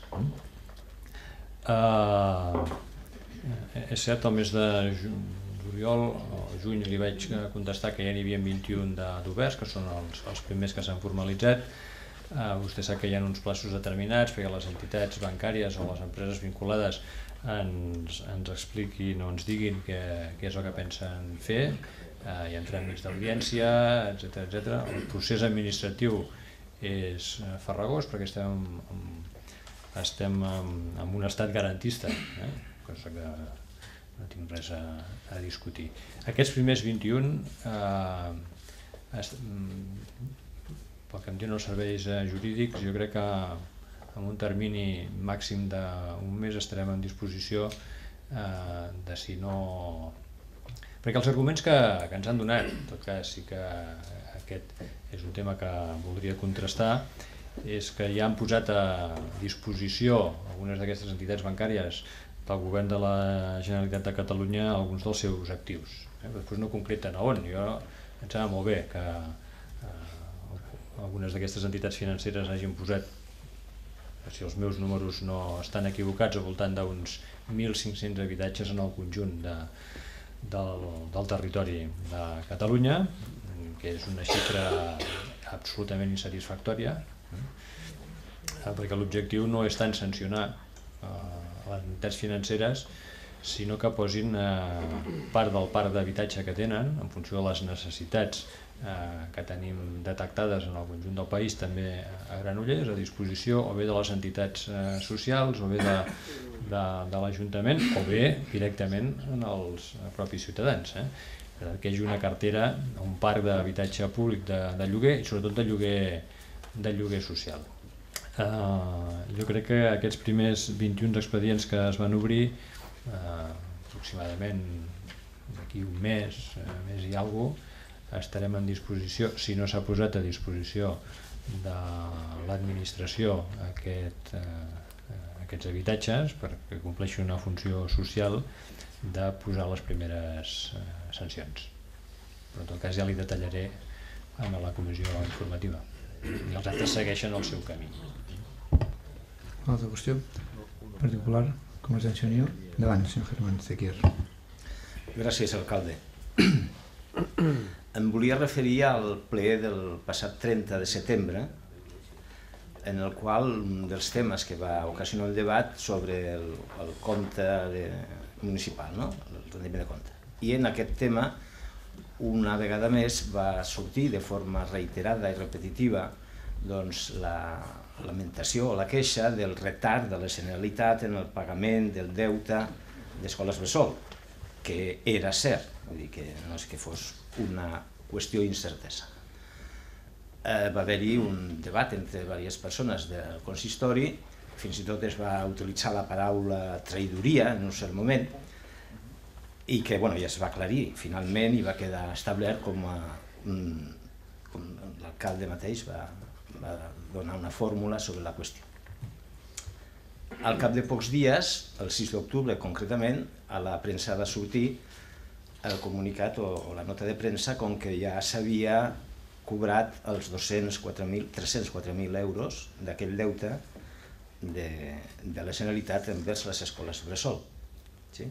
És cert, el mes de juliol o juny li vaig contestar que ja n'hi havia vint-i-un d'oberts, que són els primers que s'han formalitzat. Vostè sap que hi ha uns plaços determinats perquè les entitats bancàries o les empreses vinculades ens expliquin o ens diguin què és el que pensen fer. Hi ha tràmits d'audiència, etcètera. El procés administratiu és farragós perquè estem en un estat garantista, cosa que no tinc res a discutir. Aquests primers vint-i-un, pel que em diuen els serveis jurídics, jo crec que en un termini màxim d'un mes estarem en disposició de si no... Perquè els arguments que ens han donat, en tot cas sí que aquest és un tema que voldria contrastar, és que ja han posat a disposició algunes d'aquestes entitats bancàries del govern de la Generalitat de Catalunya alguns dels seus actius. Després no concreten a on. Jo em sembla molt bé que algunes d'aquestes entitats financeres hagin posat, si els meus números no estan equivocats, al voltant d'uns mil cinc-cents habitatges en el conjunt del territori de Catalunya, que és una xifra absolutament insatisfactòria, perquè l'objectiu no és tant sancionar les entitats financeres, sinó que posin part del parc d'habitatge que tenen, en funció de les necessitats que tenim detectades en el conjunt del país, també a Granollers, a disposició o bé de les entitats socials o bé de l'Ajuntament o bé directament en els propis ciutadans, que hi hagi una cartera, un parc d'habitatge públic de lloguer i sobretot de lloguer social. jo crec que aquests primers vint-i-un expedients que es van obrir, aproximadament d'aquí un mes, mes i alguna cosa, estarem en disposició, si no s'ha posat a disposició de l'administració aquest, eh, aquests habitatges perquè compleixin una funció social, de posar les primeres eh, sancions. Però en tot cas ja li detallaré a la comissió informativa i els altres segueixen el seu camí. Una altra qüestió particular, Convergència i Unió. Endavant, senyor Germán Zequier. Gràcies, alcalde. Em volia referir al ple del passat trenta de setembre, en el qual un dels temes que va ocasionar el debat sobre el, el compte de, municipal, no? El rendiment de compte. I en aquest tema, una vegada més, va sortir de forma reiterada i repetitiva doncs, la lamentació o la queixa del retard de la Generalitat en el pagament del deute d'escoles bressol, que era cert, vull dir que no és que fos una qüestió d'incertesa. Eh, va haver-hi un debat entre diverses persones del consistori, fins i tot es va utilitzar la paraula traïdoria en un cert moment, i que bueno, ja es va aclarir finalment i va quedar establert com, a, com l'alcalde mateix va, va donar una fórmula sobre la qüestió. Al cap de pocs dies, el sis d'octubre concretament, a la premsa va sortir el comunicat o, o la nota de premsa com que ja s'havia cobrat els dos-cents quatre mil, tres-cents quatre mil euros d'aquell deute de, de la Generalitat envers les escoles bressol. Sí?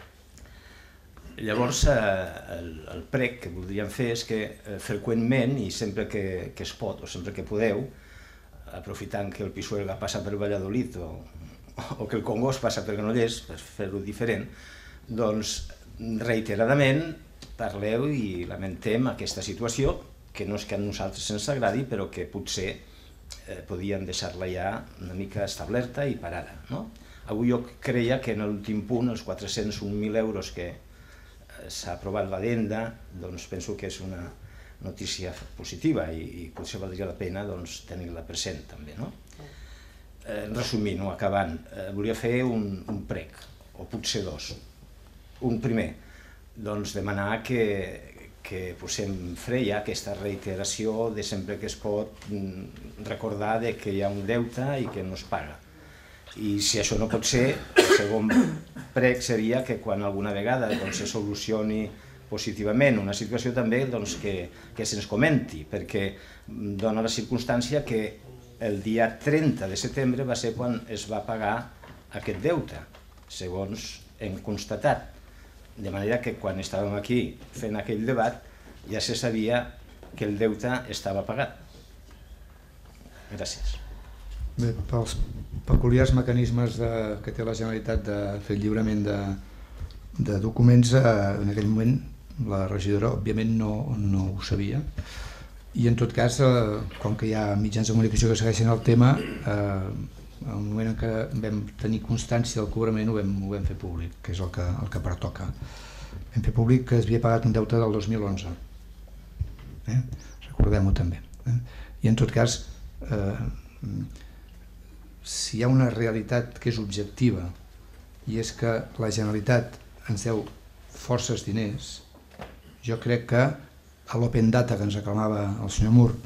Llavors, eh, el, el prec que voldríem fer és que eh, freqüentment i sempre que, que es pot o sempre que podeu, aprofitant que el Pisuerga passa per Valladolid o, o que el Congost passa per Granollers, per fer-ho diferent, doncs reiteradament parleu i lamentem aquesta situació, que no és que a nosaltres ens agradi, però que potser eh, podíem deixar-la ja una mica establerta i parada. No? Avui jo creia que en l'últim punt, els quatre-cents un mil euros que eh, s'ha aprovat l'adenda, doncs penso que és una notícia positiva i, i potser valdria la pena doncs, tenir-la present també. No? Eh, resumint o acabant, eh, volia fer un, un prec, o potser dos. Un primer, doncs demanar que, que posem fre a aquesta reiteració de sempre que es pot recordar de que hi ha un deute i que no es paga. I si això no pot ser, el segon prec seria que quan alguna vegada doncs, se solucioni positivament una situació també doncs, que, que se'ns comenti, perquè dona la circumstància que el dia trenta de setembre va ser quan es va pagar aquest deute, segons hem constatat. De manera que quan estàvem aquí fent aquell debat ja se sabia que el deute estava pagat. Gràcies. Bé, pels peculiars mecanismes de, que té la Generalitat de fer el lliurament de, de documents, eh, en aquell moment la regidora òbviament no, no ho sabia i en tot cas, eh, com que hi ha mitjans de comunicació que segueixen el tema, eh, en el moment en què vam tenir constància del cobrament ho vam, ho vam fer públic, que és el que, el que pertoca. Vam fer públic que es havia pagat un deute del dos mil onze. Eh? Recordem-ho també. Eh? I en tot cas, eh, si hi ha una realitat que és objectiva i és que la Generalitat ens deu forces diners, jo crec que a l'open data que ens reclamava el senyor Mur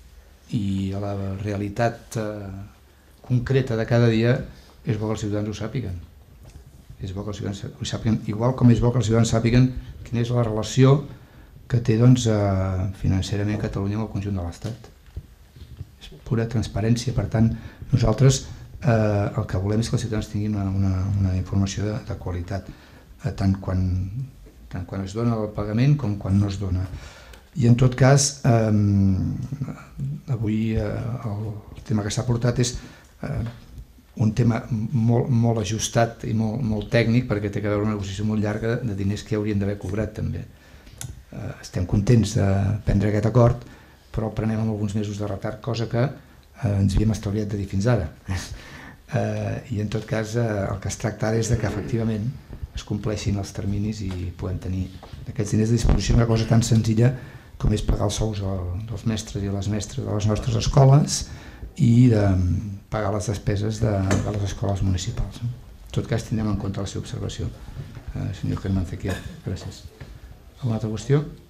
i a la realitat eh, concreta de cada dia, és bo que els ciutadans ho sàpiguen. És bo que els ciutadans ho sàpiguen, igual com és bo que els ciutadans sàpiguen quina és la relació que té doncs, eh, financerament Catalunya amb el conjunt de l'Estat. És pura transparència, per tant, nosaltres eh, el que volem és que els ciutadans tinguin una, una, una informació de, de qualitat, eh, tant, quan, tant quan es dona el pagament com quan no es dona. I en tot cas, eh, avui eh, el, el tema que s'ha portat és Uh, un tema molt, molt ajustat i molt, molt tècnic perquè té que haver una negociació molt llarga de diners que haurien d'haver cobrat també. Uh, estem contents de prendre aquest acord, però el prenem amb alguns mesos de retard, cosa que uh, ens havíem estalviat de dir fins ara. Uh, I en tot cas uh, el que es tracta ara és de que efectivament es compleixin els terminis i puguem tenir aquests diners a disposició, una cosa tan senzilla com és pagar els sous dels mestres i les mestres de les nostres escoles i de pagar les despeses de, de les escoles municipals. En tot cas, tindrem en compte la seva observació. Eh, senyor Germán Zequier, gràcies. Alguna altra qüestió?